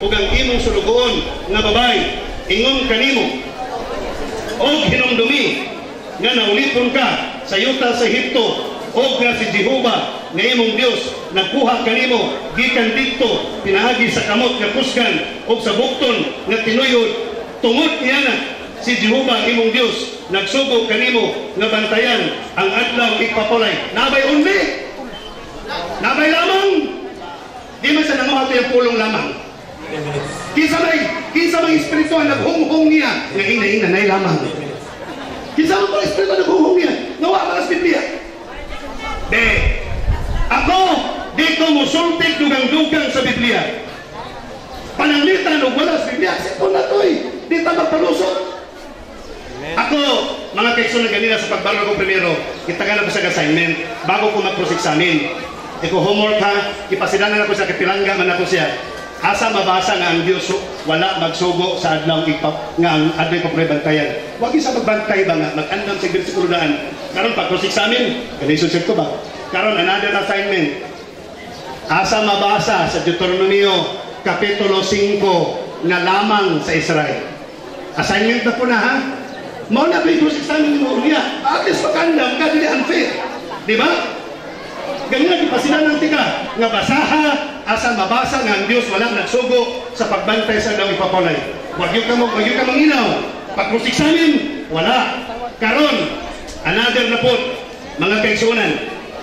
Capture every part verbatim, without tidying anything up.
ug ang imong sulugoon nga babay ingon kanimo og hinumdumi nga naulipon ka sa yuta sa Ehipto og nga si Jehova nga imong Dios nagkuha kanimo gikan didto pinaagi sa kamot nga kusgan og sa bukton nga tinuyod tungod iyana si Jehova imong Dios nagsugo kanimo nga bantayan ang adlaw ipapulay nabay unli nabay lamang di man sa nanguha yung pulong lamang. Kinsa may, kinsa may espiritu ang naghunghong niya, nga ina-ina na lamang. Kinsa may espiritu ang naghunghong niya, nawa ka sa Biblia. De, ako, di ko musultik dugang-dugang sa Biblia. Pananglitan o wala sa Biblia, sipon na to eh, di ta magpalusot. Ako, mga kaigsunan ganina sa pagbalo ko primero, itagan ako sa assignment, bago ko mag-cross-examine. Iko homework ha, ipasidanan ako sa kapilangga man ako siya. Asa mabasa nga ang Dios wala magsugo sa adlaw ipap nga ang adlaw paprebantayan. Wag isa magbantay ba nga mag-andam sa bersikulo daan. Karon pag cross-examine, kani susunod ko ba? Karon another assignment. Asa mabasa sa Deuteronomio kapitulo singko nga lamang sa Israel. Assignment na po na ha. Mao na ba cross-examine mo niya? At least magandam ka dili unfair. Di ba? Ganyan ipasinan ng tika nga basaha asa mabasa nga ang Dios wala nagsugo sa pagbantay sa daw ipapulay. Wag yung ka mo, wag yung ka manginaw. Pag cross-examine, wala. Karon, another na po, mga kaigsunan.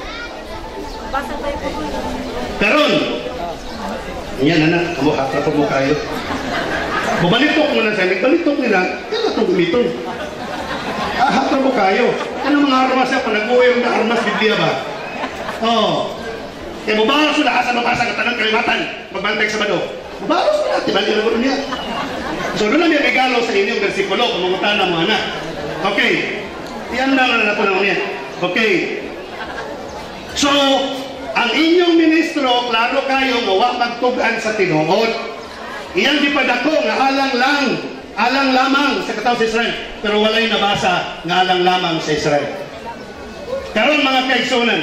Karon, yan anak, kamu hatra po mo kayo. Bubalitok mo na sa inig, balitok nila, kaya itong gumiton. Ah, hatra mo kayo. Ano mga armas na, panag-uwi yung armas Biblia ba? Oh, kaya mubaros mo na asa mabasa ng tanang kalimatan magbantay sa bado. Mubaros mo na, tibali na mo niya. So doon lang yung regalo sa inyong versikulo kung mangutan na mo anak. Okay, yan lang na po na niya. Okay, so ang inyong ministro, klaro kayo mawa magtugan sa tinuod. Iyang dipadako nga alang lang, alang lamang sa katawang sa Israel, pero walay nabasa nga alang lamang sa Israel. Karon mga kaigsunan,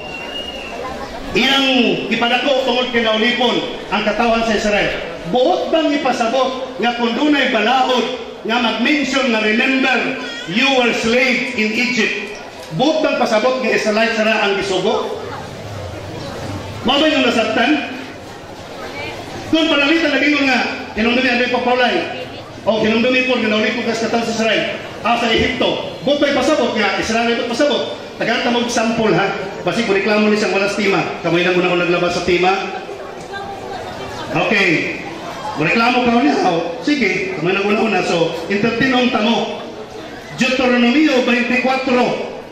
iyang ipadako tungod kinaulipon ang katawan sa Israel. Buot bang ipasabot nga kung dunay balaod nga mag-mention nga remember you were slave in Egypt. Buot bang pasabot nga Israelite sara ang gisugo? Mao ba yung nasabtan? Kung panalitan lagi nga hinumdumi ang ipapulay o hinumdumi po kinaulipon ka sa katawan sa Israel ah, sa Ehipto. Buot bang pasabot nga Israel ito pasabot? Tagaan ka mag-sample ha. Basi kung reklamo ni siyang walas tima, kamay na muna ko naglabas sa tima. Okay. Kung reklamo ka niya, oh, sige, kamay na una-una. So, entertainong tamo. Deuteronomio twenty-four.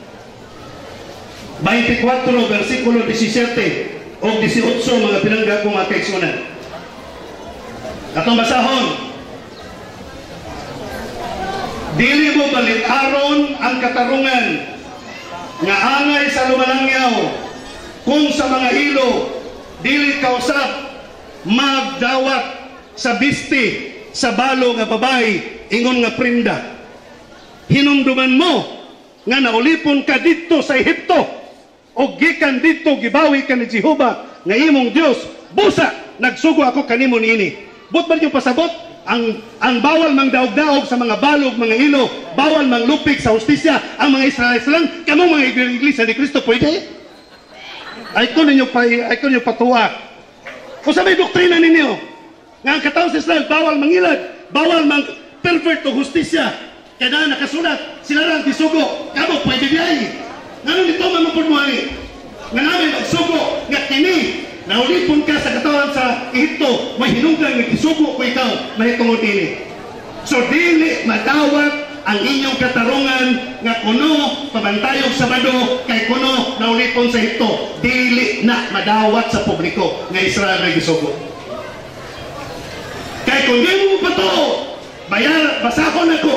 twenty-four, versikulo seventeen o eighteen, mga pinangga ko mga kaigsunan. Atong basahon. Dili mo balik-aron ang katarungan nga angay sa lumalangyaw kung sa mga ilo dili kausap magdawat sa bisti sa balo nga babay ingon nga prinda. Hinumduman mo nga naulipon ka dito sa Ehipto o gikan dito gibawi ka ni Jehova nga imong Dios busa nagsugo ako kanimo niini. But ba yung pasabot ang ang bawal mang daog-daog sa mga balog, mga ilo, bawal mang lupig sa hustisya ang mga Israelites lang, kamo mga iglesia ni Kristo pwede? Ay ko ninyo pa ay ko ninyo patuwa. O sa may doktrina ninyo nga ang katawang sa Israel bawal mangilad, bawal mang pervert o hustisya. Kaya na nakasulat sila lang tisugo, kamo pwede diay. Ngano dito man mapudmuhani? Nga namin magsugo nga kini naulipon ka sa katawan sa Ehipto, may hinunggan ng isugo ko ikaw, mahitungod ini. So, dili madawat ang inyong katarungan nga kuno, pabantayog sa bado, kay kuno naulipon sa Ehipto. Dili na madawat sa publiko nga Israel na isugo. Kay kung di mo pa to, bayar, basakon ako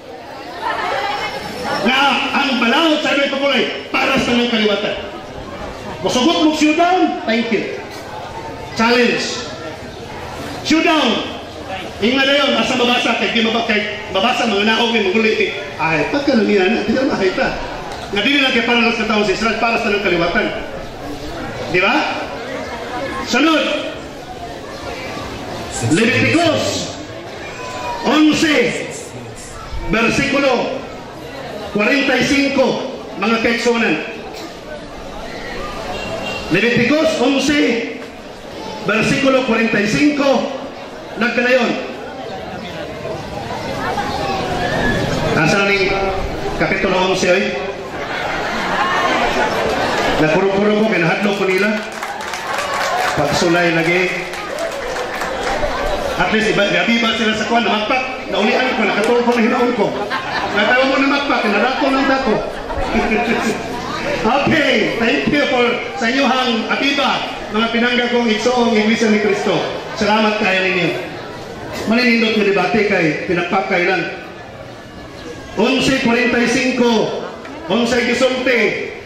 nga ang balawot sa ibang papulay para sa mga kaliwatan. Masugot mo shoot down, thank you. Challenge. Shoot down. Ingna na yun, asa mabasa, kay di mabakay, mabasa mga naog ni magulit. Ay, pagka nangyari na, di na makita. Nga di nila kay para sa katawang sa Israel, para sa ng kaliwatan. Di ba? Sunod. Leviticus eleven, versikulo forty-five, mga kaigsunan. Leviticus eleven, versikulo forty-five, nagkalayon. Asa ni kapitulo eleven ay? Napuro-puro ko, kinahadlo ko nila. Pagsulay lagi. At least, iba, gabi ba sila sa kuwan, namagpak, naulian ko, nakatulog ko na hinaon ko. Natawa mo namagpak, kinadako ng dako. Okay, thank you for sa inyong atiba, mga pinangga kong igsoong Iglesia ni Cristo. Salamat kayo ninyo. Maninindot mo debate kay, pinagpak kayo lang. eleven forty-five, eleven gisulti.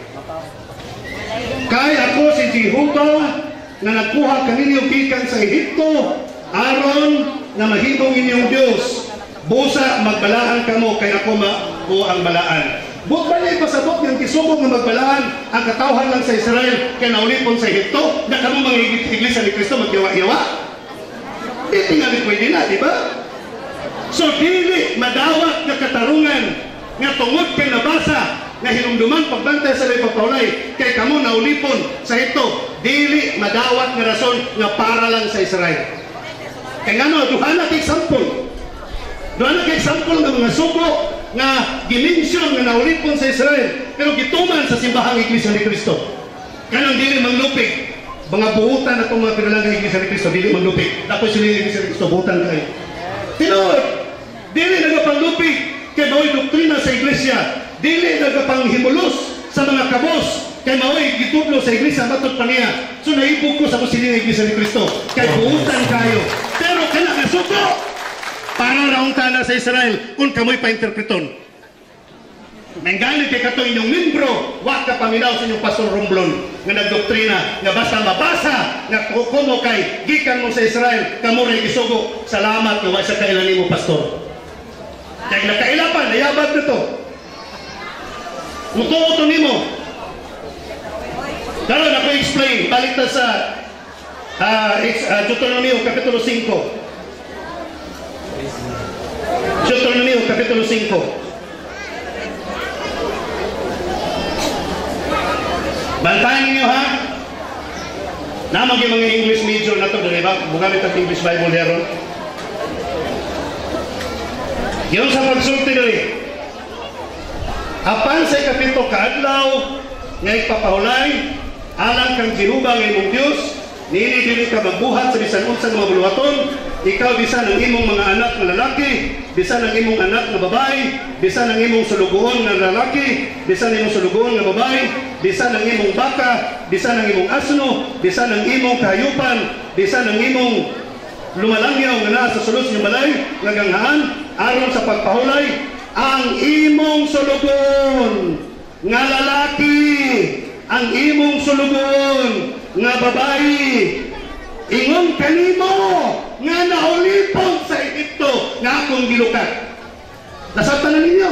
Kay ako si Jehovah na nagkuha kaninyo gikan sa Ehipto, aron na mahimong inyong Diyos. Busa magbalaan kamo kay ako mo ang balaan. Buot ba niya ipasabot yung kisubog na magbalaan ang katawhan lang sa Israel kay naulipon sa Ehipto na kamo mga Iglesia ni Cristo magyawa-yawa? Di tingali pwede na, di ba? So dili madawat na katarungan nga tungod kay nabasa nga hinumduman pagbantay sa may pagpaulay kay kamo naulipon sa ito, dili madawat nga rason nga para lang sa Israel. Kaya nga no, duha na kay example. Duha na kay example ng mga sugo nga gimensyon nga naulipon sa Israel pero gituman sa simbahang Iglesia ni Cristo. Kanang dili manglupig. Mga buhutan na itong mga pinalang Iglesia ni Cristo, dili manglupig. Tapos sila yung Iglesia ni Cristo, buhutan kayo. Tinood, dili nagapanglupig kay mao'y doktrina sa Iglesia. Dili nagapanghimulos sa mga kabos kay mao'y gitudlo sa Iglesia matod pa niya. So naipog ko sa kusiling Iglesia ni Cristo kay buutan kayo. Pero kaya nasuko para raong tana sa Israel kung kamo'y pa-interpreton. Nanggalit kay kato inyong membro, wak ka paminaw sa inyong Pastor Romblon nga nagdoktrina nga basta mabasa nga kumo kay gikan mo sa Israel kamo ray gisugo. Salamat nga wa sa kailan nimo pastor. Kay nakailapan nayabag nito. Mutuo to nimo. Karon ako explain balik ta sa uh, uh, Deuteronomio kapitulo five. Deuteronomio kapitulo five. Bantayan ninyo ha. Namag yung mga English major na ito, di ba? Bugamit ang English Bible heron. Yung sa pagsulti nila. Apan sa kapito kaadlaw, nga ipapahulay, alang kang Jehovah ng imong Diyos, nini dili ka magbuhat sa bisan unsa nga mabuhaton, ikaw bisan ang imong mga anak na lalaki, bisan ang imong anak na babae, bisan ang imong sulugoon na lalaki, bisan ang imong sulugoon na babae, bisan ang imong baka, bisan ang imong asno, bisan ang imong kahayupan, bisan ang imong lumalangyaw nga naa sa sulos ng balay, naganghaan, aron sa pagpahulay, ang imong sulugoon nga lalaki, ang imong sulugoon nga babae, ingon kanimo nga naulipon sa Egipto nga akong gilukat. Nasabtan na ninyo?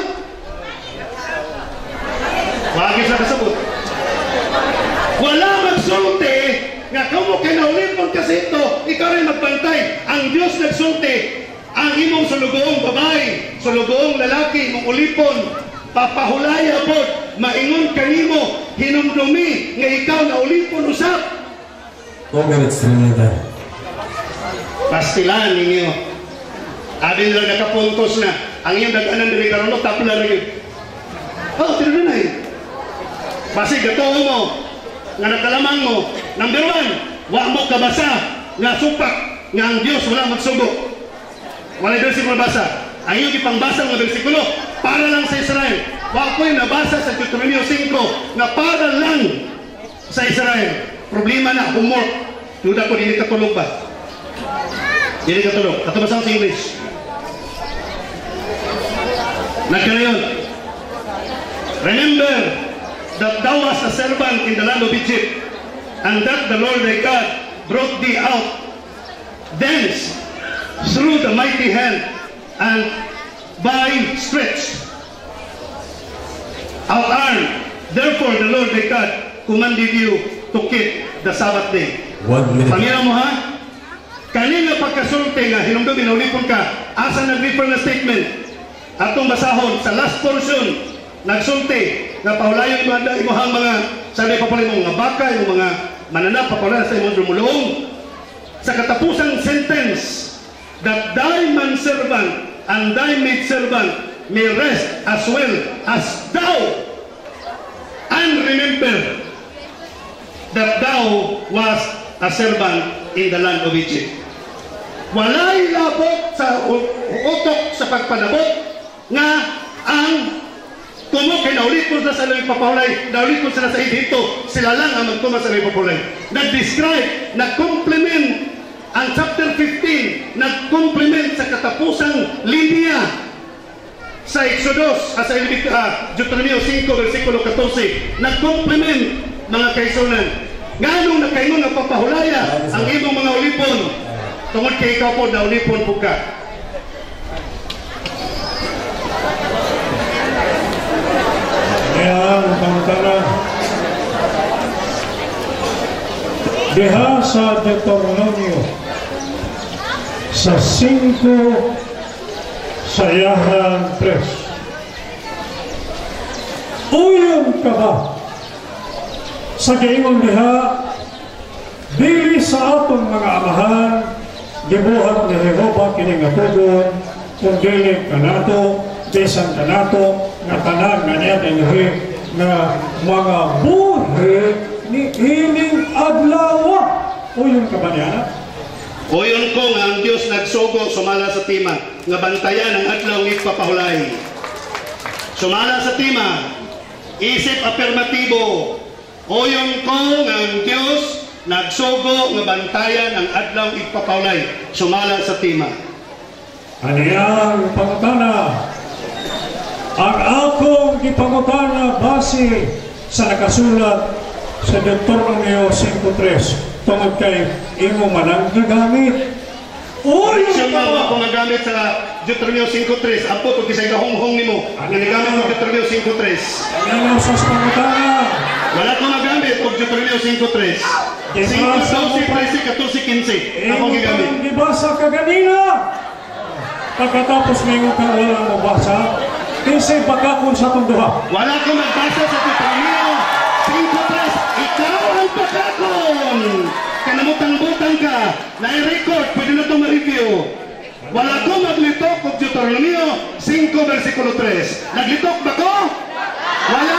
Wagi sa kasabot. Wala magsulti nga kamo kay naulipon kasi ito, ikaw rin magbantay. Ang Diyos nagsulti, ang imong sulugoong babae, sulugoong lalaki, mong ulipon, papahulaya po, maingon kanimo, hinumdumi nga ikaw naulipon usap. Four minutes to another. Pastilan ninyo. Abi nila nakapuntos na. Ang iyong daganan diri karon tapla ra gyud. Oh, tinuod na eh. Basi gatuo mo nga nakalamang mo. Number one, wa mo kabasa nga supak nga ang Dios wala magsugo. Wala bersikulo basa. Ang iyong ipangbasa nga bersikulo para lang sa Israel. Wa ko'y nabasa sa Deuteronomio five nga para lang sa Israel. Problema na, homework. Duda ko, hindi katulog ba? Hindi katulog. Ato basang sa English. Nagkanayon. Remember that thou wast a servant in the land of Egypt, and that the Lord thy God brought thee out thence through the mighty hand and by stretch out arm. Therefore the Lord thy God commanded you to keep the Sabbath day. One minute. Pamira mo ha? kanina pagkasulti nga hinungdo binulipon ka asa nag-refer na statement atong basahon sa last portion nagsulti nga pahulayon mga imuhang mga sabi pa pala mga baka yung mga mananap pa pala sa imong dumulong sa katapusang sentence that thy manservant and thy maidservant may rest as well as thou, and remember that thou was a servant in the land of Egypt. Walay labot sa utok sa pagpanabot nga ang tumo kay naulit ko sa lalong papahulay, naulit ko sila sa Egypto, sila lang ang magtuma sa lalong papahulay. Nag-describe, nag-complement ang chapter fifteen, nag-complement sa katapusang linya sa Exodus, sa uh, Deuteronomio five, versikulo fourteen, nag-complement mga kaisunan. Nganong nakaingon ang papahulaya ang imong mga ulipon, tungod kay ikaw po na ulipon po ka. Ayan, pangutana. Diha sa Deuteronomio sa cinco sa yahan tres. Uyon ka ba sa giingon diha dili sa atong mga amahan gibuhat ni Jehova kini nga tugon kung dili kanato bisan kanato nga tanan nga niya dinhi nga mga buhi ni ining adlaw. Uyon ka ba niya? Uyon ko nga ang Diyos nagsugo sumala sa tima nga bantayan ang adlaw ng papahulay. Sumala sa tima, isip afirmatibo. Uyon ko nga ang Diyos nagsugo nga bantayan ang adlaw ng papahulay. Sumala sa tima. Aniyang pangutana, ang akong ipangutana base sa nakasulat sa Deuteronomio five tres tungod kay imo manang gigamit. Correction mo ako magamit sa Deuteronomio five tres. Apo kung kisay kahonghong nimo nga nagamit mo Deuteronomio five tres. Ano sa pangutana? Wala ko magamit og Deuteronomio five tres. five, twelve, thirteen, fourteen, fifteen. Akong gigamit. Imo gibasa ka ganina. Pagkatapos mingon ka wala mo basa. Kinsay pagkakon sa itong duha? Wala ko magbasa sa Deuteronomio five tres. Ikaw ang pagkakon. Kanamutang-butang ka. Na-record. Pwede na itong ma-review. Wala ko maglitok og Deuteronomio five versikulo tres. Naglitok ba ko? Wala.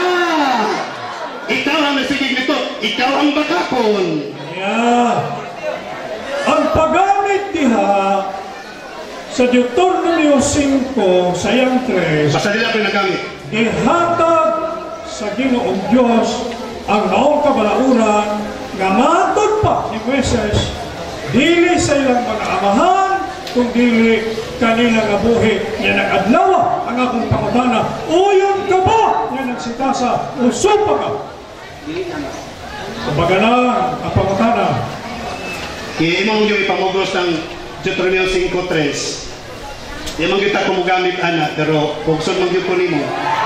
Ikaw ang nasigig nito. Ikaw ang bakakon. Yeah. Ang paggamit diha sa Deuteronomio five sayang tres, basta nila pinagamit. ihatag sa Ginoong Diyos ang maong kabalauran nga matod pa ni Moises dili sa ilang mga amahan kung dili kanila nga buhi nga nag-adlaw ang akong pangutana. Uyon ka ba nga nagsitasa usupa ka? Kumbaga na ang pangutana. Iimong yung ipamugos ng Deuteronomio five tres. Di man kita kumugamit anak, pero kugson man gyud ko nimo.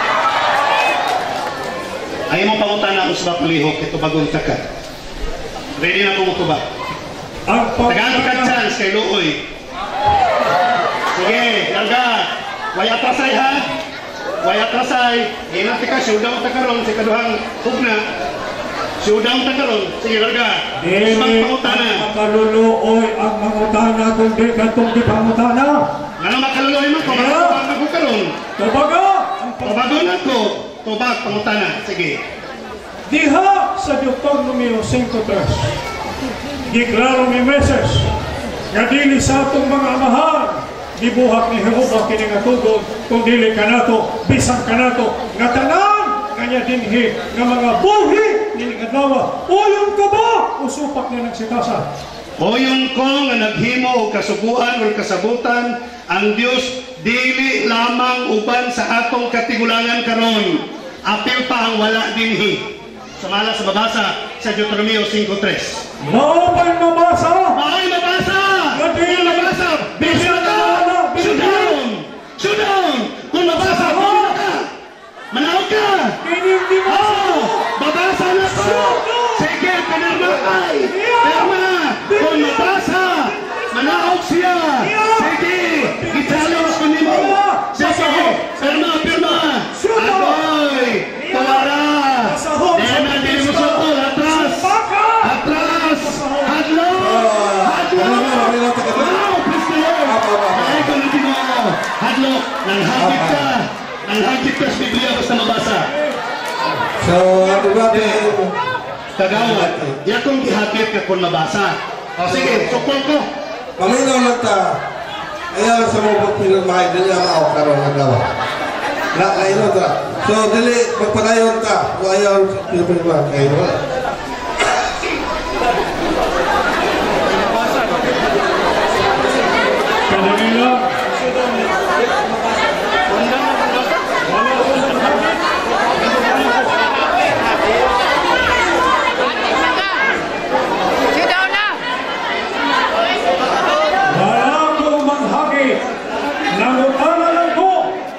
Ay mo pangutana usba palihok ito bagong takat. Ready na ko mo ba? Ang Tagaan ka chance kay Luoy. Sige, larga. Way atasay ha. Way atasay. Ina tika showdown ta karon sa kaduhang hugna. Showdown ta karon. Sige larga. Dili pangutana. makaluluoy ang mangutana kung di katong di pangutana. Ano makaluluoy man ko? Ano ko karon? Tubaga! Tubago na ko. Tubag pangutana. Sige. Diha sa Deuteronomio five tres, giklaro ni Moises nga dili sa atong mga amahan gibuhat ni Jehova kini nga tugon kung dili kanato bisan kanato nga tanan kanya dinhi nga mga buhi nini adlaw. Uyon ka ba usupak ni nagsitasa? Uyon ko nga naghimo og kasuguan o kasabutan ang Dios dili lamang uban sa atong katigulangan karon, apil pa ang wala dinhi. Sumala sa babasa sa Deuteronomio five tres. Mao pa'y mabasa? Mao'y mabasa! Dili Kung mabasa! Bisan Bisan ka! na! Showdown! Showdown! Kung mabasa! Manaw ka! Manaw ka! Kining di mo! Oh! Babasa na ko! Sige! Pinarmakay! Pirma! Kung mabasa! Nanghagit ka. Nanghagit ka sa Biblia basta mabasa. So, ako ba Kagawad, ya kung gihagit ka kung mabasa. O sige, sukol ko. paminaw na ta. Ayaw sa mga pagpinagmahay, dili ang ako karoon ng gawa. Na, kayo ta. So, dili, magpanayon ta. Kung ayaw sa pinagmahay, kayo wala. Kanila. Wala ko manghagit. Nangutana lang ko.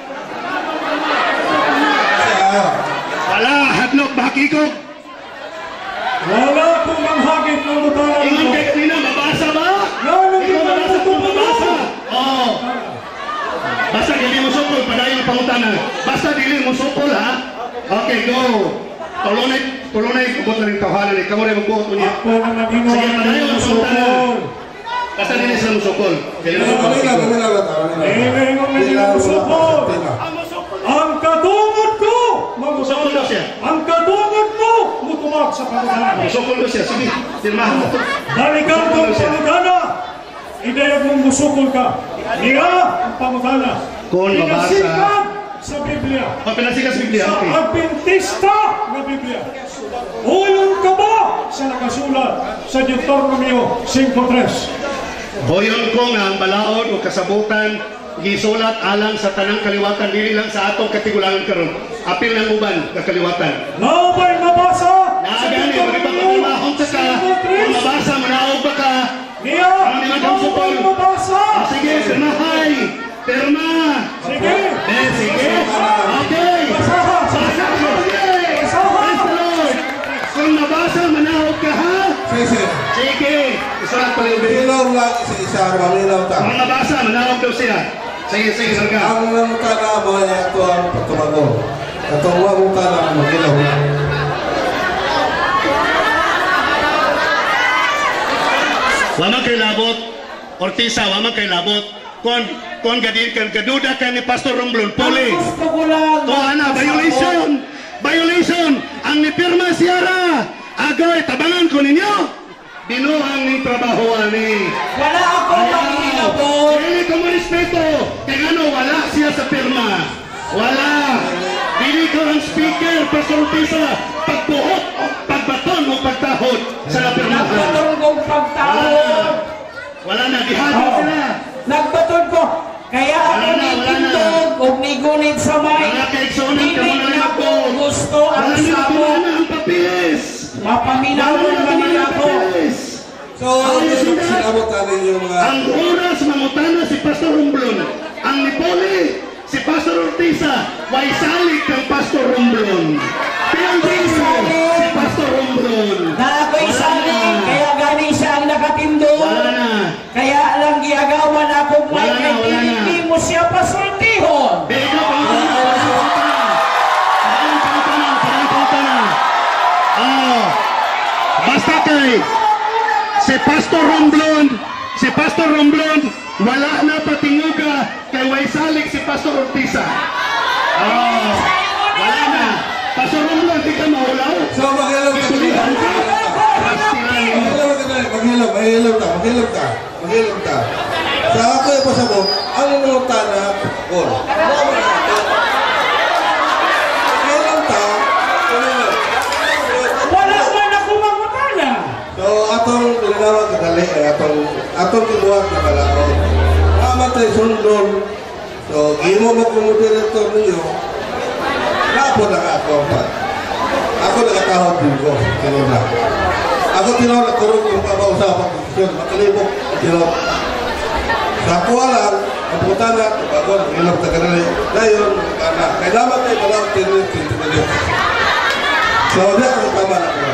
Wala, hadlok, bakikog. Wala ko manghagit. Nangutana lang Ingon ko. kay kanina, mabasa ba? Nangutana Ikaw mabasa lang ko. kung mabasa. Oo. Basta dili mo sukol, padayon ang pangutanan. Basta dili mo sukol, ha? Okay, go. Tulunay, tulunay, kubot na rin tawanan ni Kamu rin magbuot mo niya. Ako na naghingo Sige, ng padayon ang musukol. pangutanan. Basta dili sila mo sukol. Dili mo Paminaw, sukol. paminaw na ta. Ihingo na sila musukol. Ang katungod ko, Musukol daw siya. ang katungod mo, mutumak sa pangutana. Musukol daw siya. Sige, dirmahan mo. Balikan ko ang pangutana. Idayag mong musukol ka. Niya ang pangutana. Kung mabasa- Pinasikat sa Biblia. O, pinasikas Biblia, Sa okay. Adventista na Biblia. Uyon ka ba sa nakasulat sa Deuteronomio five three? Hoyon ko nga ang balaod o kasabutan gisulat alang sa tanang kaliwatan dili lang sa atong katigulangan karon. Apil ng uban ka kaliwatan. Mao ba'y mabasa? Naagani mo di ba pagmahon ka ka? Kung mabasa manaog ba ka? Niya, Ano naman ang mao supol? ba'y mabasa? Ah, sige, pirmahay. Pirma. Sige. Eh, sige. Okay. Basaha. Basa ko. Okay. Praise the Lord. Kung mabasa manaog ka ha? Sige, sige. Sige. Isulat ko yung video. Paminaw lang sa isa, paminaw ta. Kung mabasa manaog daw siya. Sige, sige, sarga. Ang namuta na mga ito ang patumago. Katong namuta na magilaw na. Waman kay labot, Ortiza, waman kay labot. Kon, kon gadir kan gaduda kan ni Pastor Romblon, puli. Gusto ko lang. To ana, violation! Violation! Ang nipirma siyara! Agay, tabangan ko ninyo! Binuhang ni trabaho ani. Wala ako manghilabot. Dili ko mo respeto. Kaya ano, wala siya sa pirma. Wala. Dili ko ang speaker, Pastor Ortiza, pagbuhot, pagbaton o pagtahod sa napirmahan. Nagbatod kong pagtawag. Wala na, dihado sila. Nagbatod ko. Kaya ako Wala na, wala na. nitindog o nigunit sa may. Mga kaigsunan, Hindi kamu na na ako. ko gusto ang Wala na, sabo. wala na ang papilis. Mapaminaw Wala na, naman wala na ang ako. papilis. So, sinabot natin yung mga... Ang oras mangutana si Pastor Romblon. Ang nipoli si Pastor Ortiza. Way salik ng Pastor Romblon. Piyangin mo si Pastor Romblon. Na ako'y Wala saling. na. Kaya gani siya ang nakatindog. Wala na. Kaya lang giagawan akong may Wala na, wala na. hindi mo siya pasultihon. Bega pangutana. Parang pangutana. Parang pangutana. Oh. Basta kay si Pastor Romblon, si Pastor Romblon, wala na patinguga kay way salik si Pastor Ortiza. Oh, wala na. Pastor Romblon, di ka mahulaw. So, mag-ilaw ka. Tulihan ka. Pastilan mo. Mag-ilaw ka na. Mag-ilaw, mag-ilaw ta. Mag-ilaw ta. Mag-ilaw ta. Sa ako yung pasabot, ang namuta na or. Mag-ilaw ta. Mag-ilaw. Wala man ako mangutana. So, atong pinagawag na dali, eh, atong, atong kibuhat na kalao. Mamatay sundon. So, gimo mo kung moderator ninyo, napo na ka ako pa. Ako nakatahod din ko, tinuna. Ako tinuna, nagkurog yung kabausap ang posisyon, makalibok, tinuna. Sa ako lang, ang puta na, ako, ilang taganali, dayon, kana, kaya naman kayo malang tinuna, tinuna. So, di ako tama na ko.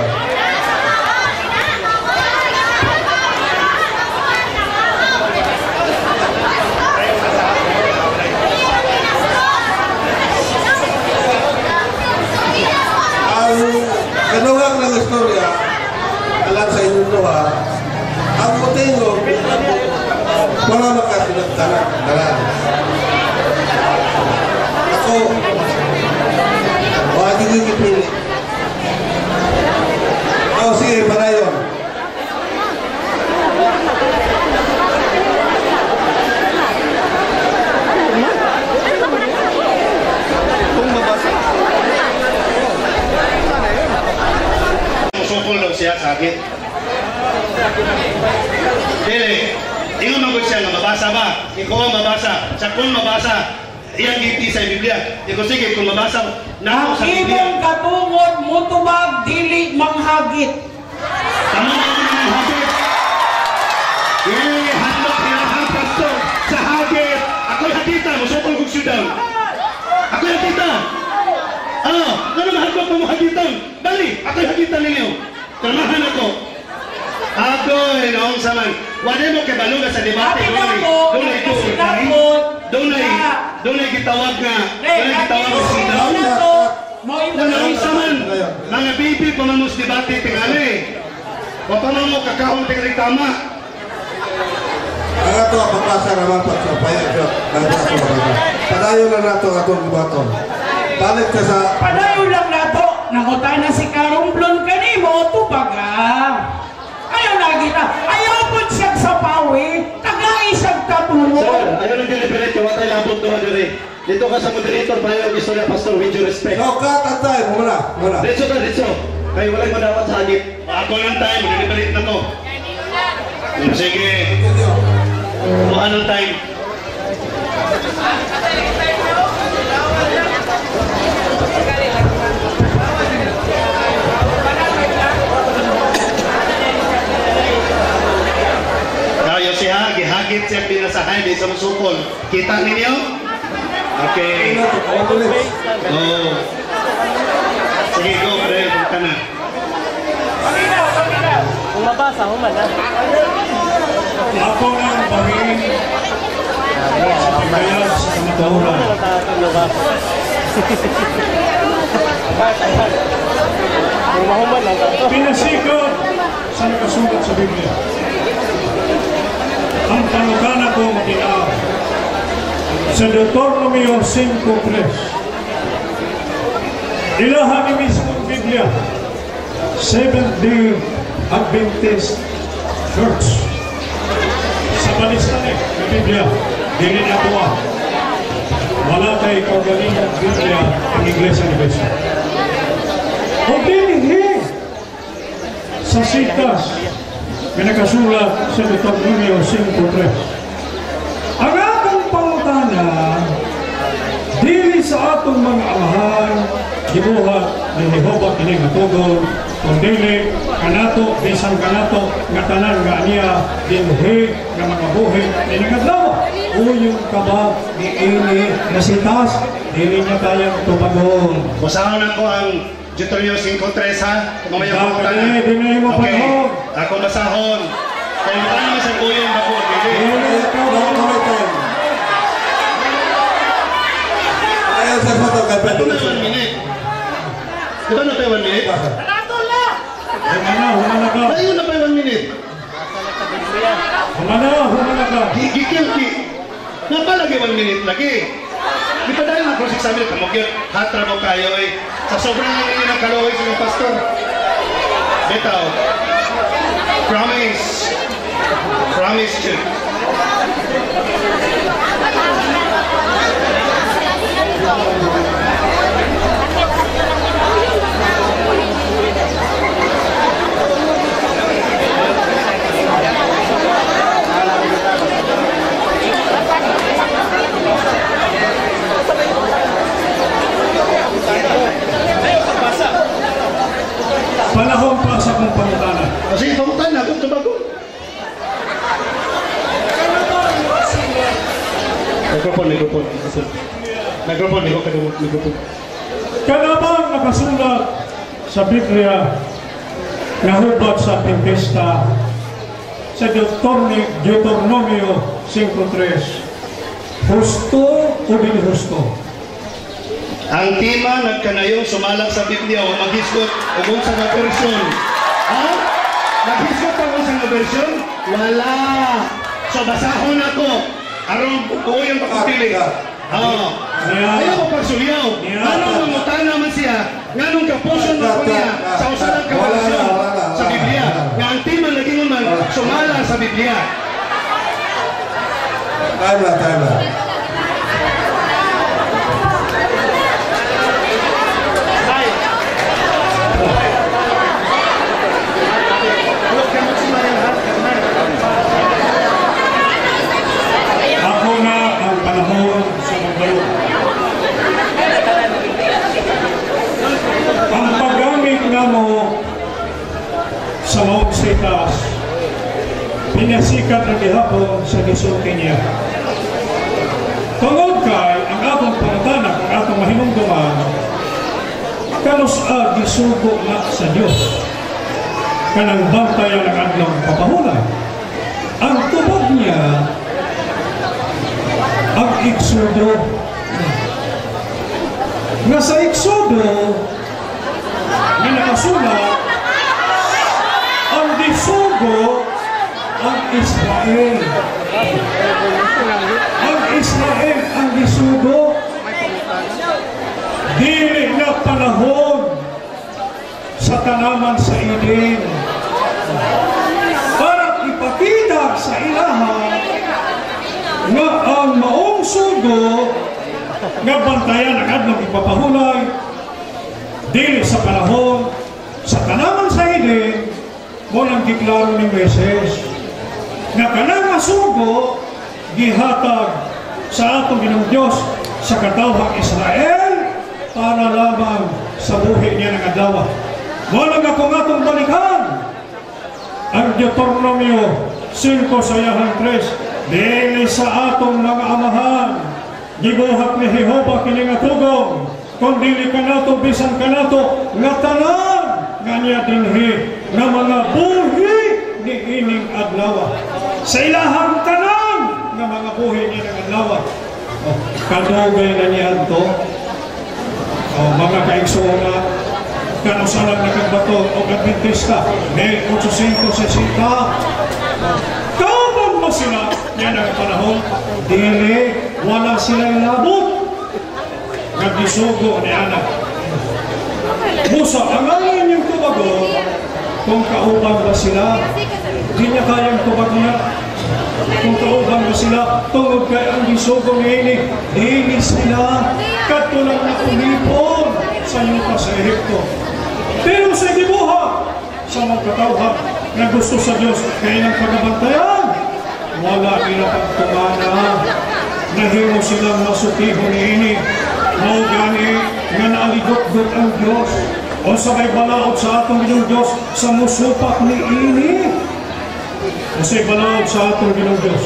Ang kanuhang ng istorya, alam sa inyo ito ha, ang putingo, wala makasunod-tanan. Wala hindi kipili. Oh, sige, panayon. Musukol daw siya sa akin. Dili, ingon mo siya nga mabasa ba? Ikaw ang mabasa. Sa kung mabasa, iyang giti sa Biblia. Ikaw sige, kung mabasa na Ang sa Biblia. imong katungod mutubag dili manghagit. Tama na yung mga hagit. Eh, handok pinahang pastor sa hagit. Ako'y hagita, musukol kong syudan. Ako'y hagita. Ano? Ano mahagok mo hagitan? Dali, ako'y hagitan ninyo. Tamahan ako. Ako'y noong saman. Wala mo kabaluga sa debate. Atin ako, nagkasinapot. Doon ay gitawag nga. Doon ay gitawag nga sidaw. Mo imo Noong saman. Mga bibi pamamos debate tingali. Wapang mo kakahon tingali tama. Ang ato ang pagbasa naman pa sa payag. Padayo na nato ang atong gibaton. Balik ka sa... Padayon lang nato. Nakutan na si Karumblon kanimo tubaga. Ayaw na kita. Ayaw po siya sa pawi. Tagaisag tatungo. Sir, ayaw nang deliberate yung watay labot doon diri. Dito ka sa moderator para yung istorya, Pastor, with due respect. No, cut at time. Muna, muna. Dito ka, dito. Kayo walang madapat sa hagit. Ako ng time, deliberate na to. Sige. Kuha ng time. Tayo siya, gihagit siya pinasahay di sa musukol. Kita ninyo? Okay. Oh. Sige, go, Brel, kung ka na. Kung mabasa, human na. Ako ang bangin sa pagkayag sa kamatahuran. Kung mahuman lang. Pinasikot sa nakasulat sa Biblia. Ang panukana ko matinaw sa Deuteronomio five three. Ilahan ni mismong Biblia, Seventh-day Adventist Church. Sa balistanin ng Biblia, dili na tuwa. Wala tayo kaugalingan Biblia ang Iglesia ni Beso. O dili, sa sitas, may nakasulat sa Deuteronomio five three. Ang atong pangutana, dili sa atong mga amahan, gibuhat ni Jehovah kining matugon, kung dili kanato, bisan kanato, nga tanan nga niya, dinhi nga mga buhi, ni nangadlaw. Uyong ka ba ni ini na sitas, dili niya tayang tumagon. Basahan ako ang Deuteronomio five three ha? Mamayang Bakit eh, di na yung Okay, mapahog. ako basahon. Kaya mo tayo sa uyong bako, dili. Dili ka ba? Ayaw sa photo ka pa. Ito na one minute. Di ba na tayo one minute? Humana, humana ka. Ayun na tayo one minute. Humana, humana ka. Gigil, ki. Napalagi one minute lagi. Di pa dahil na cross examine, kamukil, hatra mo kayo eh. Sa sobrang nangyayari ng kaluhoy sa mga pastor. Bitaw. Promise. Promise you. Panahon pa sa kong pangutana. Kasi pamutan na, kung tumago. Mikrofon, mikrofon, mikrofon. Mikrofon, mikrofon, mikrofon. Kanabang nakasulat sa Biblia na hubad sa Adventista sa Deuteronomio Deuteronomio five three. Husto o dili husto? Ang tema nagkanayong sumalak sa Biblia o maghisgot o kung sa nga version. Ha? Maghisgot pa kung sa nga version? Wala. So basahon ako. Arong buo yung pakapili. Oo. Ayaw ko pagsulyaw. Anong mamutan naman siya, nganong kapuson mo ko niya sa usalang kabalasyon sa Biblia. Nga ang timan lagi naman, sumala sa Biblia. Time na, time na. Ako na ang panahon sa magbayo. Ang paggamit nga mo sa maong status, pinasikat na gihapon sa gisulti niya. Tungod kay ang atong pangutana kung atong mahinungduman, kanos a gisugo na sa Dios kanang bantayan ng adlaw papahulay. Ang tubag niya ang Eksodo. Nga sa Eksodo na nakasulat ang disugo ang Israel. Ang Israel ang disugo. Dili na panahon sa tanaman sa Eden para ipakita sa ilaha nga ang maong sugo nga bantayan ang adlaw ipapahulay dili sa panahon sa tanaman sa Eden mo nang giklaro ni Moises nga kanang sugo gihatag sa atong Ginoong Dios sa katawhang Israel para lamang sa buhi niya ng adlaw. Mo nang akong atong balikan ang Deuteronomio five sayahan tres. Dili sa atong mga amahan gibuhat ni Jehova kini nga tugong kung dili ka nato bisan ka nato nga tanan nga niya dinhi nga mga buhi ni ining adlaw sa ilahang tanan nga mga buhi niya ng adlaw. Oh, kadugay na niya to. Oh, mga kaigsoona kanong salang nagbato o Adventista ni eight sixty. Kauban mo sila yan ang panahon dili wala silang labot nagisugo ni anak Musa ang alin yung tubago kung kauban ba sila di niya kayang tubag niya kung kauban ba sila tungod kay ang gisugo ni ini dili sila katulang na umipon sa yuta sa Ehipto pero sa gibuhat sa mga katawhan na gusto sa Diyos kaya ng pagkabantayan wala nila pagtumana nahimo silang masukihon ni ini mau gani nga naaligot-got ang Diyos o sabay balaod sa atong Ginoong Diyos sa musupak ni ini o sabay balaod sa atong Ginoong Diyos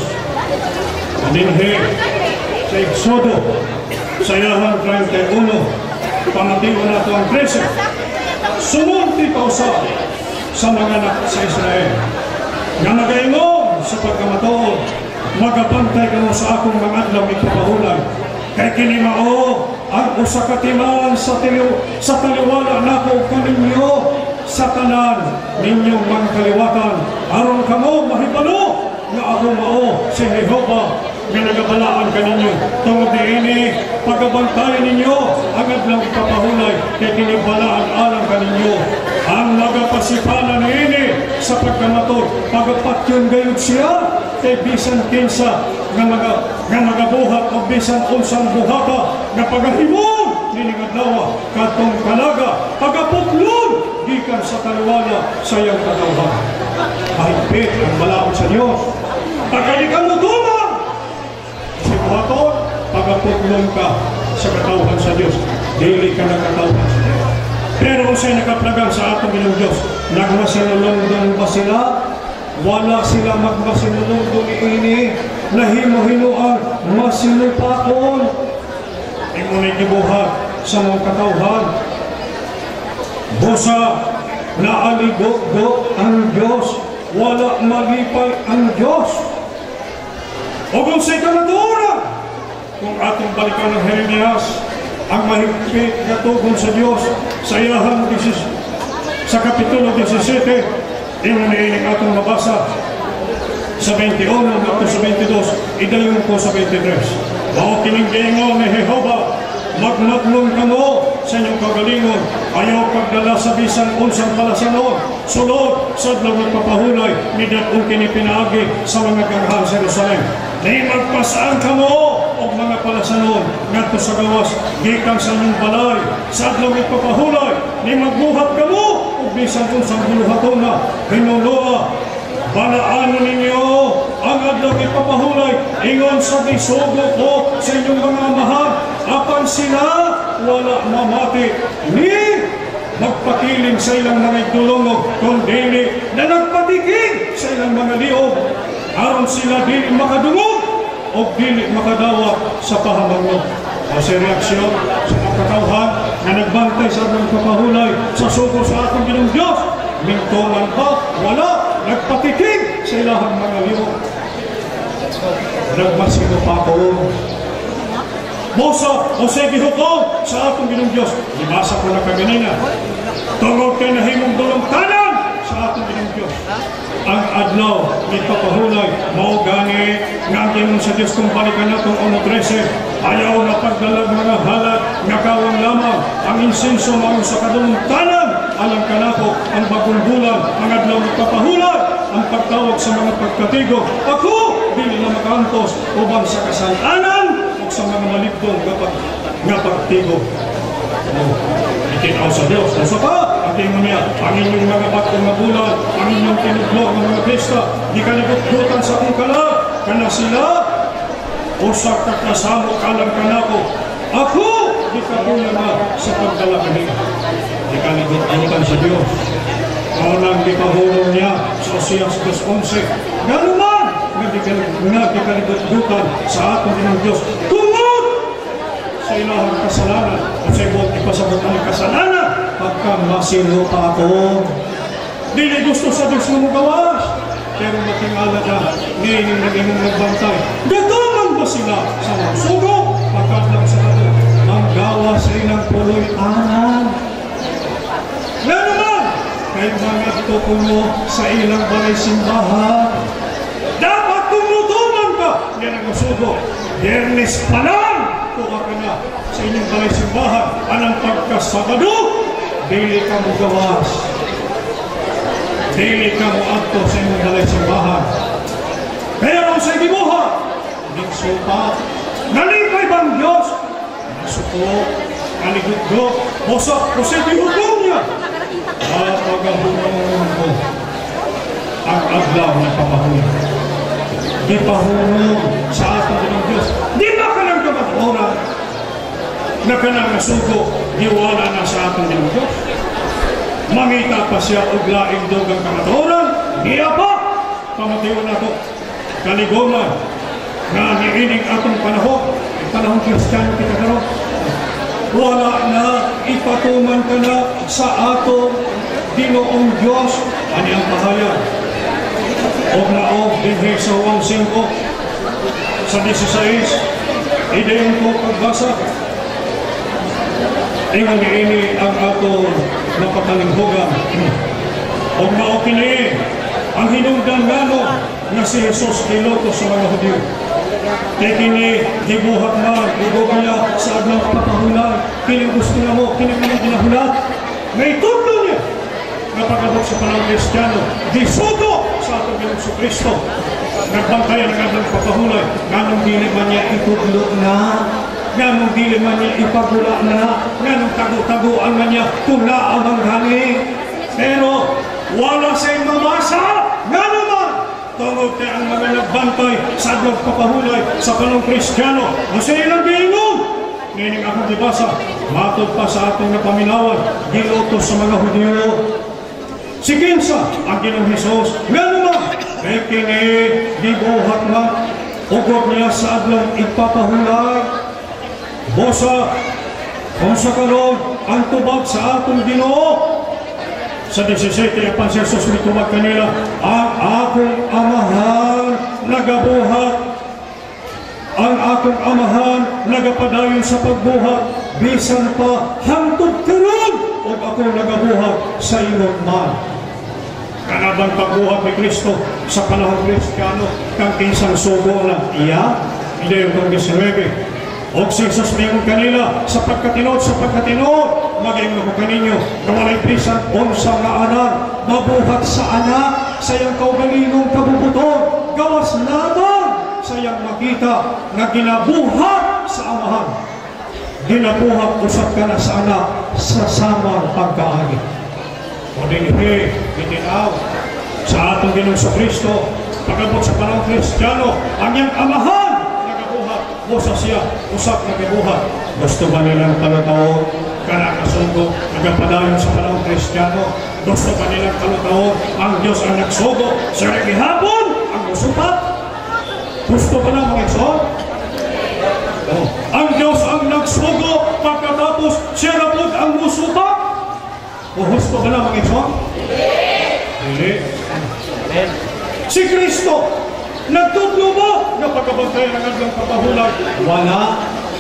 aninhe sa Exodo sayahan thirty-one pamatiwan na ito ang thirteen sumunti kausa sa mga anak sa Israel nga nagaingon sa pagkamatuod magabantay ka mo sa akong mga adlaw ipapahulay kay kini mao ang usa ka timan sa tiliw sa taliwala nako kaninyo sa tanan ninyong mga kaliwatan aron kamo mahibalo nga ako mao si Jehova nga nagabalaan kaninyo tungod niini pagabantayan ninyo ang adlaw ipapahulay kay kini balaan alang kaninyo ang magapasipanan niini sa pagkamatod pagapatyon gayud siya kay bisan kinsa nga mga nga magabuhat o bisan unsang buhata nga pagahimon nining adlaw kadtong kalaga pagapuklon gikan sa taliwala sa iyang katawhan mahigpit ang balaod sa Dios pagkali ka mo tumang si buhaton pagapuklon ka sa katawhan sa Dios dili ka ng katawhan sa Dios pero kung sa'y nakaplagan sa atong Ginoong Diyos nagmasinulong ba sila wala sila magmasinulong ini nahimo-hinuan masinupakon imunay gibuhat sa mga katawhan busa naaligot-got ang Diyos wala malipay ang Diyos o kung sa'y kanadura kung atong balikan ng Jeremias ang mahigpit na tugon sa Diyos sa iyahang sa kapitulo seventeen ina na ining atong mabasa sa twenty-one at sa twenty-two idayon ko sa twenty-three Mao kining giingon ni Jehova, magmaklong kamo sa inyong kagalingon, ayaw pagdala sa bisan unsang palasanon, sulod sa adlaw nagpapahulay, midat-on kini pinaagi sa mga ganghang sa Jerusalem. Ni magpasaan kamo og mga palasanon ngadto sa gawas gikan sa inyong balay, sa adlaw nagpapahulay, ni magbuhat kamo og bisan unsang buluhatona, hinuluwa balaan ninyo ang adlaw ipapahulay, ingon sa disugo ko sa inyong mga amahan, apan sila wala mamati, ni magpakiling sa ilang mga idulongog, kung dili na nagpatiging sa ilang mga liog, aron sila dili makadungog o dili makadawa sa pahamangog. Sa reaksyon sa mga katawhan na nagbantay sa adlaw ipapahulay sa sugo sa atong Ginoong Diyos, mintuman ba? Wala. Nagpatitig sa ilahang mga liog. Nagmasino pa ako. Bosa o sa gihukom sa atong Ginoong Diyos. Ibasa ko na kaganina. Tungod kay nahimong dulong tanan sa atong Ginoong Diyos. Ang adlaw ni papahulay, mao gani nga Ginoong sa Diyos kung balikan natong uno trese, ayaw na pagdalag mga halat nga kawang lamang ang insenso mao sa kadulong tanan. Alam ka na ko, ang bagong bulan, ang adlaw nagpapahulay, ang pagtawag sa mga pagkatigo. Ako, dili na makantos, ubang sa kasalanan, o sa mga malibdong kapag nga pagtigo. Oh, ikinaw sa Diyos. Nasa ka, ang tingin niya, ang inyong mga batong na bulan, ang inyong tinublog ng mga pista, di ka nagutgutan sa kong kalag, kana sila, usak kakasamo kalang ka na ko. Ako, di ka po na sa pagdala kanina. Di ka nagutgutan sa Diyos. Kaunang di pahulong niya sa Osias dos onse. Gano'n man, nga di ka nagutgutan sa atong Ginoong Diyos. Tungod sa ilahang kasalanan, at sa ibang ipasabot ang kasalanan, pagka masilo pa ako. Dili gusto sa Diyos mo gawas, pero matingala na, ngayon yung naging nagbantay. Gatuman ba sila sa mga sugo? Pagkatlang sa nato, ang gawa sa ilang puloy anan. Nga naman, kahit mga tukuno sa ilang balay simbahan, dapat tumutunan ka, yan ang sugo. Yernes pa lang, kuha ka na sa inyong balay simbahan, anang pagkasabado, dili ka mo gawas. Dili ka mo adto sa inyong balay simbahan. Pero sa gibuha, nagsupa, nalipay bang Diyos? Nasuko, naligudgo, bosak ko sa gihukom niya. Pagahulong ko ang adlaw na pamahulong. Di pahulong sa ating ng Diyos. Di ba ka lang kapag-oran na ka nang nasuko, diwala na sa ating ng Diyos? Mamita pa siya o laing dogang kamatoran, niya pa, pamatiwan na ito, kaligoman, na niining atong panahon, panahon Kristiyano kita karon. Wala na, ipatuman ka na sa atong Ginoong Diyos, ani ang pahayag. O naog, dinhi sa one five, sa sixteen, ideyon ko pagbasa. Ingon niini ang atong napakalinghugan. O naog kini, ang hinungdan ngano na si Jesus niloto sa mga Hudyo. Kaya kini, gibuhat man, gigobaya sa adlang papahulay. Kini gusto na mo, kini kini ginahulat. May tudlo niya. Napagabot sa panahon Kristiyano, disugo sa atong Ginoong Kristo. Nagbantayan ang adlang papahulay. Ganong dili man niya itudlo na. Ganong dili man niya ipagula na. Ganong tagu-taguan man niya kung naamang hangin. Pero wala sa'y mamasa. Ganon man. Tungod kaya ang mga nagbantay sa adlaw papahulay sa panahon Kristiyano. Nasa ilang giingong. Ngayon akong dibasa, matod pa sa atong napaminawan, gilutos sa mga Hudyo. Si Kinsa, ang Ginoong Hesus, nga naman, may kini, gibuhat na, ugod niya sa adlaw ipapahulay. Bosa, kung sa karon, ang tubag sa atong Ginoo. Sa seventeen, ang Pansersos mitubag kanila, ang akong amahan nagabuhat. Ang akong amahan nagapadayon sa pagbuhat, bisan pa hangtod karon, o ako nagabuhat sa iyon man. Kanabang pagbuhat ni Kristo sa panahon Kristiyano, kang kinsang sugo na iya, Ideo kong nineteen. O si Jesus mayroon kanila sa pagkatinod, sa pagkatinod, maging ako kaninyo, na walay bisan unsa nga anak, mabuhat sa anak, sayang kaugalingong kabubuton, gawas naman, sayang makita, na ginabuhat sa amahan. Ginabuhat usap ka na sa anak, sa samang pagkaagi. O dinhi, itinaw, sa atong Ginoong Kristo, pagabot sa panahon Kristiyano, ang iyang amahan, usa siya, usap na kibuhat. Gusto ba nilang talataon? Kanakasugo, nagapadayon sa panahon Kristiyano. Gusto ba nilang talataon? Ang Diyos ang nagsugo. Siya nagihapon, ang usupat. Gusto ba na mga igsoon? Oh. Ang Diyos ang nagsugo, pagkatapos siya na po ang usupat. O gusto ba na mga igsoon? Hindi. Si Kristo, nagtutlo ba na pagkabantay ng kanyang kapahulay? Wala.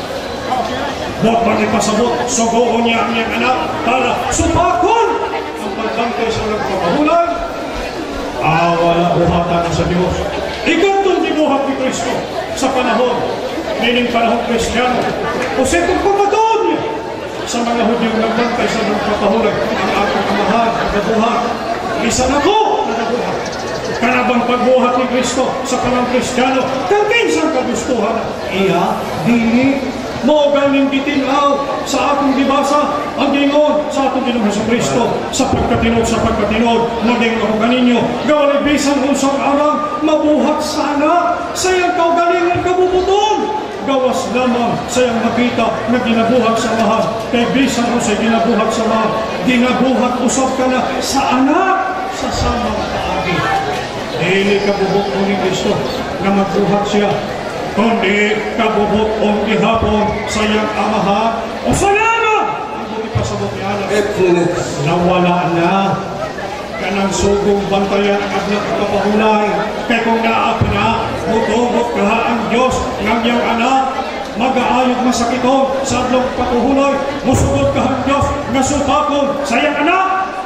Huwag man ipasabot, sugoon niya ang iyang anak para supakon ang pagbantay sa kanyang kapahulay. Ah, wala buhatan sa Diyos. Ikaw itong dibuhat ni Kristo sa panahon, nining panahon Kristiyano. O sa itong pumadon niya sa mga Hudyong nagbantay sa kanyang kapahulay. Ang aking amahan, nagabuhat. Isa na ko, nagabuhat. Kanabang pagbuhat ni Kristo sa panahon Kristiyano, kapinsang kagustuhan. Iya, dili, mo galing bitinaw sa atong dibasa, ang gingon sa atong Ginoong Kristo, sa pagkatinod, sa pagkatinod, maging ako kaninyo, gawalay bisan unsang arang, mabuhat sana, sayang kaugalingan kabubuton. Gawas lamang sayang makita na ginabuhat sa mahal, kay bisan o sa ginabuhat sa mahal, ginabuhat usap ka na sa anak, sa samang kaagi. Dili kabubot o ni Kristo na magbuhat siya, kundi kabubot o ihapon sa iyang amahan o sa naman ang buti pasabot ni anak. Nawala na kanang sugong bantayan ang anak kapahulay, kaya kung naap na mutugot ka ang Diyos ng iyang anak, mag-aayog masakiton sa adlong kapahulay, musugod ka ang Diyos na supakon sa iyang anak.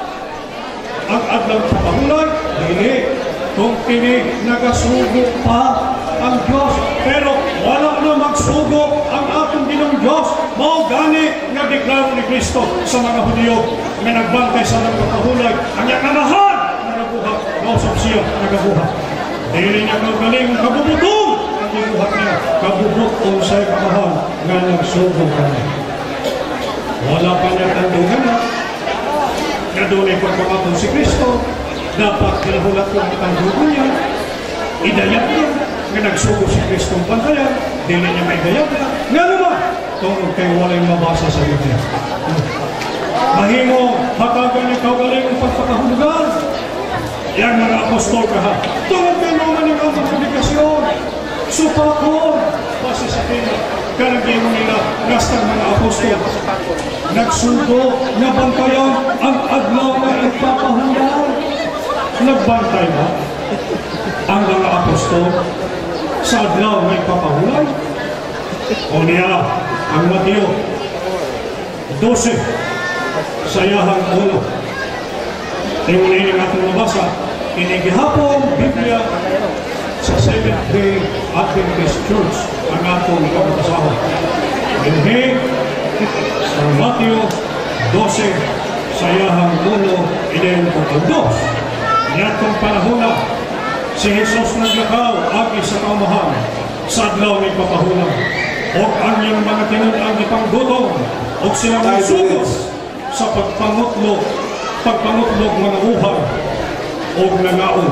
Ang adlong kapahulay, dili. Kung kini nagasugo pa ang Diyos, pero wala na magsugo ang atong Ginoong Diyos, mao gani nga deklaro ni Kristo sa mga Hudyo nga nagbantay sa mga kapahulay, ang iyang amahan nagabuhat, mausap siya nagabuhat. Dili niya magaling ang kabubutong ang gibuhat niya, kabubutong sa iyang amahan nga nagsugo ka niya. Wala pa niya tandungan na na doon ay pagpapatong si Kristo. Dapat kinahulat ko ang tanggugo niya, idayat niya, nga nagsugo si Kristong pantayan, dili niya may dayat na. Nga naman, tungkol kayo walay mabasa sa Biblia. Mahimo, hatagan niya kaugaling ang pagpakahulugan. Yan mga apostol ka ha. Tungkol kayo naman ng ang publikasyon, supakon, base sa pina. Karagay mo nila, rastang mga apostol. Nagsugo, nabantayan ang adlaw na ipapahulugan. Nagbantay ba ang mga apostol sa adlaw na ipapahulay? O niya, ang Mateo twelve, sayahang uno. Tingnan na yung ating nabasa, inigihapong Biblia sa Seventh-day Adventist Church ang atong kapasaho. Inhi, sa Mateo twelve, sayahang uno, inayon ko ito dos. Niyatong panahon na, si Jesus naglakaw agi sa kaumahan sa adlaw ng papahulang. O ang iyang mga tinunang ipanggutom o silang sugos sa pagpangutlog, pagpangutlog mga uhaw o nangaon.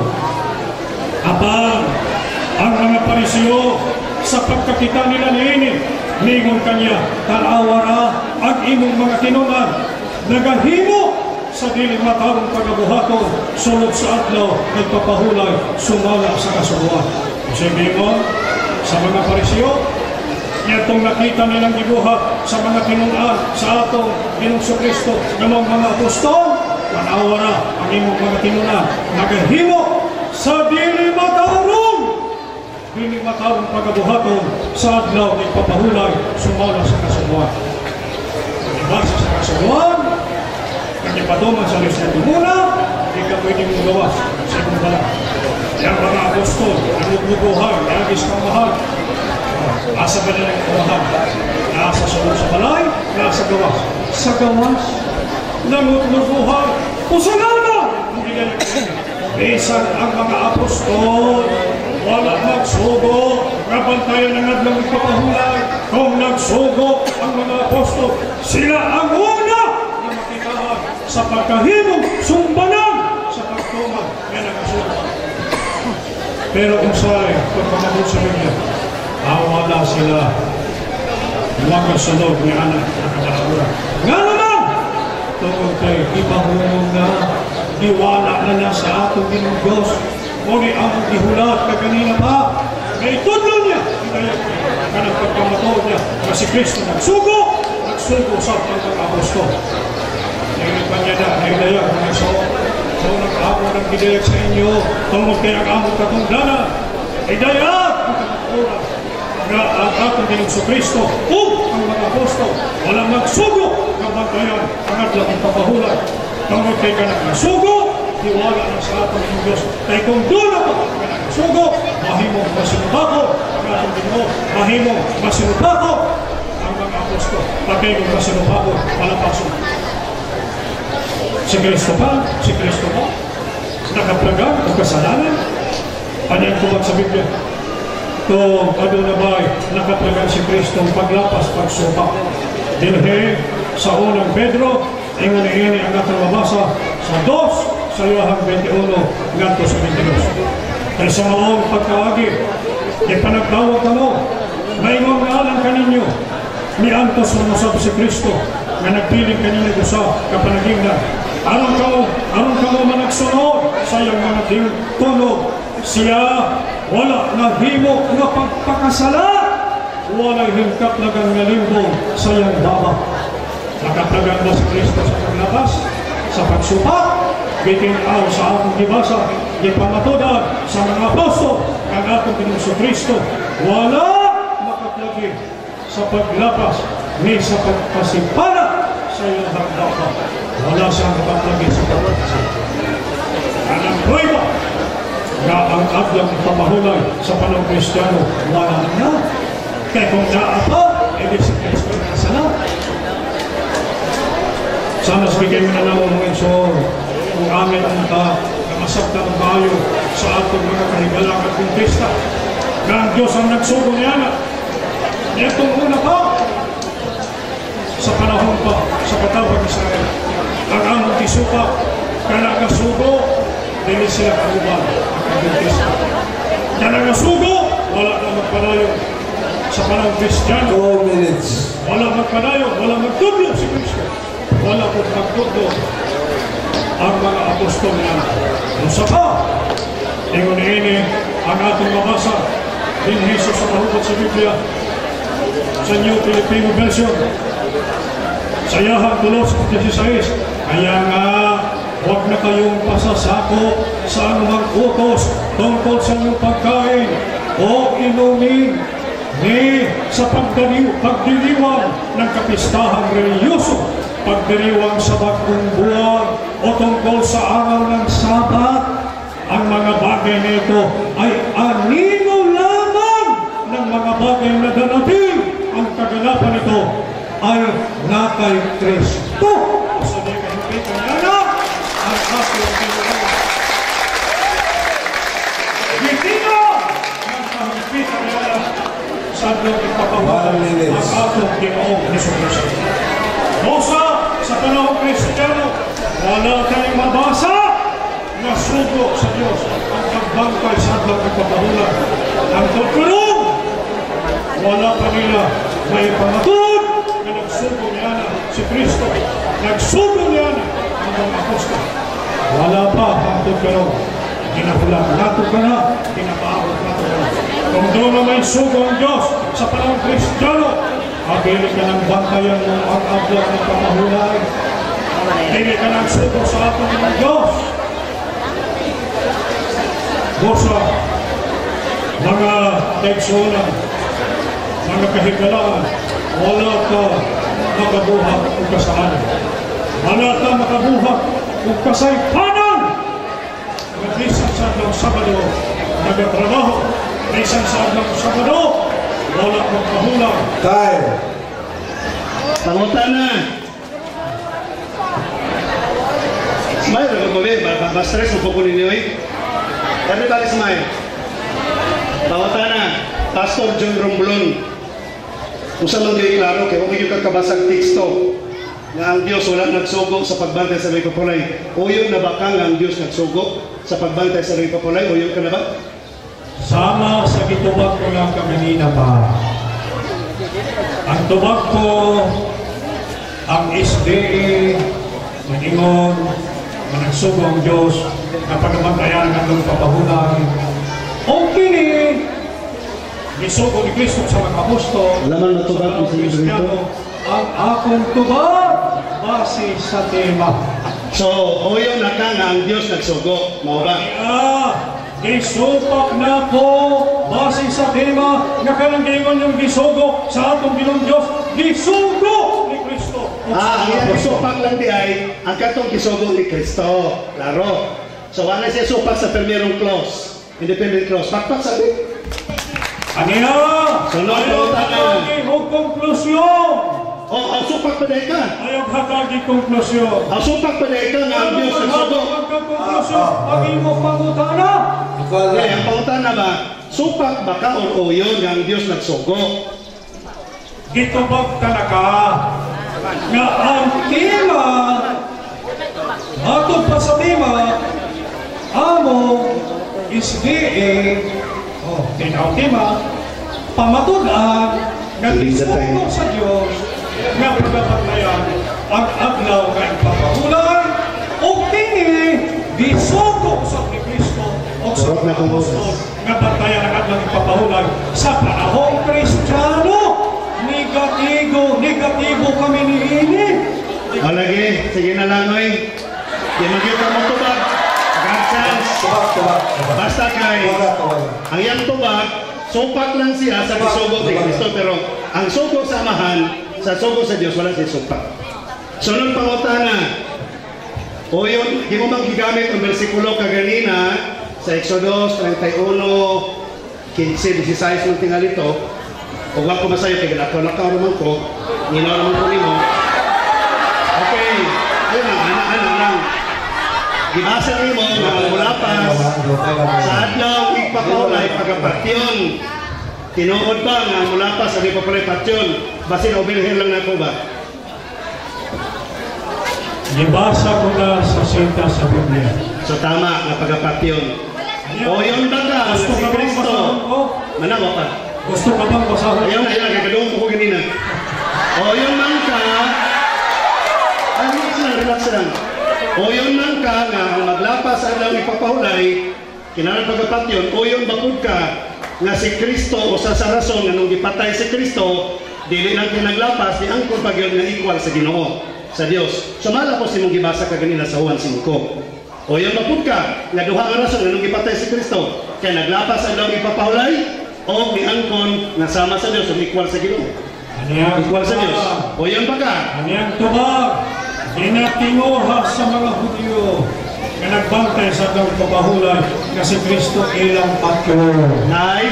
Abang, ang mga Parisiyo sa pagkakita nila niini, ningon kanya, tanawara ang imong mga tinunan, nagahimo sa diling matawang pagabuhaton, sulod sa adlaw, nagpapahulay, sumala sa kasubuan. Sabi mo, sa mga Parisiyo, yatong nakita nilang gibuhat sa mga tinunan, sa atong Ginoong Kristo, ng mga apostol, manawara ang imong mga tinunan, nagahimo sa diling matawang, diling matawang pagabuhaton, sa adlaw, nagpapahulay, sumala sa kasubuan. Ibasa sa kasubuan, patuman sa Diyos na muna, hindi ka pwede mong gawas sa ibang bala. Yang mga apostol, ang naglubuhan, nagis kang mahal, Asa ba nila ang kumahan? Nasa sulong sa balay, nasa gawas. Sa gawas, nangutlubuhan, pusanana! Hindi na nagkakita. Bisan ang mga apostol, wala magsugo, nabantayan ng adlang ipapahulay. Kung nagsugo ang mga apostol, sila ang una na makikahan sa pagkahimong sumbanan sa pagtuman na nagsugo. Pero kung sa'y pagpamahul sa Biblia, awala sila magkasunod ni anak na kabalagura. Nga naman! Tungkol kay ipahulong na iwala na na sa atong Ginong Diyos. Ngunit ang ihulat ka kanina pa, may tudlo niya. Kaya ka nagpagkamatod niya na si Kristo nagsugo, nagsugo sa pagkakapostol. Ngayon pa niya na, nailaya kung iso. So nag-amo ng gidayag sa inyo, tungkol kay ang among katungdanan. Idayag ang katungdanan na ang atong Ginong Kristo o ang mga apostol walang magsugo ng bantayan ang adlang ipapahulay. Tungkol kay ka nagsugo, iwala na sa atong ng Diyos. Kaya kung doon ako ka nagsugo, mahimong masinubako ang atong Ginoo, mahimong masinubako ang mga apostol. Pagkay kung masinubako, malapasok. Si Kristo pa, si Kristo pa, nakaplagan o kasalanan. Anyang tuwag sa Biblia. Kung ano na ba'y nakaplagan si Kristo paglapas, pagsupa. Dinhe sa unang Pedro, ingon ini ang atong mabasa sa dos sa iyahang twenty-one ngadto sa twenty-dos. Kaya sa maong pagkaagi, ipanagtawag ka mo, maingon nga alang kaninyo, miantos na masab si Kristo, nga nagpiling kanina ko sa kapanagingnan. Anong ka mo, anong ka mo managsunod sa iyang mga tunog, siya wala nahimo nga pagpakasala, wala hingkat lagang ngalimbong sa iyang baba. Nakaplagan mo si Kristo sa paglabas, sa pagsupat, bitinaw sa atong gibasa, ipamatudan sa mga apostol, ang atong Ginoo Kristo, wala makaplagi sa paglabas, ni sa pagkasimpala sa iyong hagdapa. Wala siyang makaplagi sa pagkasimpala. Anang prueba na ang adlang pamahulay sa panahon Kristiyano, wala na. Kaya kung naapa, edi si Kristo na sana. Sana sabigay mo na naman mga insor kung amin ang ta na masabta ng bayo sa atong mga kahigalang at kumpista na ang Diyos ang nagsugo niya na itong una pa sa panahon pa sa katawag Israel ang among tisupa ka nagasugo dili sila kauban ang kumpista ka nagasugo wala na magpadayo sa panahon Kristiyano two minutes wala magpadayo wala magtublo si Kristo wala kong magtuto ang mga apostol niya. Usa pa, ingon ini ang ating mabasa din Jesus sa mahubot sa Biblia sa New Filipino Version sa iyahang tulos sixteen. Kaya nga, huwag na kayong pasasako sa anumang utos tungkol sa inyong pagkain o inumin ni sa pagdiriw, pagdiriwang ng kapistahang religyoso, pagdiriwang sa bagong buwan o tungkol sa araw ng Sabat. Ang mga bagay nito ay anino lamang ng mga bagay na darating. Ang kaganapan nito ay na kay Kristo. Sa di kahimpay kanyana ang ating ginagawa. Hindi na ang kahimpay kanyana sa ating ipapawala ang ating Ginoong Jesucristo. Mosa sa panahon Kristiyano, wala tayong mabasa na sugo sa Diyos ang pagbangkay sa atlang nagpapahulan. Ang pagkulong, wala pa nila may pamatod na nagsugo niya na si Kristo. Nagsugo niya na ang mga apostol. Wala pa ang pagkulong. Ginahulang nato ka na, ginapaabot nato ka na. Kung doon na may sugo ang Diyos sa panahon Kristiyano, abili ka ng bantayan mo ang ablang ng pamahulay. Abili ka ng sugo sa ating ng Diyos. Bosa, mga teksonan, mga kahigalaan, wala ka makabuhat o kasalanan. Wala ka makabuhat o kasaypanan. Nag-isang sa adlang Sabado, nagatrabaho. Isang sa adlang Sabado, Wala kong kahulang. Time. Pangutana. Smile, mag-mabay. Ba-stress mo po po ninyo eh. Everybody smile. Pangutana. Pastor John Romblon. Kung saan lang di klaro, kaya huwag yung kakabasag teksto na ang Diyos wala nagsugo sa pagbantay sa may papulay. Uyon na ba kang ang Diyos nagsugo sa pagbantay sa may papulay? Uyon ka na ba? Sama sa gitubag ko lang kaganina pa. Ang tubag ko, ang S D A, naningon, na nagsugo ang Diyos, na pagkabantayan ng mga papahulan. Okay ni, isugo ni Kristo sa mga apostol. Wala man matubag mo sa Kristo. Ang akong tubag, base sa tema. So, uyon na ka nga ang Diyos nagsugo. Mao ba? Ah, isupak na ko, base sa tema, nga kanang gingon yung gisugo sa atong Ginong Diyos, gisugo ni Kristo. Ah, ang iyang isupak lang di ay ang katong gisugo ni Kristo. Klaro. So, wala siya supak sa primerong clause. Independent clause. Pakpak sabi. Aniya! Sunod, Ayaw sunod, hatagi kong konklusyon! O, ang supak pa dahil ka. Ayaw hatagi konklusyon! Ang supak pa dahil ka nga ang Diyos nagsugo. Ang konklusyon, ang imo pangutana! Okay, ang pangutan na ba? Supak ba ka o uyon nga ang Diyos nagsugo? Gitubag talaga nga ang tema, atong pa sa tema, amo is D A, oh, tinaw tema, pamatudan nga gisugo sa Diyos nga pagkapaglayan ang adlaw nga ipapahulan o kini gisugo sa ni Kristo o sa mga apostol nga bantayan ang adlaw ipapahulan sa panahong Kristiyano. Negatibo, negatibo kami ni ini. Malagi, sige na lang oy. Di magkita mo tubag. God chance. Tubag, tubag. Basta kay Tubag, tubag. ang iyang tubag, supak lang siya sa gisugo ni Kristo, pero ang sugo sa amahan, sa sugo sa Diyos, wala siya supak. Sunod pangutana. O yun, di mo bang gigamit ang versikulo kaganina sa Exodus thirty-one, fifteen, sixteen ng tingali ito. Kung wala ko masayo, kaya lakaw-lakaw naman ko, nginaw naman ko nimo. Okay, ayun lang, anak-anak lang. Gibasa nimo, mga mulapas, sa adlaw, ipapahulay, pagkapatyon. Tinuod ba nga mulapas, sa ipapahulay patyon? Basin, obilhin lang na ko ba? Gibasa ko na sa sinta sa Biblia. So tama, nga pagkapatyon. O yun ba ka, Gusto si ka bang Kristo? basahan ko? Manawa pa. Gusto ka bang basahan? Ayaw na, ayaw na, kaganoon ko ganina. O yun man ka, ay, relax lang, relax lang. O yun man ka, nga maglapas sa adlaw ipapahulay, kinalang pagkapatyon, o yun bakod ka, nga si Kristo, o sa sarason, nga nung ipatay si Kristo, dili nang pinaglapas, di angkol pag yun nga equal sa Ginoo, sa Dios. So mala po si mong gibasa ka ganina sa Juan five. O yun bakod ka, nga duha nga rason, nga nung ipatay si Kristo, kaya naglapas sa adlaw ipapahulay, o niangkon nga sama sa Dios o equal sa Ginoo. Aniyang Equal sa Dios. O yan ba ka? Aniyang tubag, ginatinguha sa mga Hudyo na nagbantay sa daw papahulan na si Kristo ilang patyon. Nay?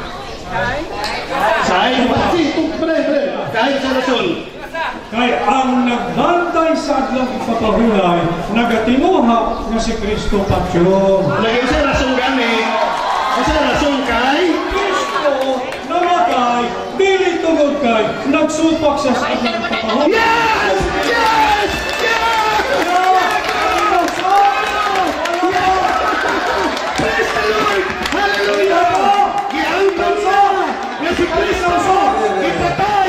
Say? Pati, ito, pre, pre. Kahit sa rason. Kaya ang nagbantay sa adlaw ipapahulay, nagatinuha na si Kristo patyon. Lagyan sa rason gani. Sa rason kay? Kristo namatay, dili tungod kay, nagsupak siya sa adlaw ipapahulay. Yes! Yes! Yes! Praise the Lord! Hallelujah! Giangkon sa nga si Kristo sa ipatay!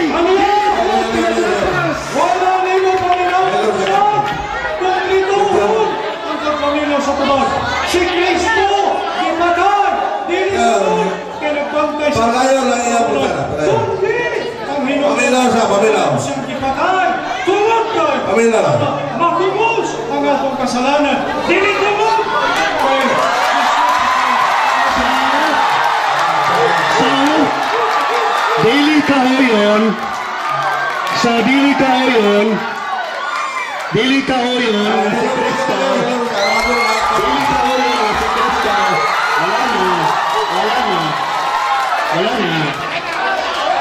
Wala nimo paminaw siya! Kung ituhod ang kagpamilaw sa tubag, si Kristo ipatay! Dili tungod kay nagbantay sa Pagayo lang iya po na. kundi ang hinuhod Paminaw siya, paminaw. siyang ipatay! Tungod kay Paminaw. makubos ang atong kasalanan! Dili tungod kay Dili tao yun. Sa dili tao yun. Dili tao yun. Si Kristo. Dili tao yun. Si Kristo. Wala na. Wala na. Wala na.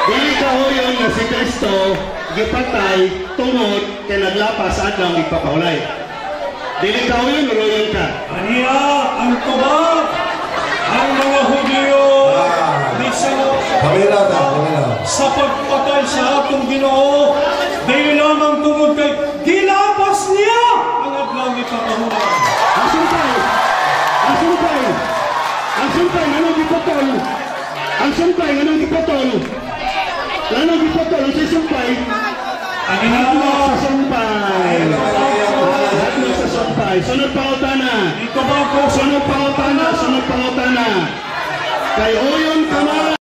Dili kahuyon nga si Kristo gipatay tungod kay naglapas sa adlaw ipapahulay. Dili kahuyon uloyon ka. Aniya ang tubag ang mga Hudyo ni Pamila ta, pamila. sa pagpatay sa atong Ginoo, dili lamang tungod kay gilapas niya ang adlaw ipapahulay. Ang sumpay, ang sumpay, ang sumpay, anong gipatol? Ang sumpay, anong gipatol? Anong gipatol? Ang sumpay? Aniya Sa sumpay. Hadlo sa sumpay. Sunod pangutana. ito ba ko sa Sunod pangutana. Sunod pangutana. Kay oyon ka man.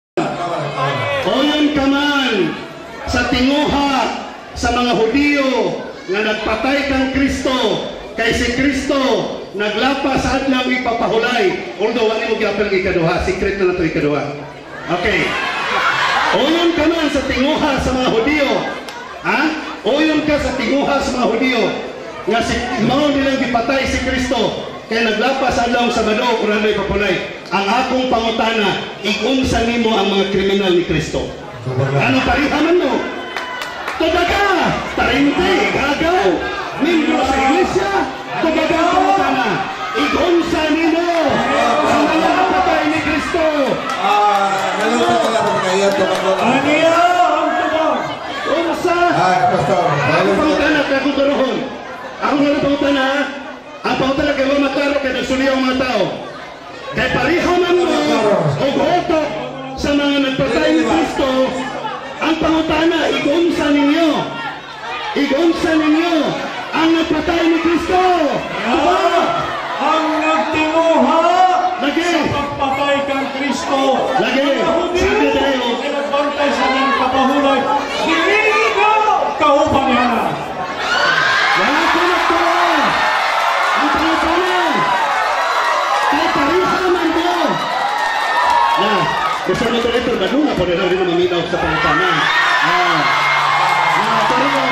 Oyon ka man sa tinguha sa mga Hudiyo nga nagpatay kang Kristo. Kay si Kristo naglapas sa adlaw ipapahulay. Although wala mo gyapon ikaduha, secret na nato ikaduha. Okay. Oyon ka man sa tinguha sa mga Hudiyo. Ha? Oyon ka sa tinguha sa mga Hudiyo nga si mao nilang gipatay si Kristo kay naglapas sa adlaw Sabado ug adlaw ipapahulay. Ang akong pangutana, igunsa nimo ang mga kriminal ni Kristo. Ano parihaman mo? Tudaga, tarinti, gagaw, membro sa iglesia, tudaga ang pangutana. Igunsa nimo ang mga kapatay ni Kristo. Ah, nalungkot ka lang sa kaya ito mag Aniya ang tubag. Unsa? Ay, pastor. Ang pangutana kay akong karohon. Ako nga pangutana, ang pangutana kay wala maklaro kay nagsuliyaw ang mga tao. Kay parihaman mo o gotok sa mga nagpatay ni Kristo, ang pangutana, igunsa ninyo. Igunsa ninyo ang nagpatay ni Kristo. Diba? Ang nagtinguha Lagi. sa pagpatay kang Kristo. Lagi. Ang Hudyo Sabi tayo. pinagbantay sa niyang kapahulay. Dili ka kauban niya na. Wala ko na to. Ang pangutana, kay parihaman mo. Na, gusto mo ito ito, badunga po nila rin maminaw sa pangutana. Ah. Ah, karoon.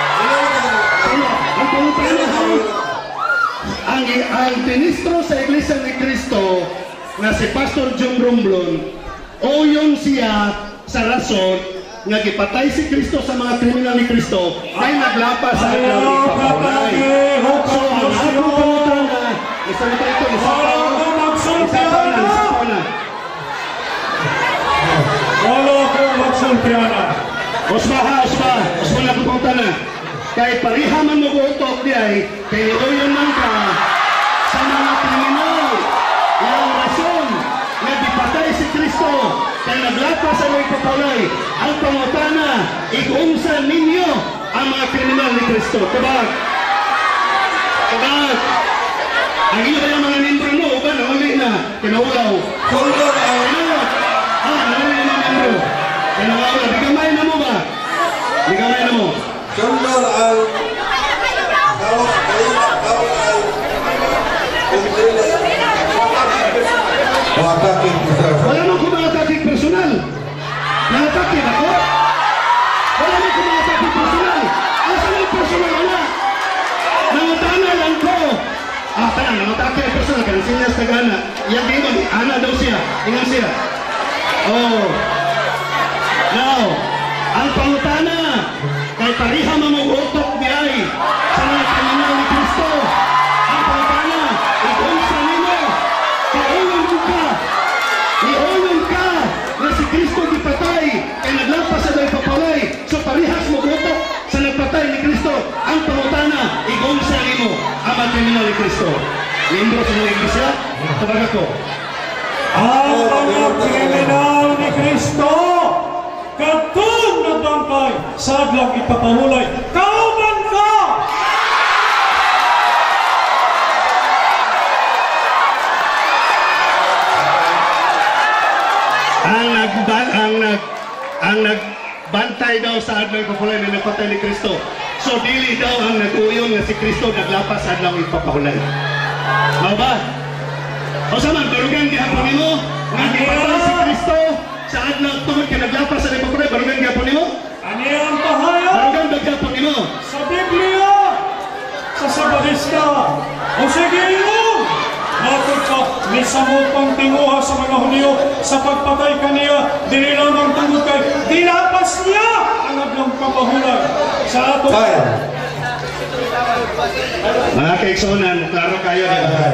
Ano? Ang pangutana ay ang, ang ministro sa Iglesia ni Cristo na si Pastor John Romblon, oyon siya sa rason nga gipatay si Kristo sa mga kriminal ni Kristo kay naglapas sa adlaw ni ipapahulay. So, ang akong pangutana, isa na ito, isa pa na, isa pa na, isa pa na. Wala ko magsultiana. Osma ha, Osma, Osma na akong pangutana. Kay parihaman mo utok di ay, kay oyon man ka sa mga kriminal. Yang rason na gipatay si Kristo kay naglapas sa mga ipapahulay. Ang pangutana, igunsa ninyo ang mga kriminal ni Kristo. Kabag? Kabag? Ang iyo kaya mga membro mo, ba nawali na, kinawalaw. Sundo na ang Ano? Ah, nawali na mga membro. Kinawalaw. Di kamay na mo ba? Di kamay na mo. sundo na ang tawag kayo tawag ang Watakin pastor. Wala mo kung mga takik personal. Natakin ako? Wala mo kung mga takik personal. Asa mo yung personal wala? Nangutana lang ko. Ah, tanang, nangutakil ang personal. Kanang sinyas na gana. Yan di mo, ana daw siya. Ingan siya. Oh. Now, ang pangutana, kay pariha mamugotok biyay sa mga kriminal ni Kristo. Ang pangutana, igunsa nimo. Kaulan ka. Iulan ka na si Kristo gipatay kay naglampas sa dahil papalay. So parihas mo gotok sa nagpatay ni Kristo. Ang pangutana, igunsa nimo ang mga kriminal ni Kristo. Membro sa mga iglesia, tabag ako. Ang mga kriminal ni Kristo katong nagbangkay sa adlaw ipapahulay. Kauban ka! Ang nagban ang nag ang nagbantay daw sa adlaw ipapahulay na nagpatay ni Kristo. So dili daw ang nag-uyon nga si Kristo naglapas sa adlaw ipapahulay. Mao ba? O sa man barugan gihapon nimo nga gipatay si Kristo sa adlaw tungod kay naglapas sa ipapahulay, barugan gihapon nimo? Ani ang bahaya Barugan gihapon nimo? sa Biblia sa Sabadista. O sige yun! Nakot ka, may samupang tinguha sa mga Hudyo sa sa pagpatay kaniya, dili lamang tungod kay dinapas niya ang adlong kapahulan sa ato. Mga kaigsunan, klaro kayo diba?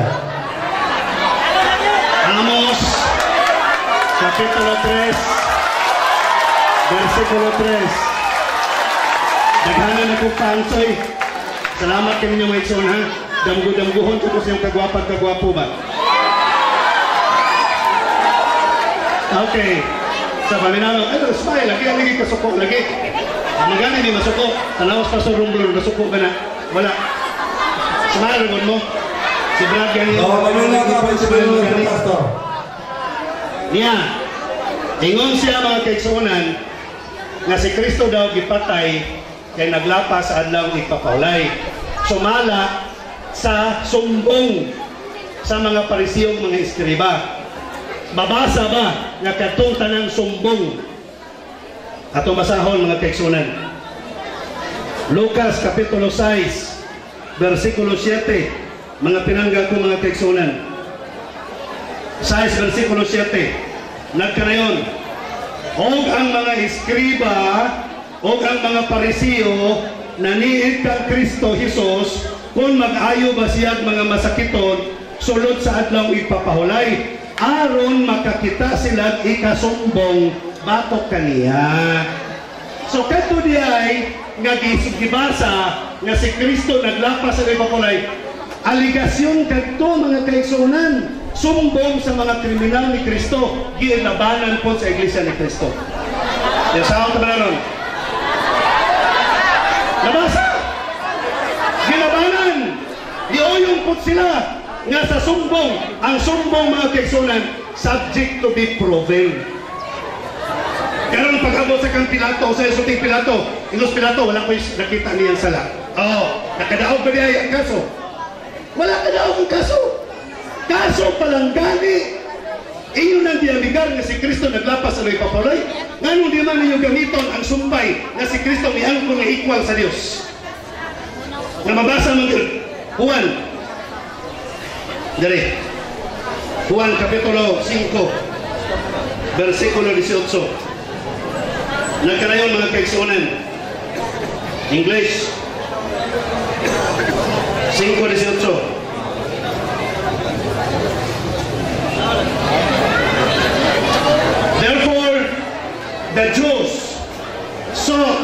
Amos Kapitulo tres Versikulo tres. Daghanan ako paansoy. Salamat kayo niyo mga igsoon ha. Damgo-damguhon ko po siyang kagwapag-kagwapo ba? Okay. Sa paminalo, ay, smile, lagi, lagi kasuko, lagi. Magana ni masuko. Tanawas pa sa rumblon, kasuko ka na. Wala. Smile rin mo. Si Brad gani. Oo, mamila ka pa si Brad Pastor. Niya, ingon siya mga kaigsunan na si Kristo daw gipatay kay naglapas sa adlaw ipapawlay. Sumala sa sumbong sa mga parisiyong mga iskriba. Babasa ba nga katong tanang sumbong? Atong basahon mga kaigsunan. Lucas Kapitulo six Versikulo seven. Mga pinangga ko mga kaigsunan. six Versikulo seven. Nagkanayon, og ang mga iskriba og ang mga parisiyo naniid kang Kristo Jesus kung mag-ayo ba siyag mga masakiton sulod sa adlaw ipapahulay aron makakita sila ikasumbong batok kaniya. So kato diay nga gibasa nga si Kristo naglapas sa ipapahulay, aligasyon kadto mga kaigsunan, sumbong sa mga kriminal ni Kristo, gilabanan po sa iglesia ni Kristo. Yasaw ka ba naron? Nabasa! Gilabanan! Ioyong po sila nga sa sumbong. Ang sumbong mga kaigsunan, subject to be proven. Karon pag-abot sa kang Pilato, sa isulting Pilato, inos Pilato, wala ko nakita niyang sala. Oo, nakadaog ba niya ang kaso? Wala kadaog ang kaso. Kaso palang gani. Inyo nang diamigar nga si Kristo naglapas sa ipapalay. Nganong di man ninyo gamiton ang sumpay na si Kristo miangkon nga equal sa Dios. Na mabasa mo yun. Juan. Dari. Juan Kapitulo five. Versikulo eighteen. Nagkarayon mga kaigsunan. English. five eighteen. Therefore, the Jews sought,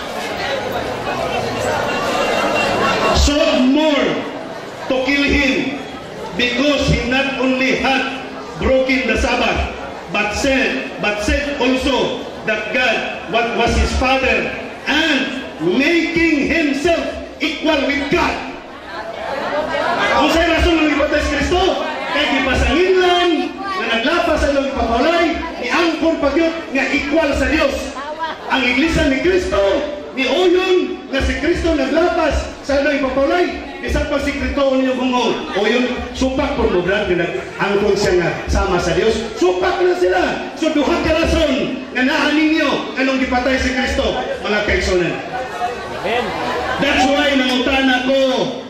sought more to kill him because he not only had broken the Sabbath, but said, but said also that God what was his Father and making himself equal with God. Kung sa'yo rason ng ibatas Kristo, kaya gipasangin lang na naglapas sa iyong ipapalay, ni angkon pagyot nga equal sa Dios. Ang iglesia ni Kristo, ni Oyon, na si Kristo naglapas sa iyong ipapalay, isang pagsikrito niyo kung Oyon, supak po mo brad, na angkon siya nga sama sa Dios. Supak na sila. So duha ka rason na naan ninyo anong gipatay si Kristo, mga kaigsunan. That's why nangutana ko,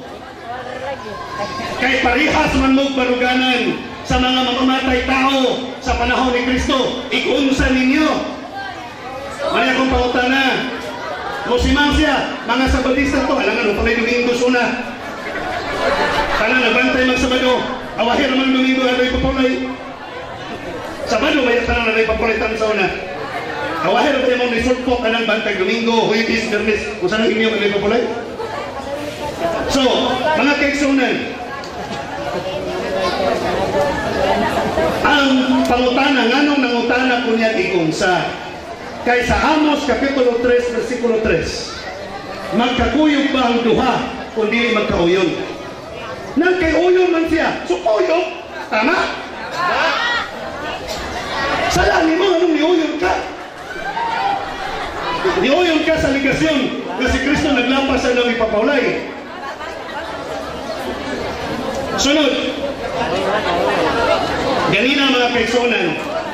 kay parihas man mong baruganan sa mga mamamatay tao sa panahon ni Kristo, ikunsa ninyo. May akong pangutana, musimang siya, mga Sabadista to, alangan mo, pala Domingo suna. Kana nagbantay mag-Sabado, awahir man Domingo, ano ipapulay? Sabado, may tanang na ipapulitan sa una. Awahir tayo mong nisulpok, anang bantay Domingo, Huibis, Bernis, kung saan ang inyo ano ipapulay? So, mga kaigsunan, ang pangutana, nganong nangutana ko niya ikunsa. Kay sa Amos Kapitulo three, Versikulo three, magkakuyog ba ang duha kung di magkauyon? Nang kay uyon man siya, so kuyog, tama? Salangin mo, anong niuyon ka? Niuyon ka sa ligasyon na si Kristo naglapas sa nang ipapawlay. Sunod, ganina mga kaigsunan,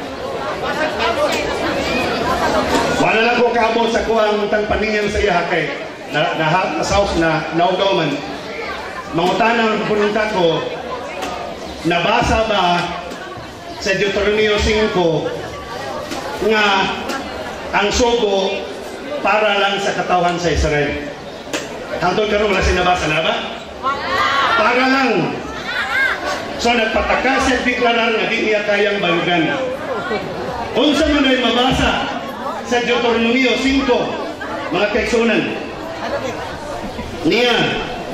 wala lang ko kaabot sa kuhang tang paningin sa iya kay na na sauce na naugaw man. Mangutana ang pununta ko, nabasa ba sa Deuteronomio five nga ang sugo para lang sa katawan sa Israel. Hangtod karon wala sinabasa na ba? Para lang. So nagpataka siya deklarar nga di niya kayang balugan. Unsa man ay mabasa sa Deuteronomio five, mga kaigsunan. Niya.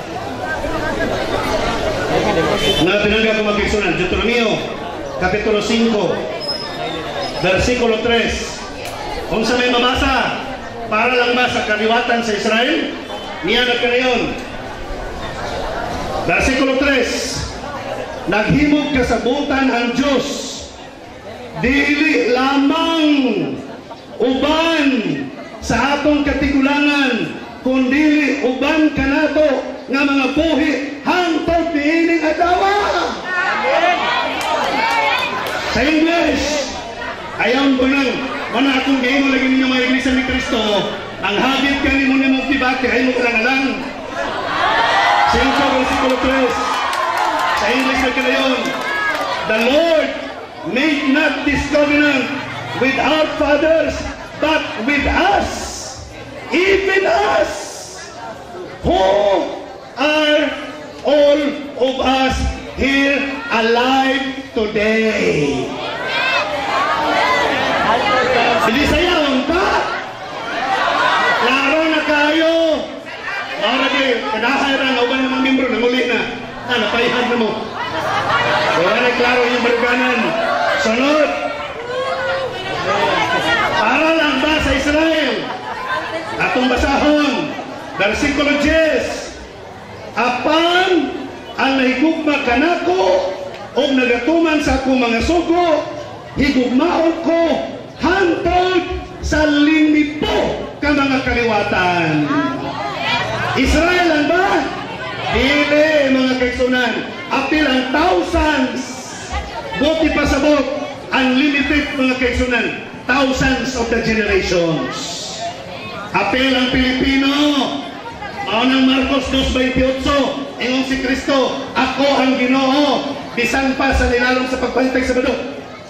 Mga pinangga ko mga kaigsunan, Deuteronomio Kapitulo five, versikulo three. Unsa may mabasa para lang ba sa kaliwatan sa Israel? Niya na kanayon. Versikulo three. Naghimog kasabutan ang Diyos, dili lamang uban sa atong katigulangan, kundi uban kanato nga mga buhi hangtod niining adlaw. Sa English, ayaw ko nang mana akong gayon lagi ninyo mga iglesia ni Kristo, ang habit ka ni mo ni mo tibaki ay mo kalang-alang. five versikulo three. Sa English na kanayon, the Lord made not this covenant with our fathers, but with us, even us, who are all of us here alive today. Hindi sayang pa? Laro na kayo. Para di, kadahay na nga ubang mga membro na muli na. Ah, napayhan na mo. Kaya na klaro yung baruganan. Sunod. Para lang ba sa Israel? Atong basahon. Versikulo ten. Apan ang nahigugma kanako o nagatuman sa akong mga sugo, higugmaon ko hantod sa limipo ka mga kaliwatan. Israel lang ba? Dili mga kaigsunan. Apil ang thousands. Buti pa sabot. Unlimited mga kaigsunan. Thousands of the generations. Apil ang Pilipino. Maunang Marcos two twenty-eight. Ingon si Kristo, ako ang Ginoo. Bisan pa sa nilalong sa pagpahintay sa badok.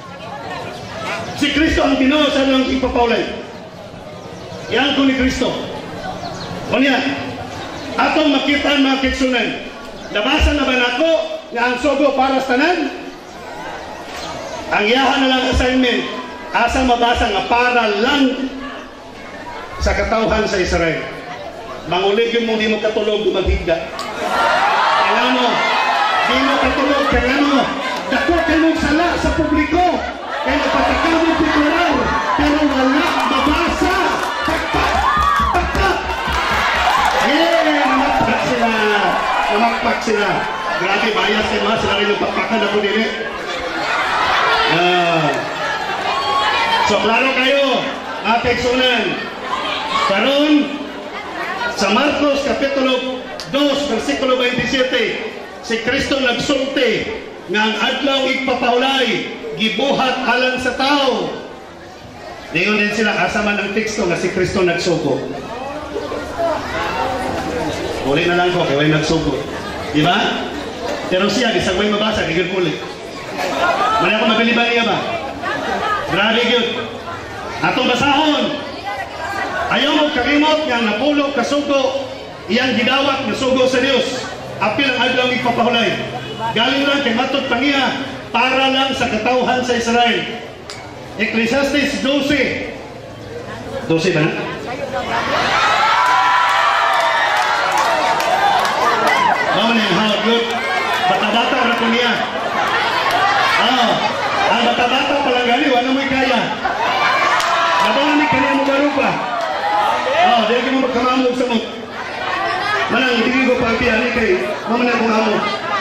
Si Kristo ang Ginoo sa nang ipapaulay. Yan ko ni Kristo. O niya, atong makita ang mga kaigsunan. Nabasa na ba nako nga ang sugo para sa tanan? Ang iyahan na lang assignment, asa mabasa nga para lang sa katawhan sa Israel. Mangulig mo, di mo katulog, dumagigda. Alam mo, di mo katulog, kaya mo, dako kayo mong sala sa publiko, kaya napatakawin titular, pero wala mabasa. Takpak! Takpak! Yeah! Namakpak sila! Namakpak sila! Grabe, bayas kayo mga sila rin yung pakpakan ako dili. Uh, so, klaro kayo, mga kaigsunan. Karon, sa Marcos Kapitulo two, versikulo twenty-seven, si Kristo nagsulti nga ang adlaw igpapahulay, gibuhat alang sa tao. Diyon din sila kasaman ang teksto nga si Kristo nagsugo. Uli na lang ko, kaya way nagsugo. Diba? Pero siya, isang way mabasa, kagad muli. Mali ako mabiliban niya ba? Grabe yun. Atong basahon. Ayaw mo kalimot nga napulog kasugo, iyang gidawat na sugo sa Dios. Apil ang adlaw ipapahulay. Galing lang kay matod pangiya para lang sa katawhan sa Israel. Ecclesiastes twelve. twelve ba na? Mao na yung hawag yun. Bata-bata ra ko niya. Ah, ang bata-bata palang gali, wala mo'y kaya. Nabawa ni kanya mo baro pa. Ah, dahil mo magkamamog sa mo. Manang hindi ko pagpihan ni kay mamana kong amo.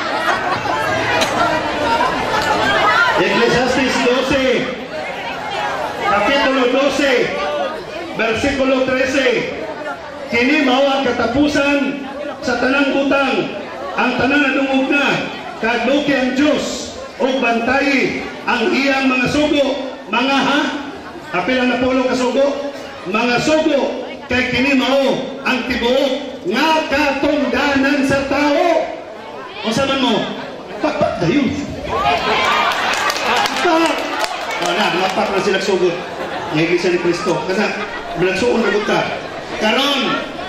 Ecclesiastes twelve, Kapitulo twelve, versikulo thirteen. Kini mao ang katapusan sa tanang butang, ang tanan na dungog na, kadluki ang Diyos, o bantay ang iyang mga sugo, mga ha? Apil ang napulo ka sugo? Mga sugo, kay kini mao ang tibuok nga katungdanan sa tao. O saman mo, pakpak dayon. Lapak! O na, lapak na sila sugod. Ang Iglesia ni Cristo. Kasi, bilagsuon na buta. Karon,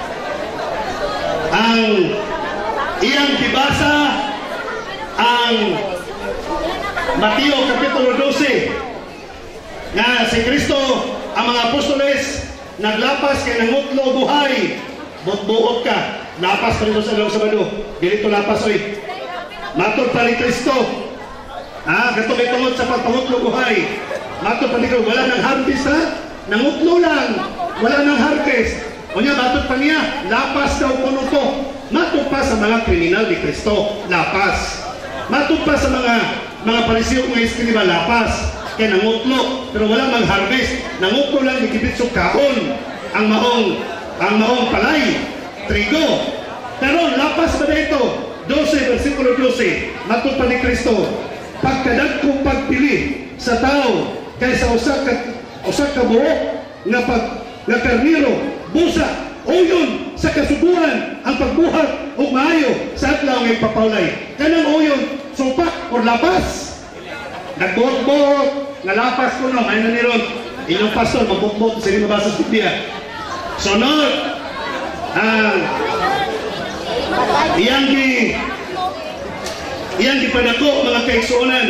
ang iyang gibasa ang Mateo Kapitulo twelve nga si Kristo ang mga apostoles naglapas kay nangutlo buhay buot-buot ka lapas pa rin sa dalawang Sabado dito lapas oy matod pa ni Kristo ah gato may tungod sa pagpangutlo buhay matod pa ni Kristo wala nang harvest ha nangutlo lang wala nang harvest o niya matod pa niya lapas daw puno to matod pa sa mga kriminal ni Kristo lapas matod pa sa mga mga pariseo ng eskriba lapas kaya nangutlo pero wala mang harvest nangutlo lang gigibit sa kaon ang maong ang maong palay trigo pero lapas ba dito twelve versikulo twelve matod pa ni Kristo pagkadagkong pagpili sa tao kaysa usa ka usa ka buok nga pag nga karniro busa uyon sa kasuburan ang pagbuhat ug maayo sa adlaw nga ipapawlay kanang uyon supak or lapas nagbuot-buot nga lapas ko no may naniron inyong pastor magbuot-buot sa mabasa sa Biblia sunod ang iyang di iyang di padako mga kaigsuonan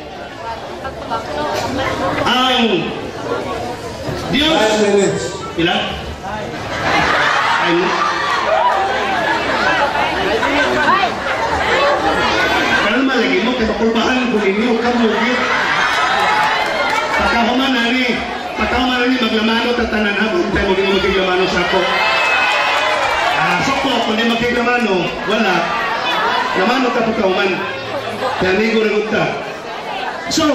ang Diyos pila? Ay kalma lagi mo kaya makulbahan kung inyo kamugit pagkahuman na rin pagkahuman na rin maglamano tatanan ha kung tayo maging magiglamano sa ako ah soko kung di magiglamano wala lamano ka pagkahuman kaya nigo rin ta so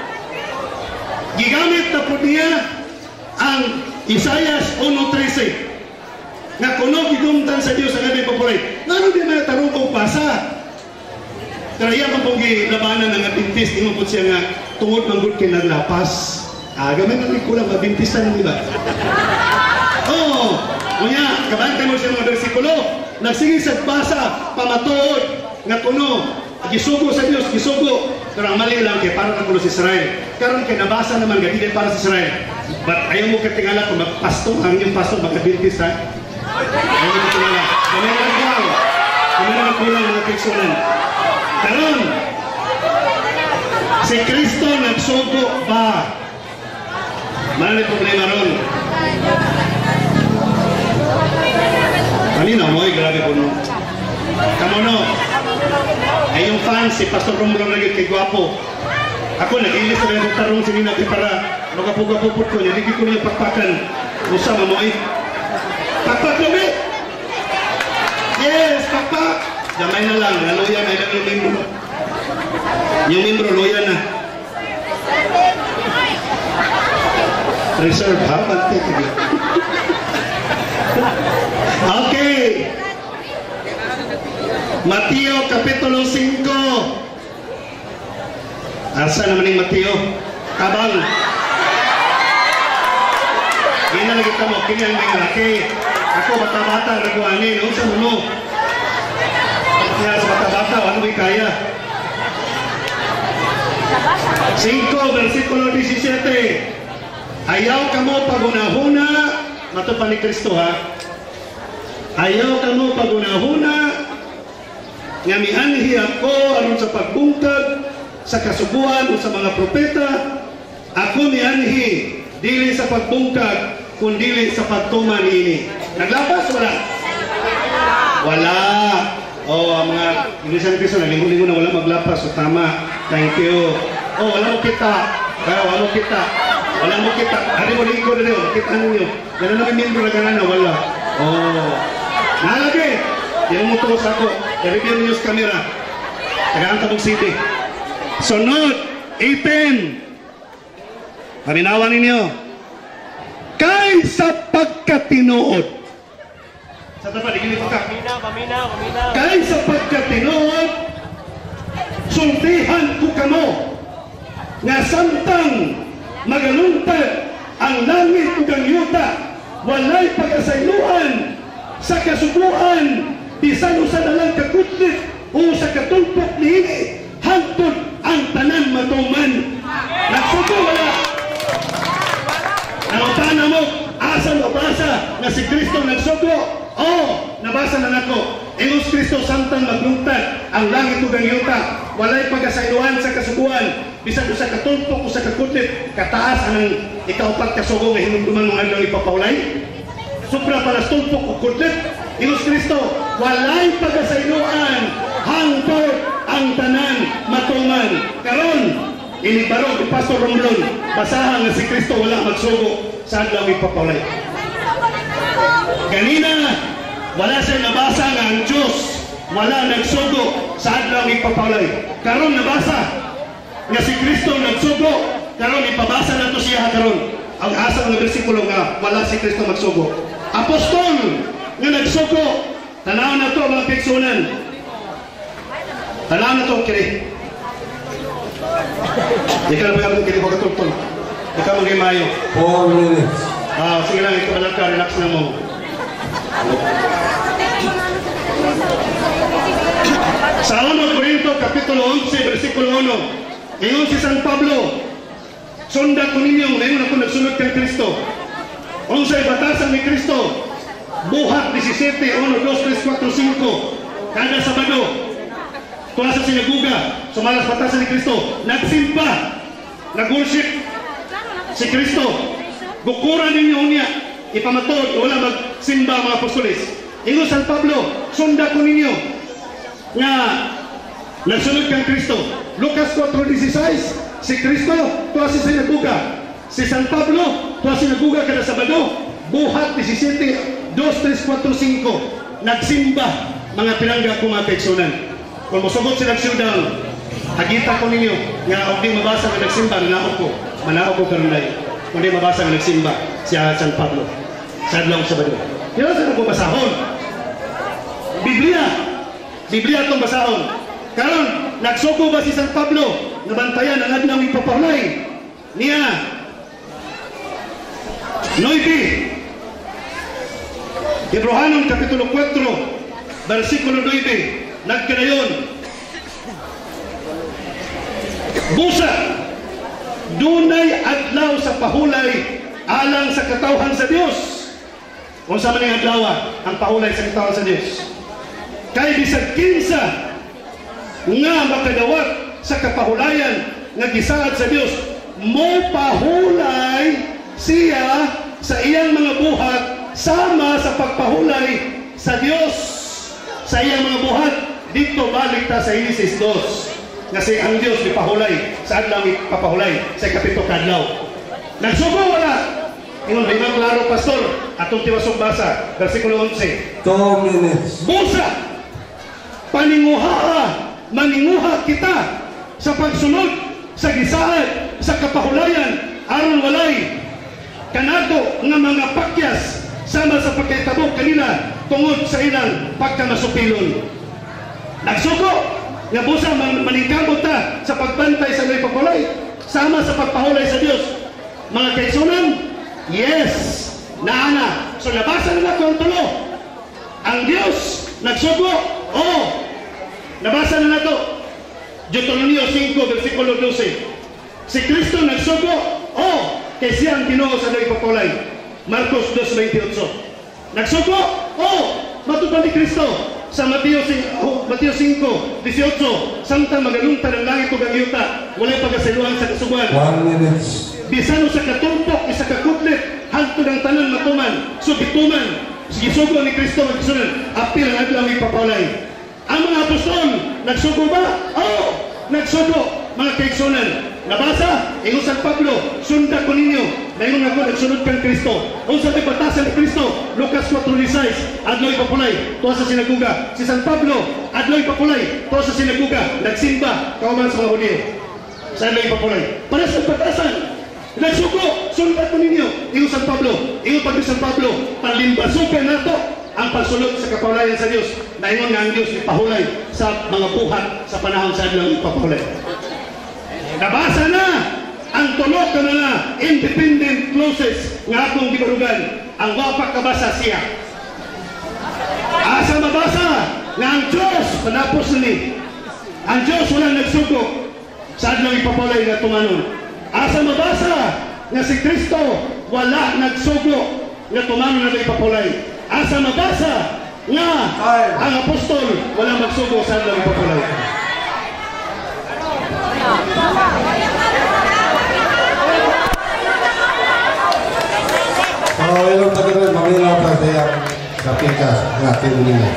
gigamit na po niya ang Isaias one thirteen nga kuno gidumtan sa Dios ang gabi papuray ngano di may tarong pasa pero iya man pong labanan ng Adventist imo po siya nga tungod man gud kay naglapas ah gamay man ni kulang Adventista ni ba oh unya kabantay mo siya mga bersikulo nagsige sa basa pamatuod nga kuno gisugo sa Dios gisugo pero ang mali lang kay para ka kuno sa Israel karon kay nabasa naman gadi para sa Israel but ayaw mo katingala kung magpasto ang inyong pastor mag-Adventist ha ayaw mo katingala gamay lang kulang gamay lang kulang mga kaigsuonan karon si Kristo nagsugo ba Mana problema ron? Kanina mo, grabe po no. Kamu no, ay yung fans, si Pastor Romulo lagi kay Guapo. Ako nag-ilis na yung tarong sinina para magapugapupot ko niya, hindi ko niya pakpakan. Usama mo ay, pakpak mo eh! Yes, pakpak! Damay na lang, naluya na ilang yung membro. Yung membro, luya na. Reserve ha? Okay. Mateo Kapitulo five. Asa naman yung Mateo? Kabang. Gina lagi ka mo, kini ang mga laki. Ako bata-bata, nagwanin. Ano sa mo? Kaya sa bata-bata, ano may kaya? five, versikulo seventeen. Ayaw ka mo pagunahuna, matupan ni Kristo ha. Ayaw ka mo pagunahuna, nga mianhi ako aron sa pagbungkag, sa kasubuan o sa mga propeta. Ako mianhi, dili sa pagbungkag, kundi sa pagtuman ini. Naglapas wala? Wala. Oh, ang mga Iglesia ni Cristo, nalingo-lingo na wala maglapas. So tama. Thank you. Oh, wala mo kita. Kaya wala mo kita. Wala mo kita. Hari mo lingko na rin. Kita ninyo. Gano'n namin membro na gano'n na wala. Oh. Nalagi. Yan mo tuos ako. I-review ninyo sa camera. Tagaan ka mong C D. Sunod. eighteen. Paminawan ninyo. Kay sa pagkatinuod. Sa tapat, digili pa ka. Paminaw, paminaw, paminaw. Kay sa pagkatinuod, sultihan ko kamo nga samtang magaluntad ang langit ug ang yuta, walay pagkasayloan sa kasubuan, bisan usa na lang kakutlit o sa katulpok niini, hangtod ang tanan matuman. nabasa na si Kristo nagsugo? Oh, nabasa na nako. Ingon si Kristo samtang maglungtad ang langit ug ang yuta, walay pagkasayloan sa kasuguan, bisan usa ka tulpok usa ka kudlit, kataas anang ikaupat ka sugo nga hinumduman ng adlaw ipapawlay. Supra para tulpok ug kudlit, ingon si Kristo, walay pagkasayloan hangtod ang tanan matuman. Karon inibaro ni Pastor Romblon, basahan nga si Kristo wala magsugo sa adlaw ipapawlay. Ganina, wala siya nabasa nga ang Diyos wala nagsugo sa adlaw ipapawlay. Karon nabasa nga si Kristo nagsugo, karon ipabasa na to siya karon. Ang asa ng bersikulo nga wala si Kristo magsugo. Apostol nga nagsugo, tanaw na to mga piksunan. Tanaw na to kini. Ikaw na ba yung kini ko katultol? Ikaw magay mayo. Four minutes. Ah, sige lang, ito lang ka, relax na mo. Sa unang Korinto, Kapitulo eleven, versikulo one, ingon si San Pablo, sunda ko ninyo, ngayon ako nagsunod kay Kristo. Unsay batasan ni Kristo, buhat seventeen, one, two, three, four, five, kada Sabado, tuwa sa sinaguga, sumalas batasan ni Kristo, nagsimba, nag-worship si Kristo. Bukuran ninyo niya, ipamatod, wala magsimba mga apostolis. Ingon San Pablo, sunda ko ninyo nga nagsunod kang Kristo. Lucas four sixteen, si Kristo tuwa si sinaguga, si San Pablo tuwa sinaguga kada Sabado, buhat seventeen, two, three, four, five, nagsimba mga pinangga ko mga kaigsunan. Kung musugot silang siyudang, hagita ko ninyo nga huwag di mabasa nga nagsimba, nanao ko manao ko karunay. Kung di mabasa nga nagsimba siya San Pablo sa adlaw Sabado. Kaya sa nang basahon Biblia, Biblia itong basahon. Karon, nagsugo ba si San Pablo? Nabantayan ang adlaw ipapawlay niya. Noybi, Hebrehanon Kapitulo four, versikulo nine, nagkanayon. Busa, dunay adlaw sa pahulay alang sa katawhan sa Dios. Kung sa maning adlaw ang pahulay sa katawhan sa Dios. Kay bisag kinsa nga makadawat sa kapahulayan nga gisaad sa Dios, mo pahulay siya sa iyang mga buhat sama sa pagpahulay sa Dios sa iyang mga buhat. Dito balik ta sa Genesis two nga si ang Dios ipahulay sa adlaw ipapahulay sa kapito kadlaw. Nagsugo wala? Ingon limang klaro pastor atong tiwasog basa versikulo eleven. Two minutes. Busa paninguha maninguha kita sa pagsunod sa gisaad sa kapahulayan aron walay kanato nga mga pakyas sama sa pagkahitabo kanila tungod sa ilang pagkamasupilon. Nagsugo nga busa maningkamot ta sa pagbantay sa mga pagpahulay sama sa pagpahulay sa Dios. Mga kaigsunan, yes, naana. So nabasa na nato ang tulo. Ang Dios nagsugo, oh, nabasa na nato. Deuteronomio five, versikulo twelve. Si Kristo nagsugo, oh, kay siya ang Ginoo sa dayong pagpahulay. Marcos two twenty-eight. Nagsugo, oh, matupad ni Kristo sa Mateo five, eighteen, samtang magalungtad ang langit ug ang yuta, walay pagkasayloan sa kasuguan. One minute. Bisan sa katumpok, isa ka kudlit, hangtod ang tanan matuman, sugituman, sigisugo ni Kristo magsunan, apil ang adlaw ipapawlay. Ang mga apostol, nagsugo ba? Oo, nagsugo, mga kaigsunan. Nabasa, ingon San Pablo, sunda ko ninyo, naingon ako nagsunod kang Kristo. Kung sa batasan ni Kristo, Lucas four sixteen, adlaw ipapulay, tuwa sa sinaguga. Si San Pablo, adlaw ipapulay, tuwa sa sinaguga, nagsimba, kauman sa mga Hudyo. Sa adlaw ipapulay. Para sa batasan, nagsugo, sundan ko ninyo. Ingon San Pablo, ingon pag San Pablo, panlimbasukan nato ang pagsulod sa kapahulayan sa Dios. Naingon nga ang Dios ipahulay sa mga buhat sa panahon sa adlaw ipapahulay. Nabasa na ang tulok na na independent clauses nga akong gibarugan. Ang wapak kabasa siya. Asa mabasa nga ang Diyos panapos ni. Ang Diyos walang nagsugo sa adlaw ipapahulay nga tumanon. Asa mabasa nga si Kristo wala nagsugo nga tumano na ipapulay. Asa mabasa nga ang apostol wala magsugo sa adlaw ipapulay. Oh, ilong tagad mamilaw ta sa sa pikas natin nila.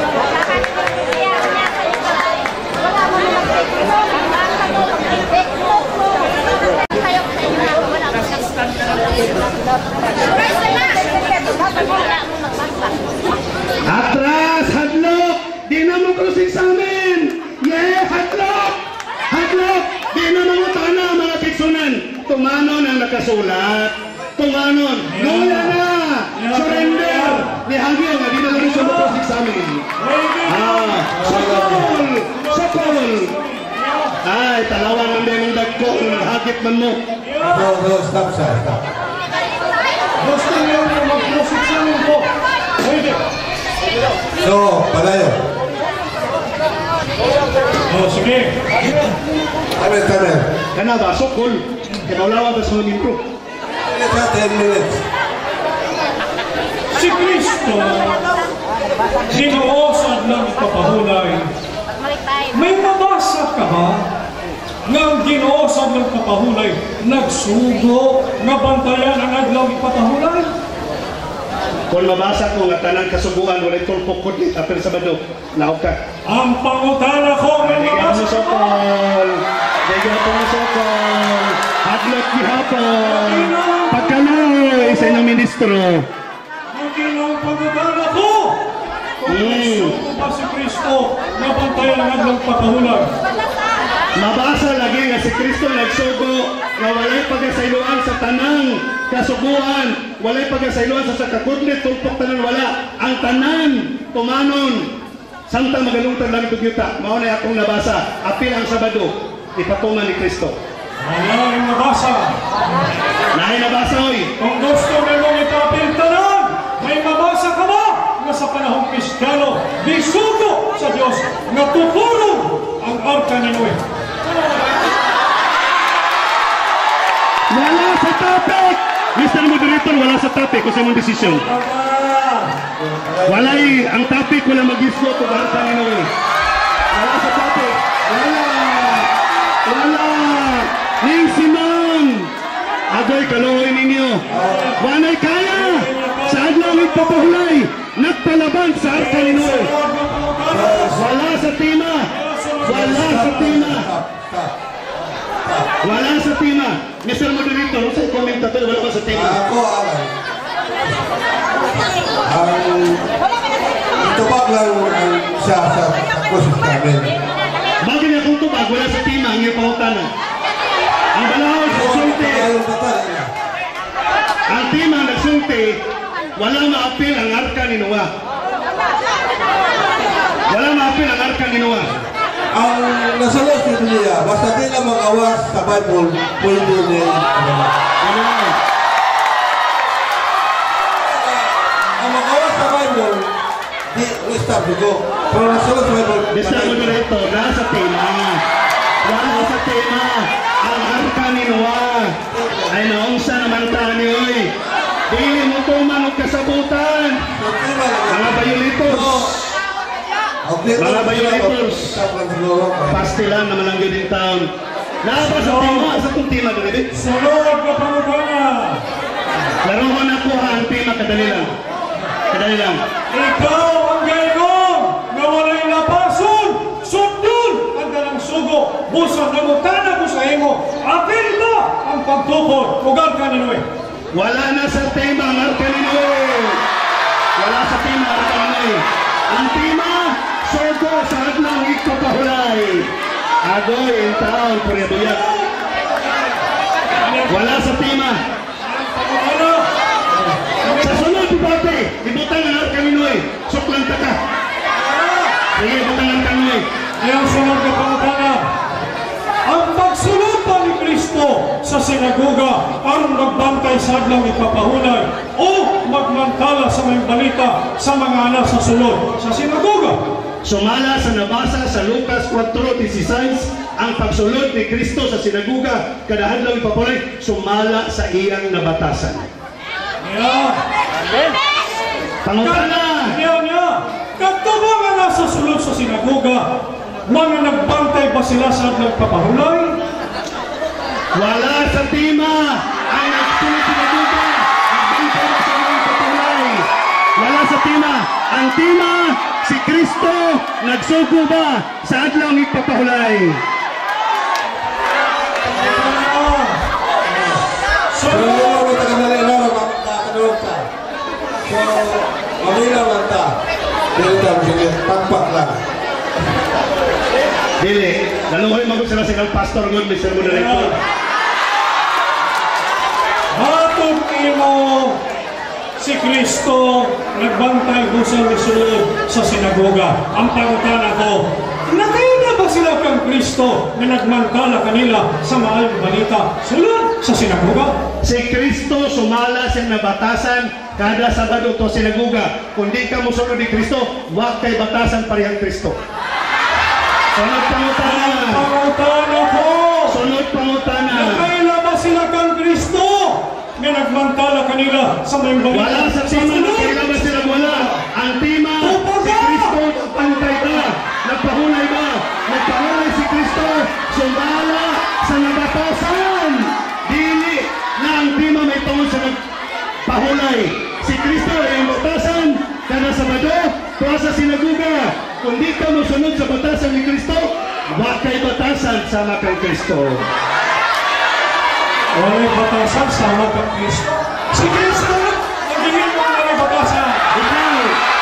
Atras, hadlok! Di na mo krusig sa amin! Yeah, hadlok! Hadlok! Di na mga tana, mga piksunan! Tumanon ang nakasulat. Tumanon! Lula na! Surrender! Di hangyo nga, di na lang siya mo krusig sa amin. Ah, sakol! Sakol! Ay, talawan ng demong dagkol. Hakit man mo. So, so, stop siya, stop. Gusto niyo mag-prosik sa amin po. Pwede. So, palayo. Oh, sige. Tamer, tamer. Kana ba, sokol? Kinawlawa ba sa mga membro? Minutes ha, ten minutes. Si Kristo, sinuosad ng kapahulay. May mabasa ka ba nga ang ginuosad ng kapahulay nagsugo nga bantayan ang adlaw ipapahulay? Kung mabasa ko nga tanang kasubuan, wala'y tulpok ko dito, apel Sabado, naog ka. Ang pangutana ko may Diga mo mabasa ka ba? sokol! Diga mo sokol! Hadlok gihapon! Pagkanoy sa inyong ministro! Ang ginang pangutana ko kung Mm. nagsugo ba si Kristo nga bantayan ang adlaw ipapahulay? Mabasa lagi nga si Kristo nagsugo nga walay pagasayloan sa tanang kasuguan, walay pagasayloan sa sakakudlit, tulpok tanan wala. Ang tanan, tumanon, samtang magalungtag lang ito yuta. Mao na akong nabasa, apil ang Sabado, ipatuman ni Kristo. Wala rin mabasa. Nahay nabasa oy. Kung gusto mo mong ipapiltaran, may mabasa ka ba na sa panahong Kristiyano, bisugo sa Diyos na tutulong ang arka ni Noe? Wala sa topic! mister Moderator, wala sa topic kung sa mong desisyon. Walay, ang topic wala mag-islo kung arka ni Noe. Wala sa topic. Wala! Wala! Ning Simon! Agoy, kaluhoy ninyo. Walay kaya! Sa adlaw ipapahulay, nagpalabang sa arka ni Noe. Wala sa tima! Wala sa tima! Wala sa tima! mister Moderator, sa komentator, wala ba sa tima? Ako, alay. Ang tubag lang ang siya sa kusis namin. Bagay na kung tubag, wala sa tima, ang iyong pahutanan. Ang balahon, nagsulti. Ang total, ina. Ang tima nagsulti, wala maapil ang arka ni Noah. Wala maapil ang arka ni Noah. Ang nasalos ni Biblia, basta di lang mag-awas sa Bible, pwede niya. Ano? Ang mag-awas sa Bible, di, stop dito. Pero nasalos sa Bible, mister Moderator, nasa tima. Wala sa tima. Ang arka ni Noah ay naungsa naman tani, oy. Dili mo tuman og kasabutan. Mga bayulitos. Mga bayulitos. Pastilan naman ang yun taon. Naba sa tima, sa itong tima, David? Sunod ka pangutana. Laruhan ako ang tima, kadali lang. Kadali lang. Ikaw ang gayon na walay lapason, sundon ang dalang sugo, busang namutana ko sa imo. Apil ba ang pagtupod, ugal ka ni Noe? Wala na sa tema ang arka ni Noe. Wala sa tema ang arka ni Noe. Ang tema, sugo sa adlaw ipapahulay. Agoy, in taon, puriyaduyak. Wala sa tema. Sa sunod, Pupate, ibutang ang arka ni Noe. Suklang ka ka. Sige, ibutang ang arka ni Noe. Iyang sunod ka pangutana. Ang pagsulod pa ni Kristo sa sinagoga ang magbantay sa adlaw ipapahulay o magmantala sa may balita sa mga anak sa sulod sa sinagoga. Sumala sa nabasa sa Lucas four sixteen, ang pagsulod ni Kristo sa sinagoga kada adlaw ipapulay, sumala sa iyang nabatasan. Yeah. Pangutana. Niya niya. Kadto ba nga nasa sulod sa sinagoga? Mga nagbantay ba sila sa nagpapahulay? Wala sa tima ang nagsulod sa sinagoga. Nagbantay ba sa nagpapahulay? Wala sa tima. Ang tima, si Kristo, nagsugo ba sa adlaw nagpapahulay? So, So, yung mga taga-nalay na, makakanood ka. So, maminaw lang ta. Dili ta, sige, tampak lang. Dili, naluhoy mo sila silang pastor good, Mister Moderator. hatod imo si Kristo nagbantay busang isulod sa sinagoga. Ang pangutana ko, nakita ba sila kang Kristo na nagmantala kanila sa maayong balita sulod sa sinagoga? Si Kristo sumala sa nabatasan kada Sabado to sinagoga. Kung di ka musunod ni Kristo, wag kay batasan parehang Kristo. Sunod pangutana. Pangutana ko, Sunod pangutana. nakita ba sila kang Kristo na nagmantala kanila sa maayong balita? Wala sa tima na kailan ba sila wala. Ang tima, si Kristo pantay ba? Nagpahulay ba? Nagpahulay si Kristo, sumala sa nabatasan. Dili na ang tima may tungkol sa nagpahulay. Si Kristo ay ang batasan kada Sabado, tuwa sa sinagoga. Kung di ka masunod sa batasan ni Kristo, wag kay batasan sama kang Kristo. Walay batasan sama kang Kristo. Si Kristo, nagingin mo na may batasan. Ikaw!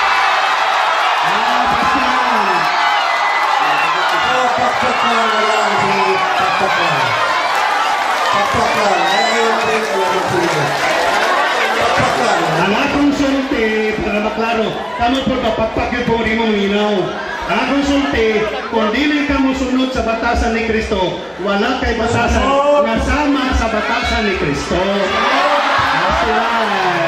Ah, pastor! So, pakpak lang lang si pakpak lang. Pakpak lang. Ngayon din, alam mo sila. Pakpak lang. Ang akong sulti, para maklaro, kamo po ba pakpak yung po rin mo minaw. Ang akong sulti, kung dili ka musunod sa batasan ni Kristo, wala kay batasan na sama sa batasan ni Kristo. That's right.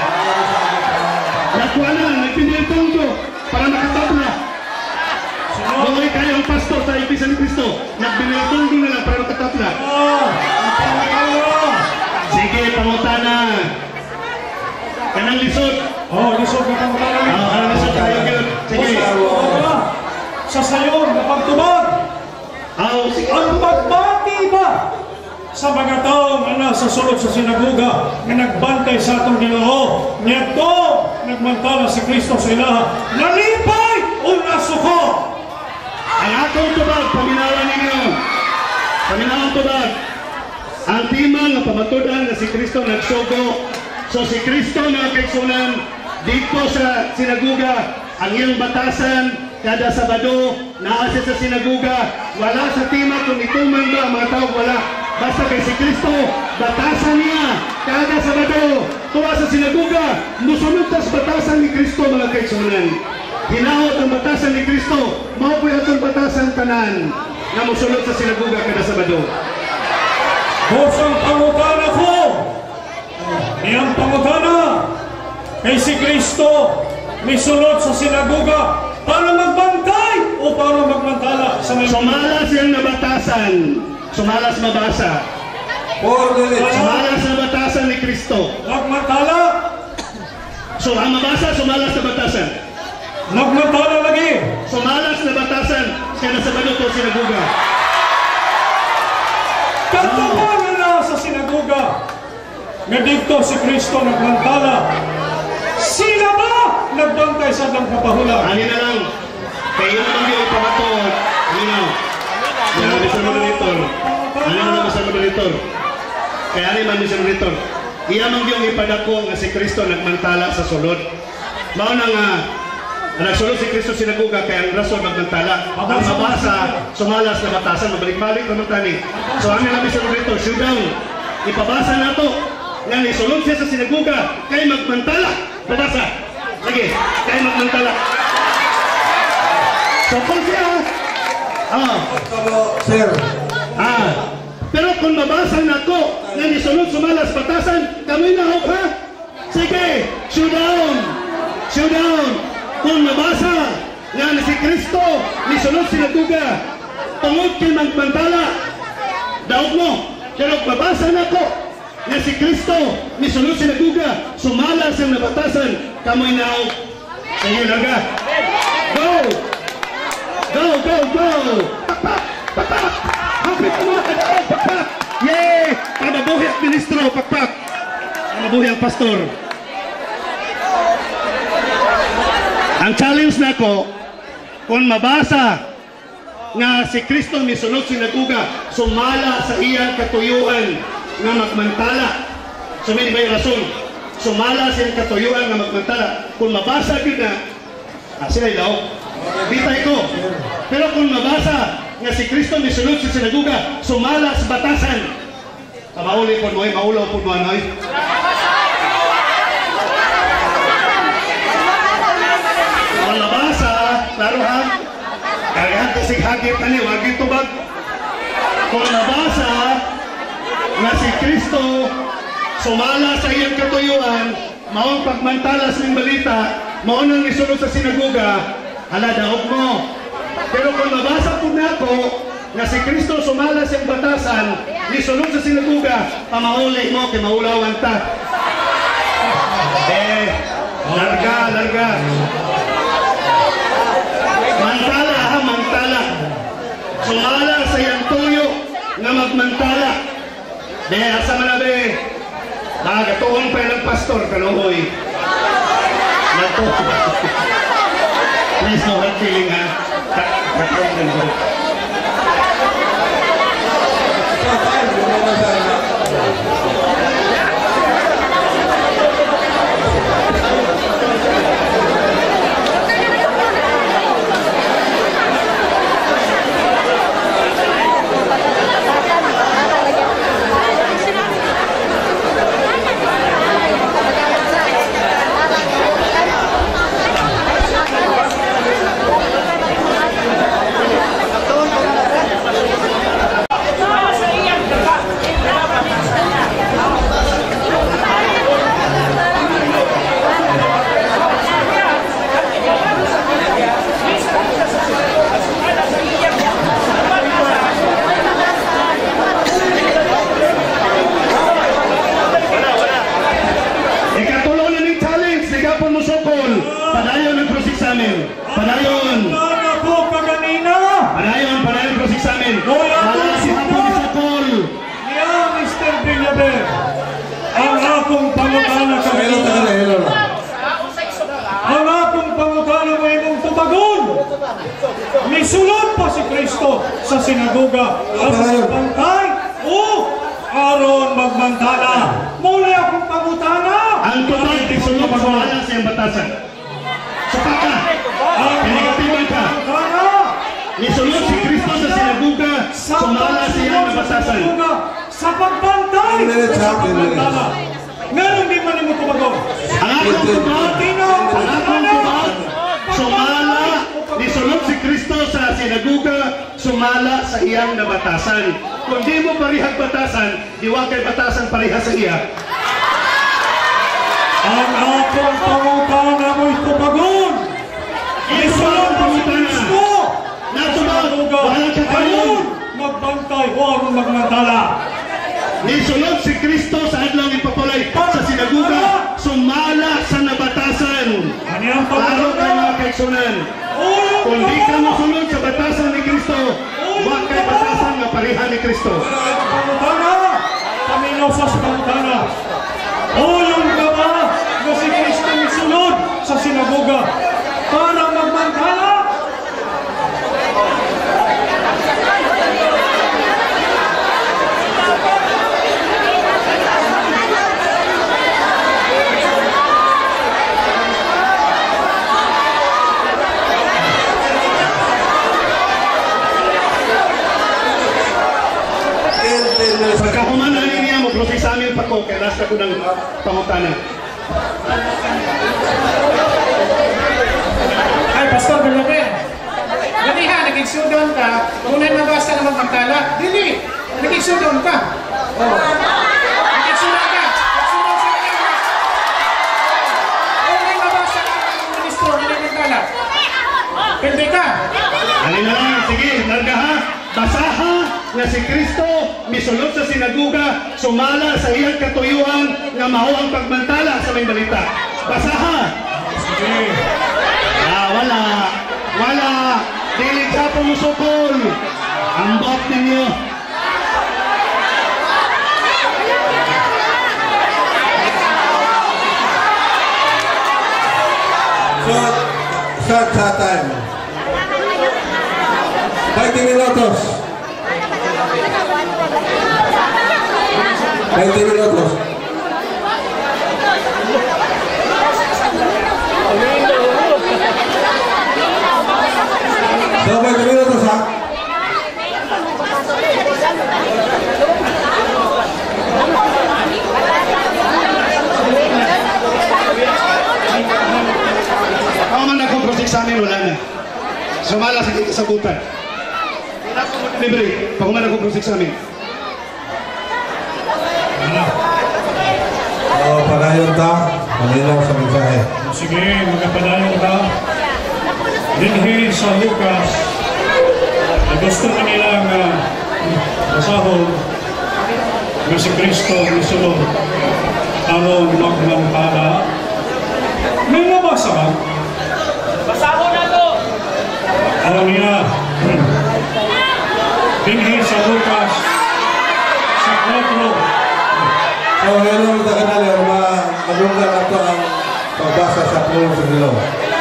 Nakuha na, nagpindil tungko para makatabla. Buhay kayo ang pastor sa ibisa ni Kristo. Nagbinil tungko na lang para makatabla. Ah, ang pangalawa. Sige, pangutana. Kanang lisod. Oh, lisod na pangutana. Ah, kanang lisod tayo. Sige. Pangalawa. Sa sayon na pagtubag, Ah, sige. ang pagbati ba sa mga taong na nasa sulod sa sinagoga na nagbantay sa atong Ginoo, niya to nagmantala si Kristo sa ilaha, nalipay o nasuko. Ang akong tubag, paminawan ninyo. Paminawan tubag. Ang timang na pamatudan na si Kristo nagsugo. So si Kristo na kaigsunan dito sa sinagoga, ang iyong batasan kada Sabado, naasa sa sinagoga, wala sa tima kung ituman ba ang mga tao, wala. Basta kay si Kristo, batasan niya kada Sabado, tuwa sa sinagoga, musunod sa batasan ni Kristo mga kaigsunan. Hinahot ang batasan ni Kristo, maupoy atong batasan tanan na musunod sa sinagoga kada Sabado. Bosang pangutana ko, niyang pangutana, kay si Kristo, misulod sa sinagoga, para magbantay o para magmantala sa may Sumalas yung nabatasan, sumalas mabasa. Four minutes. Sumalas na batasan ni Kristo. magmantala, So ang mabasa, sumalas na batasan. magmantala lagi. Sumalas na batasan, kada Sabado to sinagoga. Katupan na sa sinagoga, nga dito si Kristo nagmantala. Sila ba nagbantay sa ng kapahula? Ani na lang, kayo naman yung ipamatod. Ano na? Yan ang Mister Moderator. Ano na Mister Moderator? Kaya ani man Mister Moderator. Iya man yung ipadako nga si Kristo nagmantala sa sulod. Mao na nga nagsulod si Kristo sinagoga kaya ang rason magmantala. Ang mabasa, sumalas na batasan, mabalik-balik naman tani. So ano na Mister Moderator, shoot down. Ipabasa na to. Nga isulod siya sa sinagoga kaya magmantala. Babasa. Lagi. Kaya magmantala. So kung siya ah, Pero, sir, ah, pero kung mabasa na ko nga isulod sumalas batasan, kami na ha? Sige, shoot down. Shoot down. Kung mabasa nga si Kristo nisulod sinagoga tungod kay magmantala, daog mo. Pero mabasa na ko nga si Kristo misulod sinaguga sumala sa nabatasan kamoy naog sa iyo laga. Go! Go, go, go! Pakpak! Pakpak! Hapit mo! Pakpak! Yay! Pamabuhi ang ministro! Pakpak! Pamabuhi ang pastor! Ang challenge na ko, kung mabasa nga si Kristo misulod sinaguga sumala sa iyang katuyuan nga magmantala. So may may rason. Sumala sa iyang katuyuan nga magmantala. Kung mabasa yun na, ah, sila ilaw. Bitay ko. Pero kung mabasa nga si Kristo misulod sa sinaguga sumala sa batasan, mauli po mo, maulaw po mo anoy. Kung mabasa, klaro ha, kagahan kasi hagip na ni, wag ito bag. Kung nabasa na si Kristo sumala sa iyang katuyuan, maong pagmantalas ng balita, maunang isunod sa sinaguga, hala daog mo. Pero kung nabasa po na ako na si Kristo sumala sa iyang batasan, isunod sa sinaguga, pamauli mo, kay maulawan ta. Eh, larga, larga. Mantala ha, mantala. Sumala sa iyang tuyo nga magmantala. De, asa man na be? Nagatuon pa ng pastor, kaluhoy. Nato. Please no hard feeling ha. Katuon din ko. Padayon ang prosik sa amin. Padayon. Padayon, padayon prosik sa amin. Wala si Hapon ni Sokol. Niya, Mister Villaber, ang akong pangutana sa kanina. Ang akong pangutana mo imong tubagon. Misulod pa si Kristo sa sinagoga. Ang pantay o aron magmantala. Muli akong pangutana. Ang tubag isulod pa sumala sa iyang batasan. Sapaka, pinagatiban ka. Isulod si Kristo sa sinaguga, sumala sa iyang batasan. Sa pagbantay, sa pagmantala. Meron di man mo tumagon. Ang akong tubag, ang akong tubag, sumala, isulod si Kristo sa sinaguga, sumala sa iyang nabatasan. Kung di mo parihag batasan, diwa kay batasan pariha sa iya. Ang akong pangutana mo'y tubagon. Isulod pa si Kristo. Natubag, walang kakaroon. Magbantay o aron magmantala. Nisulod si Kristo sa adlaw ipapulay sa sinaguga, sumala sa nabatasan. Klaro kayo mga kaigsunan. Kung di ka masulod sa batasan ni Kristo, wag kay batasan na parihan ni Kristo. Pangutana, paminaw sa pangutana. Ulong ka ba na si Kristo nisulod sa sinagoga para magmantala? Pagkahumanan niya mo, prosig sa amin pa ko, kaya nasa ko ng pangutana. Ay, Pastor Villaber, gani ha, nag-igsudon ka, kung na'y mabasa na magpagtala, dili, nag-igsudon ka. Oh. Nag-igsudon ka, nag-igsudon sa kanya. Kung na'y mabasa na ng ministro, na magpagtala, pwede ka. Alin na lang, sige, larga ha, basa ha, nga si Kristo misulod sa sinaguga, sumala sa iyang katuyuan nga mao ang pagmantala sa may balita. Basaha. Sige. Ah, wala. Wala. Dili ka pumusukol. Ambot ninyo. So, start sa time. twenty minutos. twenty minutos. So, twenty minutos ha? Ako man akong project sa amin, wala na. Sumala sa kasabutan. Libre, ako man akong project sa amin. So, panayon ta. Panilaw sa mensahe. Sige, magkapadayon ka. Dinhi sa Lucas, na gusto kanilang uh, basahon na si Kristo misulod aron magmantala. May nabasa ka? Basahon na to! Alam niya, dinhi sa Lucas sa kwatro. So, ngayon kita kanali, madunggan na ito ang pagbasa sa pulong sa Dilo.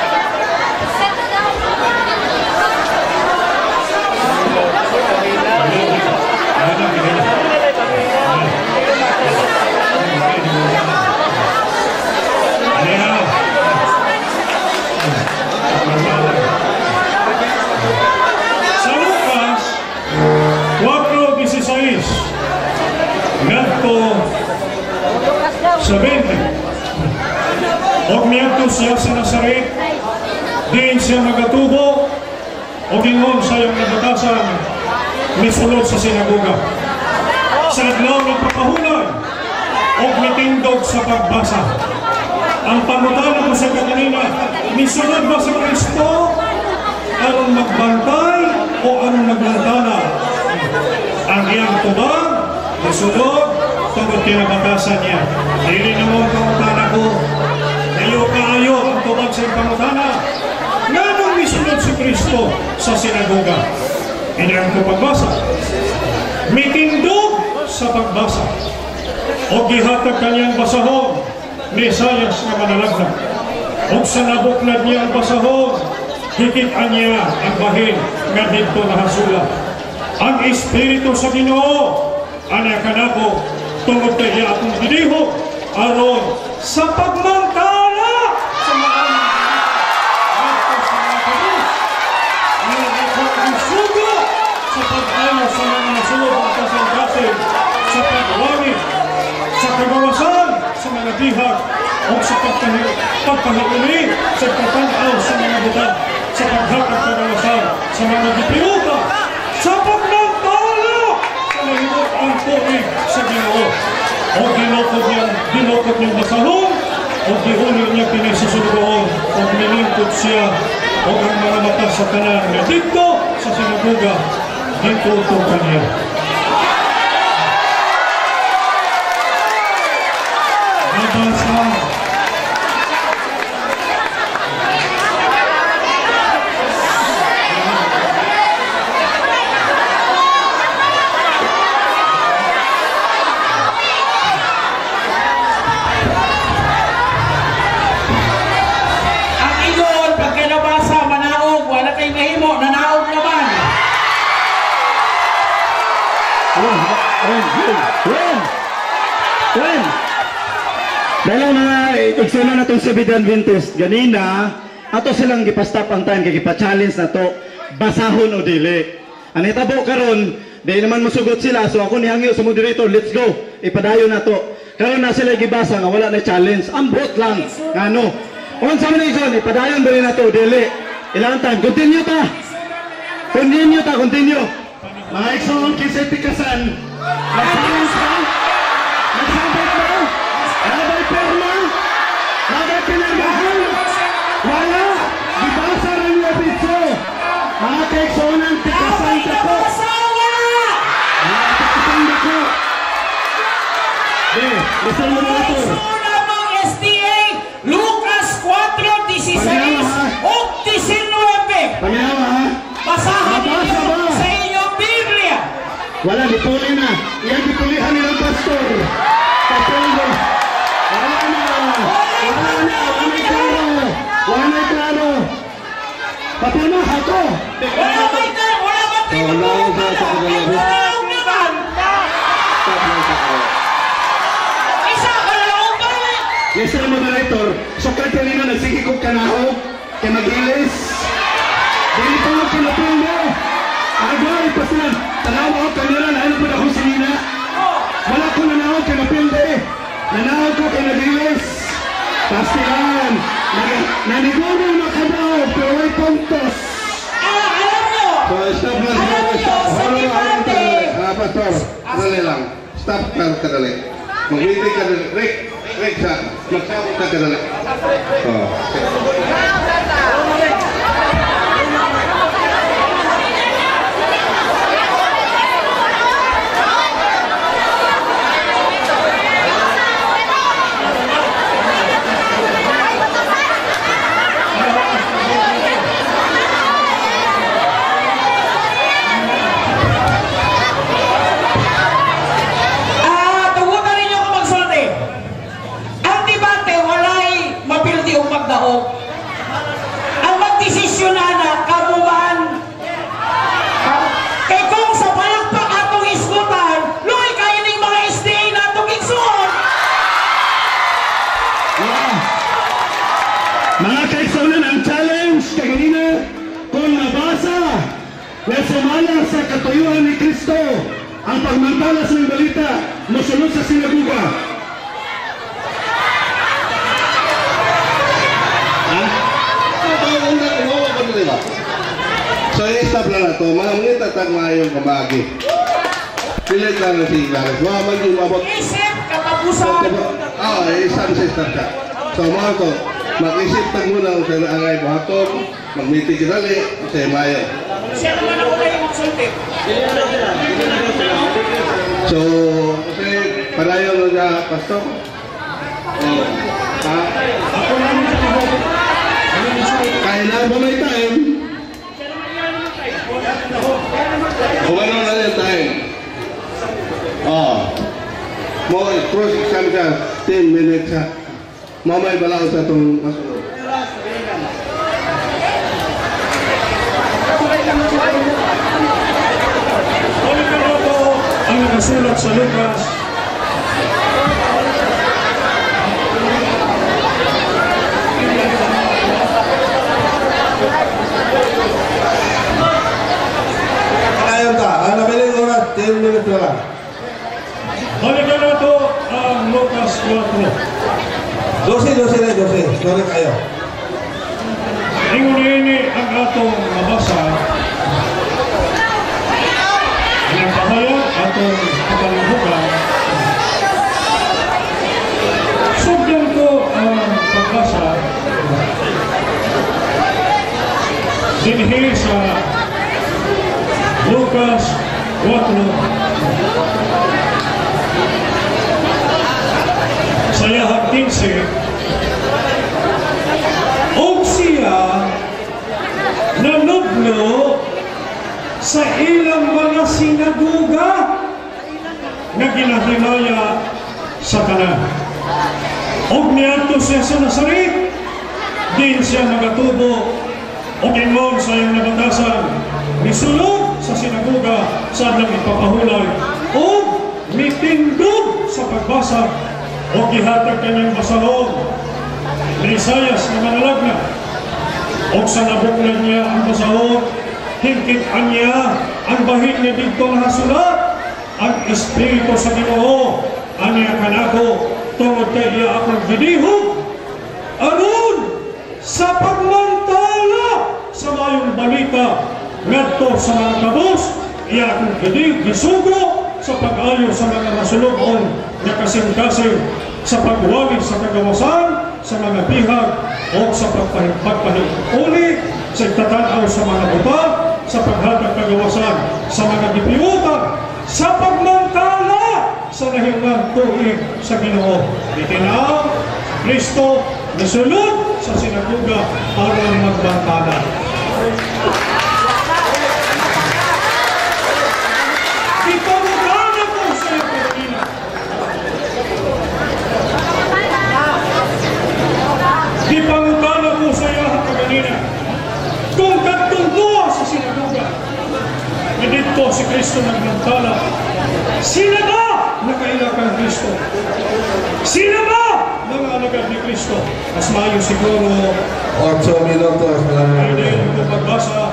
Sa Lucas four sixteen ngadto sa twenty og miadto siya sa Nazaret, diin siya nagatubo o gingon sa iyang nabatasan misulod sa sinagoga. Sa adlaw ng pagpahulay o mitindog sa pagbasa. Ang pangutana ko sa kanina, misunod ba sa Kristo? Anong magbantay o anong naglantana? Ang iyang tubag, misunod, tungkol kinabatasan niya. Hindi naman pangutana ko, kayo kaayo ang tubag sa iyang pangutana. Nanong misunod si Kristo sa sinagoga? Hindi ang pagbasa. Mitindog sa pagbasa. O gihatag kanyang basahon ni Isaias na manalagna. O sa nabuklad niya ang basahon, hikitan niya ang bahin nga dito nahasula. Ang Espiritu sa Ginoo, anak kanako, tungod kay iya akong gidihok, aron sa pagmantala sa mga at sa mga kabus. Ang akong sugo sa pag-ayo sa mga nasulog ang kasang-kasing, sa pagwamit, sa kagawasan, sa mga dihag, o sa pagpahiguli, sa pagpanaw sa mga butang, sa paghatag kagawasan, sa mga dipiuta, sa pagmantala, sa nahimot ang tuig sa Ginoo. O ginokod niya, ginokod niyang basahon, o gihuli niya pinagsusunugoon, o nilingkod siya, o ang mga mata sa kanan na dito sa sinagoga, dito ito kanya. Nabasa. Ang idol, pag kinabasa, manaog, wala kay mahimo, nanaog naman. Ren, Ren, Ren, Ren. Dahil mga iksuna na itong Seventh Adventist, ganina, ato silang gipastap ang time, kaya gipa-challenge na to, basahon o dili. Ang itabo karon, di naman masugot sila, so ako nihangyo sa moderator, let's go, ipadayo na to. Karon na sila gibasa nga wala na challenge, ambot lang, nga ano. Kung sa mga ison, ipadayon ba rin na to, dili. Ilang time, continue ta. Continue ta, continue. Mga iksunod kisay tikasan, mag-challenge ka? Magsabot ba? Labay perma? Labay pinagahan? Wala! Dibasa rin yung bitso! Mga kaiksunan tikasan ka po! Papunahan ko! Wala ba ito? Wala ba ito? Wala ko sa sa kagabi. Wala naman! Stop lang sa ko. Isa ka lang ba? Yes, sir, moderator. So, kahit kanina nagsige ko kanaho, kay Magiles. Dili pa ako kinapildo. Agay pa sila. Tanawa ko kanina na ano po na akong sinina. Wala ko nanawag kay Mapilde. Nanawag ko kay Magiles. Pastilan. Nanigulo na kabaw, pero may puntos. Ah, alam nyo! So, stop lang. Alam nyo, Stop. sa Hold on, hold on, debate. kadali. Ah, Pastor, kadali lang. Stop ka kadali. Mag-meeting ka kadali. Rick, Rick, sa magsawag ka kadali. Oh. Ah, tugutan ninyo ako magsulti. Ang debate, walay mapildi o magdaog. Ang magdesisyon na kabuan. Kay kung sa palakpak atong isgutan, luoy kayo ng mga S D A na atong igsuon. Yeah. Mga kaigsunan, ang challenge kaganina kung nabasa na sumala sa katuyuan ni Kristo ang pagmantalas ng balita musulod sa sinaguga. Ha? Ito, una, umawa ko na diba? So, i-stop lang na ito. Mga mga tatag mayong kabagi. Pilit lang na si Igares. Mga mga yung mabot. Isip, katapusan. Ah, isang sa start ka. So, mga ito, mag-isip tag muna kung saan ang ay buhaton, mag-meeting ka dali, sa mayo. Siya naman ako kayo magsulti. So, kasi panayon na niya, Pastor. Oh, ha? Kaya na ba may time? Kung ano na yung time? Oh. Mo, cross exam ka, ten minutes ha. Mamay balaw sa itong masunod. Balikan na po ang nakasulat sa Lucas. Ayaw ka, ang nabiling oras, ten minutes na lang. Balikan na po ang Lucas four. Dosi, dosi na, dosi. Sorry kayo. Ingon ini ang atong mabasa. Ang bahaya atong kapalibugan. Sugdan ko ang pagbasa dinhi sa Lucas four. Sa yahag fifteen. Og siya nanudlo sa ilang mga sinaguga na ginahimaya sa kanan. Og niadto siya sa Nazaret, din siya magatubo o ingon sa iyang nabatasan, misulod sa sinaguga sa nang ipapahulay o mitindog sa pagbasa o gihatag kanyang masalong ni Isayas na manalagna. O sa nabuklan niya ang masahod, hingkitan niya ang bahid niya dito na hasulat, ang Espiritu sa Ginoo, aniya kanako, tungod kay iya akong gidihog, aron sa pagmantala sa mayong balita, ngadto sa mga kabos, iya akong gidihog, gisugo sa pag-ayo sa mga masulubon na kasing-kasing, sa pagwagi sa kagawasan, sa mga bihag, o sa pagpahipagpahipuli, sa itatanaw sa mga buta, sa paghatag kagawasan, sa mga gipiyutan, sa pagmantala sa nahingang tuig sa Ginoo. Itinaw, Kristo, nasulod sa sinaguga aron magbantala. Ipamukana ko sa iyo, Panginoon. Ipamukana ko sa iyo, Panginoon. Kung Kristo nagmantala. Sila ba nakaila kang Kristo? Sila ba mga alagad ni Kristo? Mas mayo siguro Ocho minutos ay lang. dahil ko pagbasa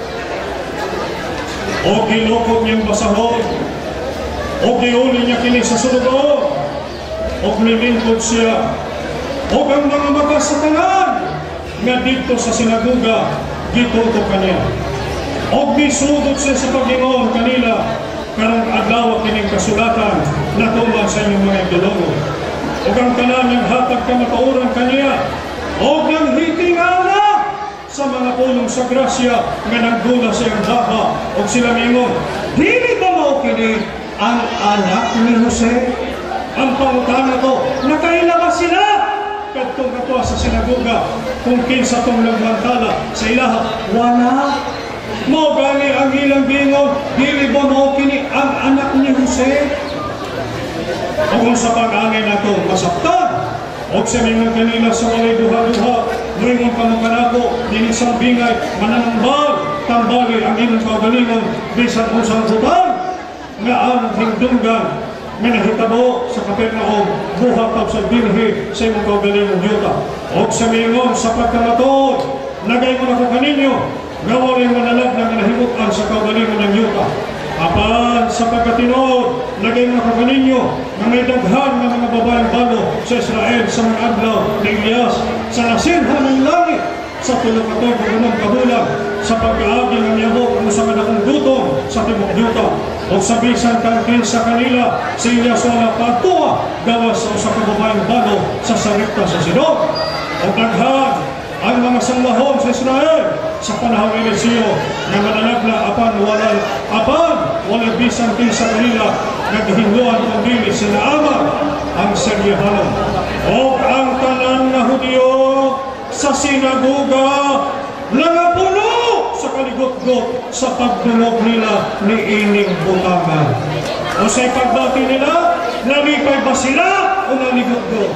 o gilokog niyang basahon o giuli niya kini sa sunugon o nilingkod siya o ang mga mata sa tanan nga dito sa sinaguga gituto kanya o misudot siya sa Panginoon kanila karang adlaw kining kasulatan na tuman sa inyong mga idologo o ang tanan ng hatag kamatuoran kanya o ang hitingala sa mga pulong sa grasya nga nagdula sa iyong daba o sila mingon, dili ba mo kini ang anak ni Jose? Ang pangutana ko, nakaila ba sila? Kadtong katwa sa sinaguga, kung kinsa tong nagmantala sa ilaha, wala. Mo gani ang ilang bingon, dili ba mo kini ang anak ni Jose? O kung sa pag-angay na ito, masaktan. O sa mga kanila sa walay duha-duha, luingon ka mo kanako, dinisang bingay, mananambal, tambali ang ilang kaugalingon, bisan mo sa hutan, nga ang hingdunggan, nga nahitabo sa Kapernaum, buhat o sa binhi sa imong kaugalingon yuta. O sa mingon sa pagkamatod, nagay mo na ko kaninyo, nga walay manalag na nahimutan sa kaugalingon ng yuta. Apan sa pagkatinod, lagay mo na kaninyo na may daghan ng mga babayang balo sa Israel sa mga adlaw ni Elias sa nasinhan ng langit sa tulong-atong kagunang kabulang sa pag-aagi ng yabok kung sa manakong gutom sa timok yuta o sa bisan kangkin sa kanila si Elias wala patuwa gawas sa usa ka babayang balo sa saripta sa Sidon o daghan ang mga sanglahon sa Israel sa panahon ni Eliseo na manalag na apan wala apan wala bisan din sa kanila naghinduan kung dili sila ama ang seryahanon o ang tanan na Hudyo sa sinagoga nangapuno sa kaligot-got sa pagdulog nila ni ining butangan o sa pagbati nila nalipay ba sila o naligot-got?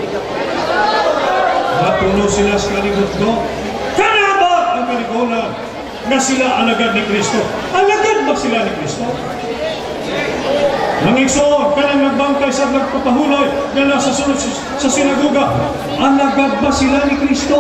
Napuno sila sa kaligot-got. Kana ba ang kaligunan na sila alagad ni Kristo? Alagad ba sila ni Kristo? Mangigsoon, kanang nagbangkay sa nagpapahulay na nasa sunod sa sinagoga, alagad ba sila ni Kristo?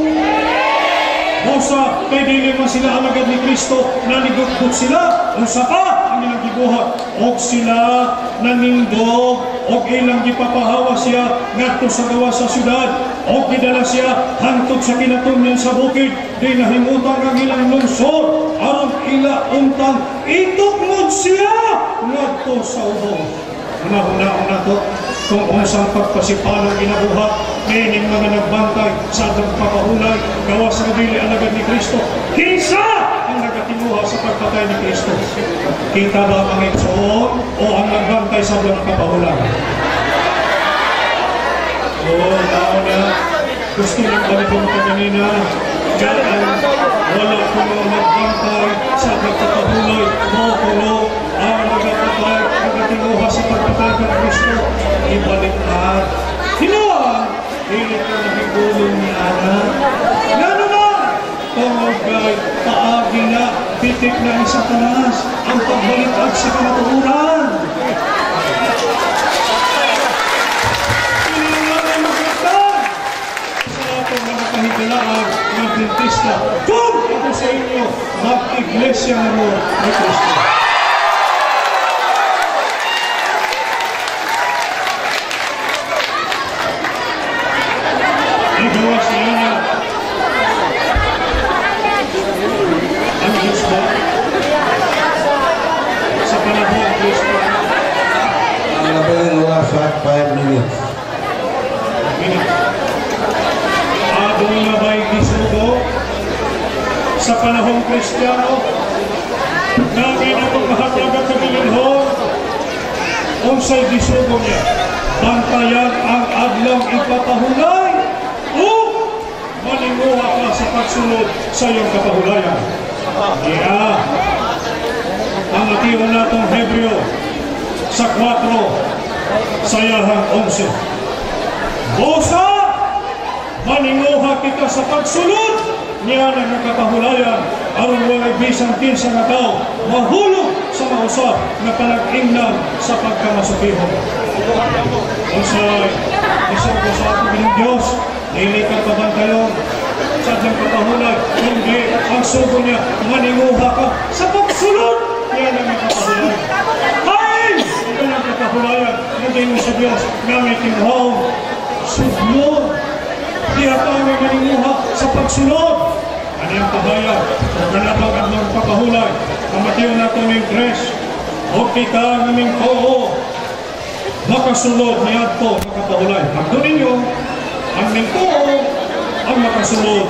O sa kay dili man sila alagad ni Kristo, naligot-got sila, o sa pa ang ilang gibuhat, o sila nanindog, o ilang gipapahawa siya ngadto sa gawas sa syudad, o gidala siya hantod sa kinatumyan sa bukid, di nahimutang ang ilang lungsod, aron ila untang itukmod siya ngadto sa ubos. Una-una na to, kung unsang pagpasipalang ginabuhat, meaning mga nagbantay sa atang papahulay, gawas sa dili alagad ni Kristo, kinsa ang nagatimuha sa pagpatay ni Kristo? Kita ba ang igsoon o ang nagbantay sa atang papahulay? O, tao na, gusto nang balipon ka kanina, dahil wala ko mga nagbantay sa atang papahulay, mo kulo, ang nagpapatay, nagatimuha sa pagpatay ng Kristo, ibalik at hinuang, hindi ka nakigulong ni Ana. Nga naman, tungod kay paagi na, pitik na ni Satanas, ang pagbalik at sa kamatuuran. Hindi nga na magkaktan sa atong mga kahigalaan ng dentista. Kung ako sa inyo, mag-iglesia mo ni Kristo. Igawas niya na ang Diyos mo sa panahon ng Kristo. Ang nabaling oras at five minutes. Adong na ba'y gisugo sa panahon Kristiyano namin atong mahatag at kabilinhon unsay gisugo niya bantayan ang adlang ipapahulay o maninguha ka sa pagsunod sa iyong kapahulayan. Yeah. Ang natiro natong Hebreo sa four sa yahang eleven. Bosa, maninguha kita sa pagsunod niya ng nakapahulayan aron walay bisan kinsa nga tao mahulog sa sa mausap na panag-ingnan sa pagkamasukiho. Kung sa isang ko sa ating Ginong Diyos, nilikan pa ba tayo sa ating kapahunay, hindi ang sugo niya, maninguha ka sa pagsulod. Yan ang kapahunay. Hain! Ito ang kapahulayan, naging mo sa Diyos, nangit yung home. Sudlod! Di ata may maninguha sa pagsulod. Ano yung pahaya? Kanabang at ng kapahulay, kamatiyon nato ng tres, o kita naming oo, makasulod niya ito, makapahulay. Pagdo ninyo, ang mintuo, ang makasulod.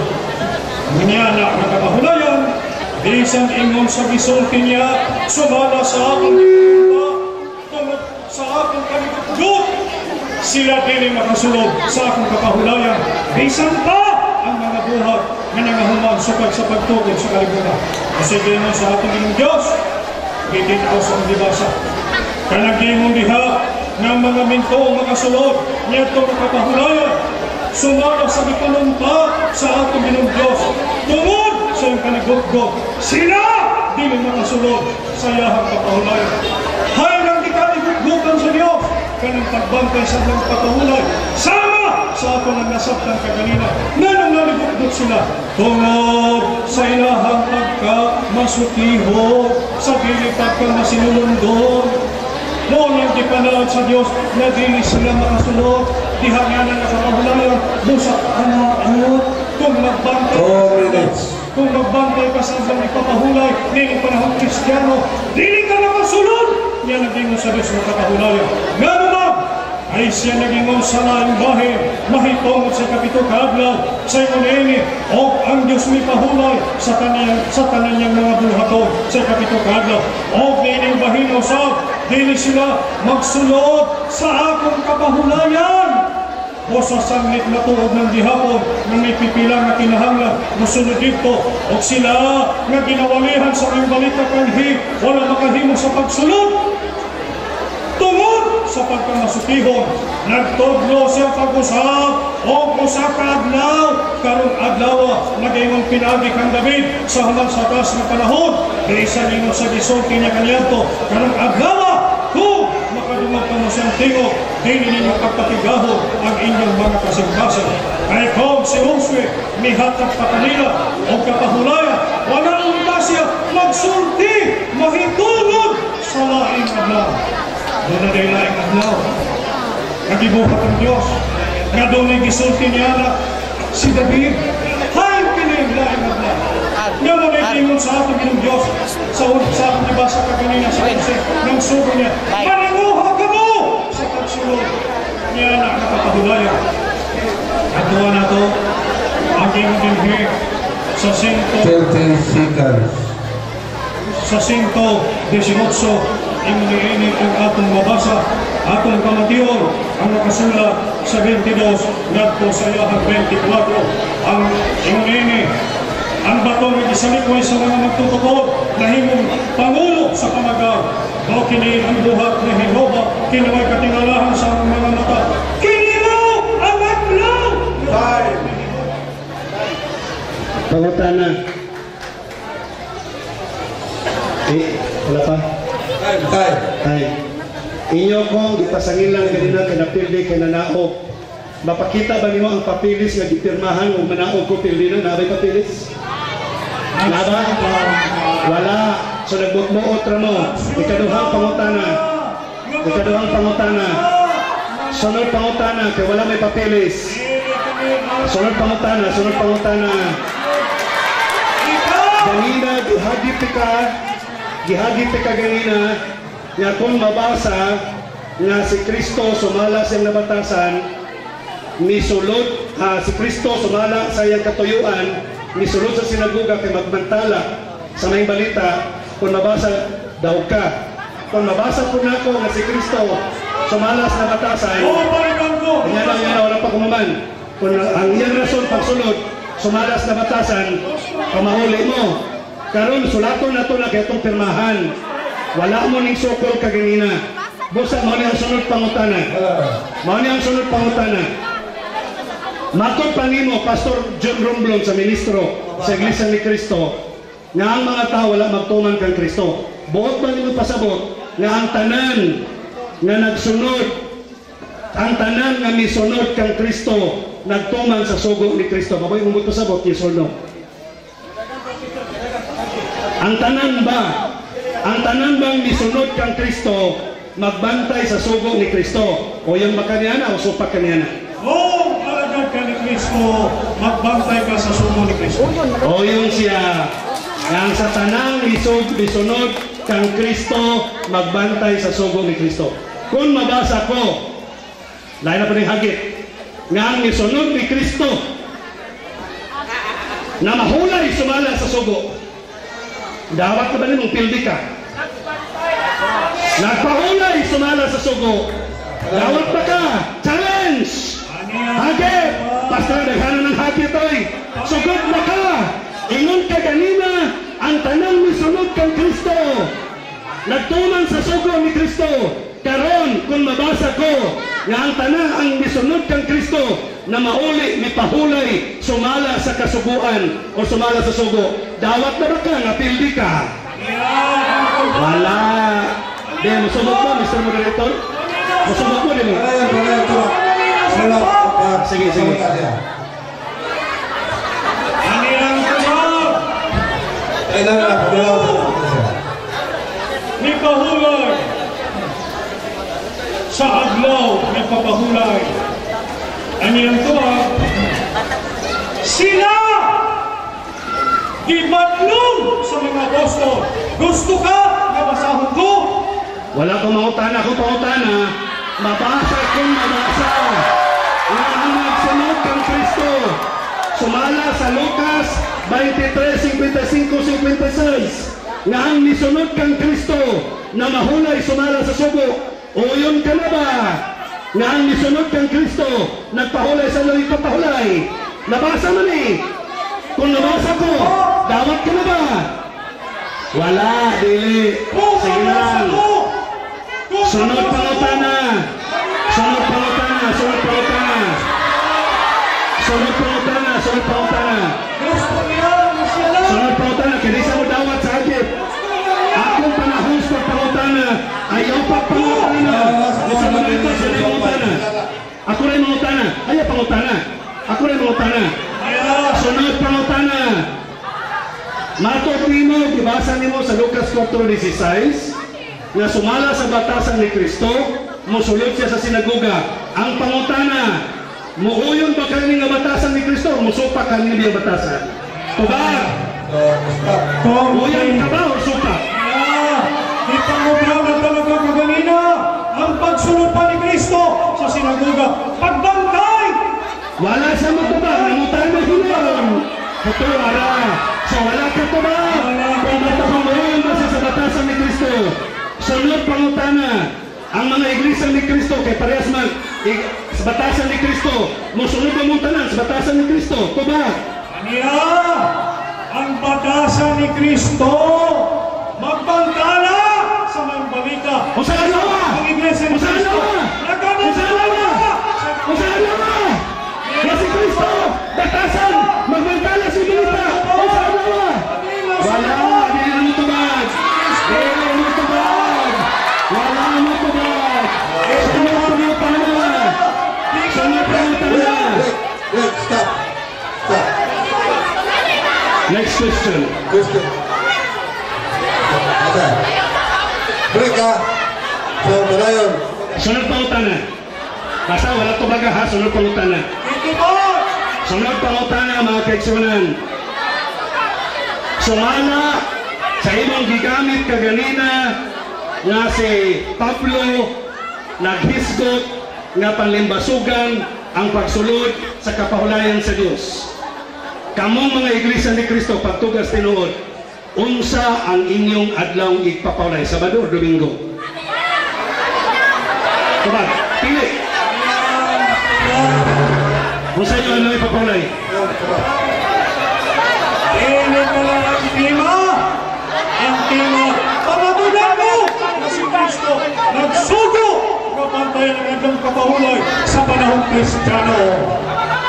Niya na nakapahulayan, bisan ingon sa gisulti niya, sumala sa aking ipunta, tungod sa aking kanipagod. Sila din makasulod sa aking kapahulayan, bisan pa ang mga buhat na nangahumang sukad sa pagtukod sa kalibutan. Kasi gano'n sa ating Ginong Diyos, itin ako sa magdibasa. Kanagimong diha ng mga minto makasulod, niya ito makapahulayan, sumala sa ipanumpa sa ating Ginong Diyos, tungod sa iyong kanagugod. Sila din makasulod sa iyahang kapahulayan. Hay nang ikanigugdugan sa Diyos, kanang pagbantay sa mga kapahulay, sama sa ato ng nasabtan kaganina, na nang nalibugdot sila, tungod sa ilahang pagka-masutiho, sa gilid pagka-masinulundon. Noon ang ipanahon sa Diyos na dili sila makasunod, diha nga na nakapahulayan, busa anak-anak, kung magbantay ka kung magbantay ka sa mga ipapahulay, nini panahon Kristiyano, dili ka na masunod, niya naging sa Diyos nakapahulayan. Nga naman, ay siya naging sa laing bahin, mahitong sa kapito kaadlaw, sa imunini, o ang Diyos may pahulay sa tanang sa tanan niyang mga buhaton sa kapito kaadlaw. O nining bahin usab, dili sila magsulod sa akong kapahulayan. O sa sanglit na tuod ng gihapon na may pipilang na kinahanglan, musunod dito, o sila na ginawalihan sa ang balita kanhi, wala makahimo sa pagsulod. Tungod sa pagkamasukihon, nagtudlo siya pag-usap o usa ka adlaw, karong adlaw nagayong pinagi kang David sa halang sa taas na panahon, kaya isa ninyo sa gisulti niya kanyanto, karong adlaw kung makadumag ka mo siyang tingog, hindi ninyo pagpatigahon ang inyong mga kasigbasan. Kaya kung si Josue mihatag pa kanila o kapahulayan, wala ang siya magsulti, mahitulog sa laing adlaw. Doon na dahil laing adlaw, nagibuhat ang Diyos, nga doon ay gisulti niya na si David, hay piling laing adlaw. Nga mo na itingon sa ating Ginong Diyos, sa sa ating nabasa ka kanina sa kasi, ng sugo niya, maninguha ka mo sa pagsulod niya na nakapahulayan. At doon na ito, aking dinhi sa sinto, sa sinto, desinotso, imuni-ini ang atong mabasa, atong kamatiyon, ang nakasulat sa twenty-two, ngadto sa iyahang twenty-four, ang imuni-ini, ang batong isalikoy sa mga magtutukod, nahimong pangulo sa kamagag, o kini ang buhat ni Jehova, kinaway katingalahan sa mga mata, kini mo ang maglaw! Pangutana. Eh, wala pa? Tay, tay. Tay. Inyo kong gipasangilan kanina kinapildi kay nanaog. Mapakita ba niyo ang papilis nga gipirmahan o manaog ko pildi na nabay papilis? Naba? Wala. So nagbutmuot ra mo. Ikaduhang pangutana. Ikaduhang pangutana. Sunod pangutana kay wala may papilis. Sunod pangutana, sunod pangutana. Ganina gihagip ka, gihagip ka ganina nga kung mabasa nga si Kristo sumala sa iyang nabatasan, misulod ha, si Kristo sumala sa iyang katuyuan, misulod sa sinaguga kay magbantala sa may balita, kung mabasa daw ka. Kung mabasa po na ko nga si Kristo sumala sa nabatasan, yan lang yan, wala pa kumaman. Kung ang iyang rason pagsulod, sumalas na batasan, pamahuli mo. Karon sulaton na ito na kayong pirmahan. Wala mo ning sukol kaganina. Busa mo niya ang sunod pangutana. Mo niya ang sunod pangutana. Matod pa nimo, Pastor John Romblon sa ministro sa Iglesia ni Cristo, nga ang mga tao wala magtuman kang Kristo. buot man nimo pasabot nga ang tanan nga nagsunod, ang tanan nga misunod kang Kristo nagtuman sa sugo ni Kristo. Maboy mo pasabot, yes or no? Ang tanan ba, ang tanan bang misunod kang Kristo magbantay sa sugo ni Kristo? O yung makanyana o supak kanyana? Kung alagad ka ni Kristo, magbantay ka sa sugo ni Kristo. O yung siya, ang sa tanang isog misunod kang Kristo magbantay sa sugo ni Kristo. Kung mabasa ko, lain na pa rin hagit, nga ang misunod ni Kristo na mahulay sumala sa sugo, dawat ka ba mong pildi ka? Nagpahulay sumala sa sugo, dawat pa ka? Challenge! Hagit! Pastor, naghanan ng hagit oy! Sugod na ka! Ingon ka ganina, ang tanang misunod kang Kristo nagtuman sa sugo ni Kristo. Karon, kung mabasa ko nga ang tanang ang misunod kang Kristo na mauli, mipahulay sumala sa kasuguan o sumala sa sugo, dawat na ba ka nga pildi ka? Wala. Di, musubok mo, Mister Moderator? Musubok mo din mo? Sige, sige. Ay na na, May pahulay sa adlaw, may papahulay. Ano yung tuwa? Sila gibatlong sa mga apostol. Gusto ka na basahon ko? Wala kong mautana, kung pautana, mabasa kung mabasa. Nga ang nagsunod kang Kristo sumala sa Lucas twenty-three, fifty-five, fifty-six, nga ang misunod kang Kristo na mahulay sumala sa sugo. O yun ka na ba? Nga ang misunod kang Kristo nagpahulay sa luwi papahulay. Nabasa man eh. Kung nabasa ko, dawat ka na ba? Wala, dili. Sige lang. Sunod pangutana. Sunod pangutana. Sunod pangutana. Sunod pangutana. Sunod pangutana. Sunod pangutana. Kinisa mo dawat sa agit. Akong panahon sa pangutana. Ayaw pa pangutana. Isa mo dito sa pangutana. Ako rin mangutana. Ayaw pangutana. Ako rin mangutana. Sunod pangutana. Matot nimo, gibasa nimo sa Lucas four sixteen, nga sumala sa batasan ni Kristo, musulod siya sa sinagoga. Ang pangutana, muuyon ba kayo nga batasan ni Kristo, musupak ka niya ang batasan? Tubag! Uyan ka ba o supak? Ipangubraw na talaga kaganina ang pagsunod pa ni Kristo sa sinagoga. Pagbantay! Wala siya matubag, namutay na hilang. Ito, ara. So wala ka tubag. Kung matapamuhin ba siya sa batasan ni Kristo? Sunod pangutana, ang mga iglesia ni Kristo, kay parehas man, sa batasan ni Kristo, musunod ba mong tanan sa batasan ni Kristo? Tubag! Aniya! Ang batasan ni Kristo magbantala sa mga balita. O sa alawa! Ang iglesia ni O sa Kristo alawa! nagkano O sa alawa! O sa alawa! Na si Kristo, batasan, magbantala si balita. O sa alawa! Wala! Hindi na mo tubag! Hindi na mo tubag! Wala mo tubag! Sunod pangutana! Sunod pangutana! break, break, stop, stop. Next question. Question. Okay. Break ha. So, malayon. Sunod pangutana. Basta wala tubag ha, sunod pangutana. Ito po! Sunod pangutana mga kaigsunan. Sumala sa imong gigamit kaganina nga si Pablo naghisgot nga panlimbasugan ang pagsulod sa kapahulayan sa Dios. Kamong mga iglesia ni Kristo pagtugas tinuod, unsa ang inyong adlaw igpapahulay? Sabado o Domingo? Tubag, pili. Unsa inyong adlaw igpapahulay? Ini pala ang tema. Ang tema, pamatunan mo na si Kristo nagsugo kapantay ng kanyang kapahulay sa panahong Kristiyano.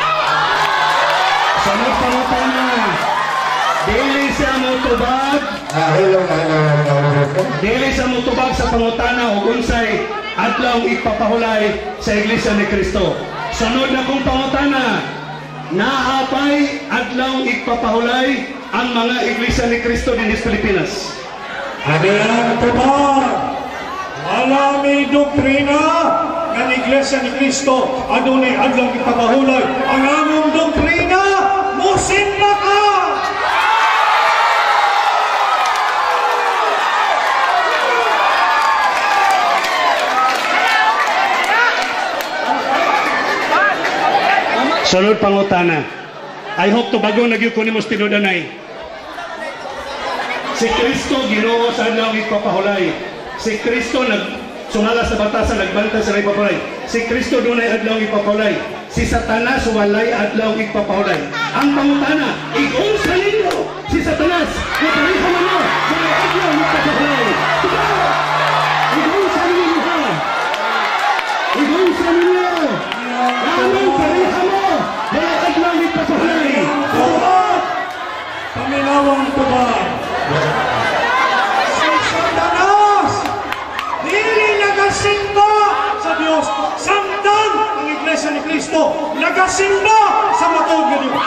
Sunod pangutana, dili siya mo tubag Ah, hello, hello, hello, hello. Dili sa mutubag sa pangutana o unsay adlaw ipapahulay sa Iglesia ni Cristo. Sunod na kong pangutana, naapay adlaw ipapahulay ang mga Iglesia ni Cristo din sa Pilipinas? Abilang tubag, wala may doktrina ng Iglesia ni Cristo adunay adlaw ipapahulay. Ang among doktrina, musimba ka! Sunod pangutana. I hope to bago nagyud ko nimo tinudanay. Si Kristo Ginoo sa adlaw ipapahulay. Si Kristo nag sumala sa batasan nagbanta sa ipapahulay. Si Kristo dunay adlaw ipapahulay. Si Satanas walay adlaw ipapahulay. Ang pangutana, igon sa ninyo si Satanas na pareho man mo sa adlaw ipapahulay. Igon sa ninyo ha. Igon sa ninyo. Anong pareho mo sa adlaw ipapahulay. Paminawang tubag. Si Satanas, dili nagasimba sa Diyos. Samtang ang Iglesia ni Cristo, nagasimba sa matuod nga Diyos.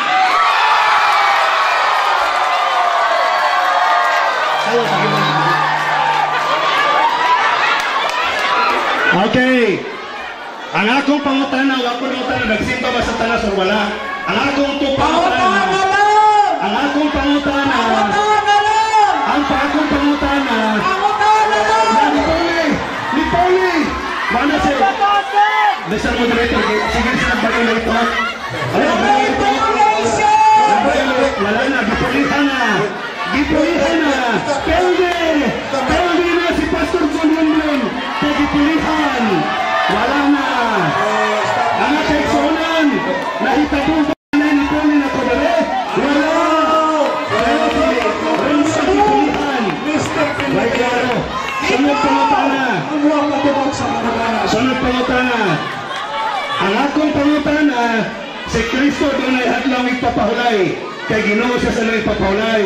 Okay. Ang akong pangutana, wako na utana, nagsimba ba sa Satanas o wala? Ang akong pangutana, ang akong pangutana, ang akong pangutana, ni Poli, ni Poli, mana si, Mister Moderator, sige silang bagay na ito. Wala na, gipulihan na, gipulihan na, Pelde, Pelde na si Pastor John Wendling, gipulihan, wala na. Ang atensyonan, nahitabong ba na ni Poli na padare? Wala. Sunod pangutana. Sunod pangutana. Ang akong pangutana, si Kristo doon ay adlaw ipapahulay. Kay Ginoo siya sa lang ipapahulay.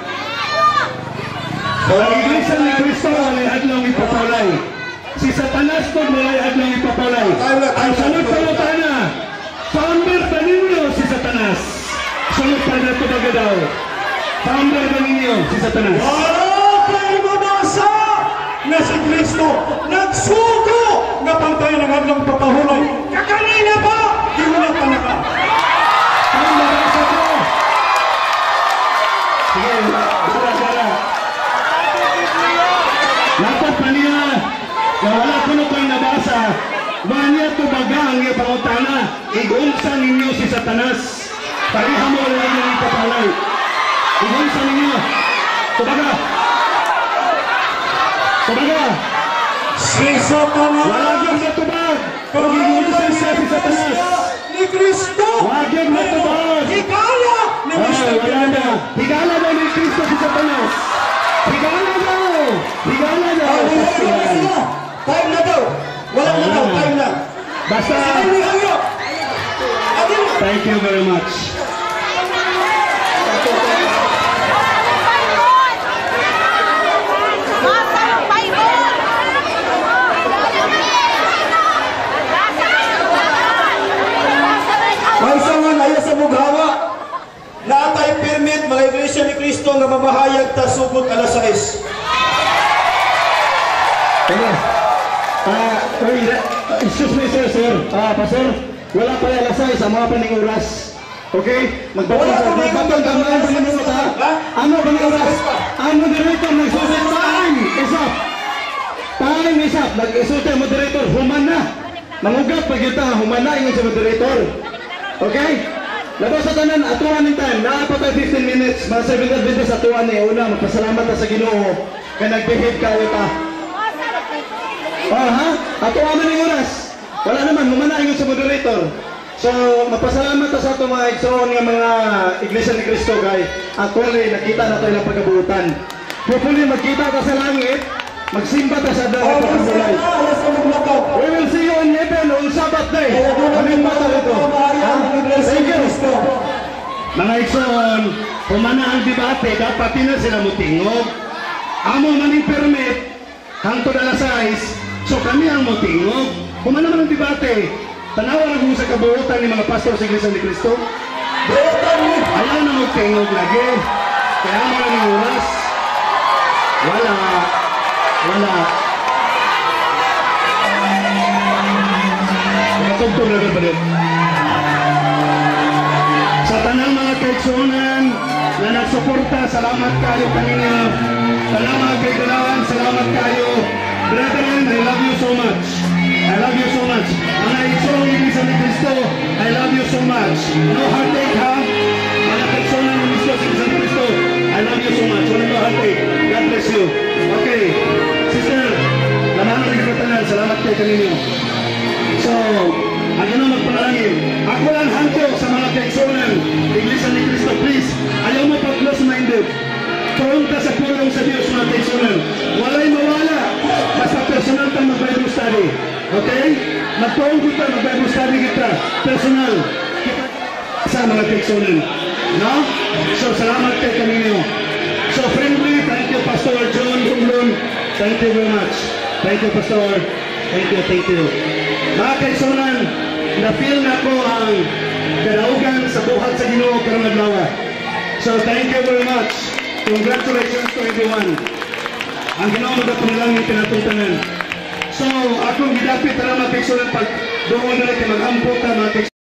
Ang Iglesia ni Kristo ay adlaw ipapahulay. Si Satanas doon ay adlaw ipapahulay. Ang sunod pangutana, founder ba ninyo si Satanas? Sunod pa na ito baga daw. Founder ba ninyo si Satanas? Na si Kristo nagsugo na pantay ng adlang papahulay. Kakanina ba? Di mo na talaga. Ang nabasa ko. Sige, sara-sara. Lapat pa niya na wala ko na ko'y nabasa. Manya to baga ang iyong pangutana. Igunsa ninyo si Satanas. Pariha mo lang yung ipapalay. Igunsa ninyo. Tubaga. Tubaga! Si Satanas! Wag yung natubag! Pag inuusan siya si Satanas! Ni Kristo! Wag yung natubag! Higala! Ni Mister Oh, wala na! Higala daw ni Kristo si Satanas! Higala daw! Higala daw! Time na daw! Wala na daw, time na! Basta! Thank you very much. Maysangan aya sa mughawa na atay permit mga Iglesia ni Cristo nga mamahayag ta sugod alas sais. Teka. Ah, wait, excuse me sir, sir. Ah, pastor, wala pa yung alasay sa mga paning oras. Okay? Magbatang Wala sa pa ning magbatang ka mga paning oras ha? Ha? Ano paning oras? Ang moderator nagsusunod time is up. Time is up. Nag-isulta yung moderator, human na. Mangugat pag yun ta, human na yung sa moderator. Okay? Labas sa tanan, atuan ng time. Naapat tayo fifteen minutes. Mga seven Adventist atuan ni una. Magpasalamat ta sa Ginoo. Kaya nag-behave ka ulit ha. Oh ha? Atuan man yung oras. Wala naman, humana yung sa moderator. So, magpasalamat ta sa ito mga igsoon ng mga Iglesia ni Cristo kay actually nakita na ito ilang pagkabutan. Hopefully magkita ta sa langit. Magsimba ta sa dagat ng pagmulay. We will see you in heaven on Sabbath day. Kaming mata ito. Thank you. Mga igsoon, humana ang debate, dapat na sila mutingog. amo maning permit hangtod alas sais, so kami ang motingog. Kung ano naman ang debate, tanawa na kung sa kabuutan ni mga pastor sa Iglesia ni Cristo. Ayaw na magtingog lagi. Kaya mo na ng oras. Wala. Wala. Tugtog na ba din? Sa tanang mga kaigsunan na nagsuporta, salamat kayo kanina. Tanang mga kaigalawan, salamat kayo. Brethren, I love you so much. I love you so much. Mga igsoon Iglesia ni Cristo, I love you so much. No heartache, ha? Mga kaigsunan ng Iglesia ni Cristo, I love you so much. Wala no heartache. God bless you. Okay. Sister, laman ng ikatanan, salamat kayo kanina. So, ang ganun magpanalangin. Ako lang hanto sa mga kaigsunan Iglesia ni Cristo, please. Ayaw mo pa close-minded. Tuon ka sa pulong sa Diyos, mga kaigsunan. Walay mawala. Basta personal ka mag-Bible study. Okay? Magtuon kita, mag-Bible study kita. Personal. Kita sa mga kaigsunan. No? So, salamat kay kanino. So, friendly, thank you, Pastor John Humlon. Thank you very much. Thank you, Pastor. Thank you, thank you. Mga kaigsunan, na-feel na ko ang kadaugan sa buhat sa Ginoo karong adlaw. So, thank you very much. Congratulations to everyone. Ang Ginoo magapangilangin pinatungtanan. So, akong gidapit na mga kaigsunan pag doon na rin mag-ampot na mga kaigsunan.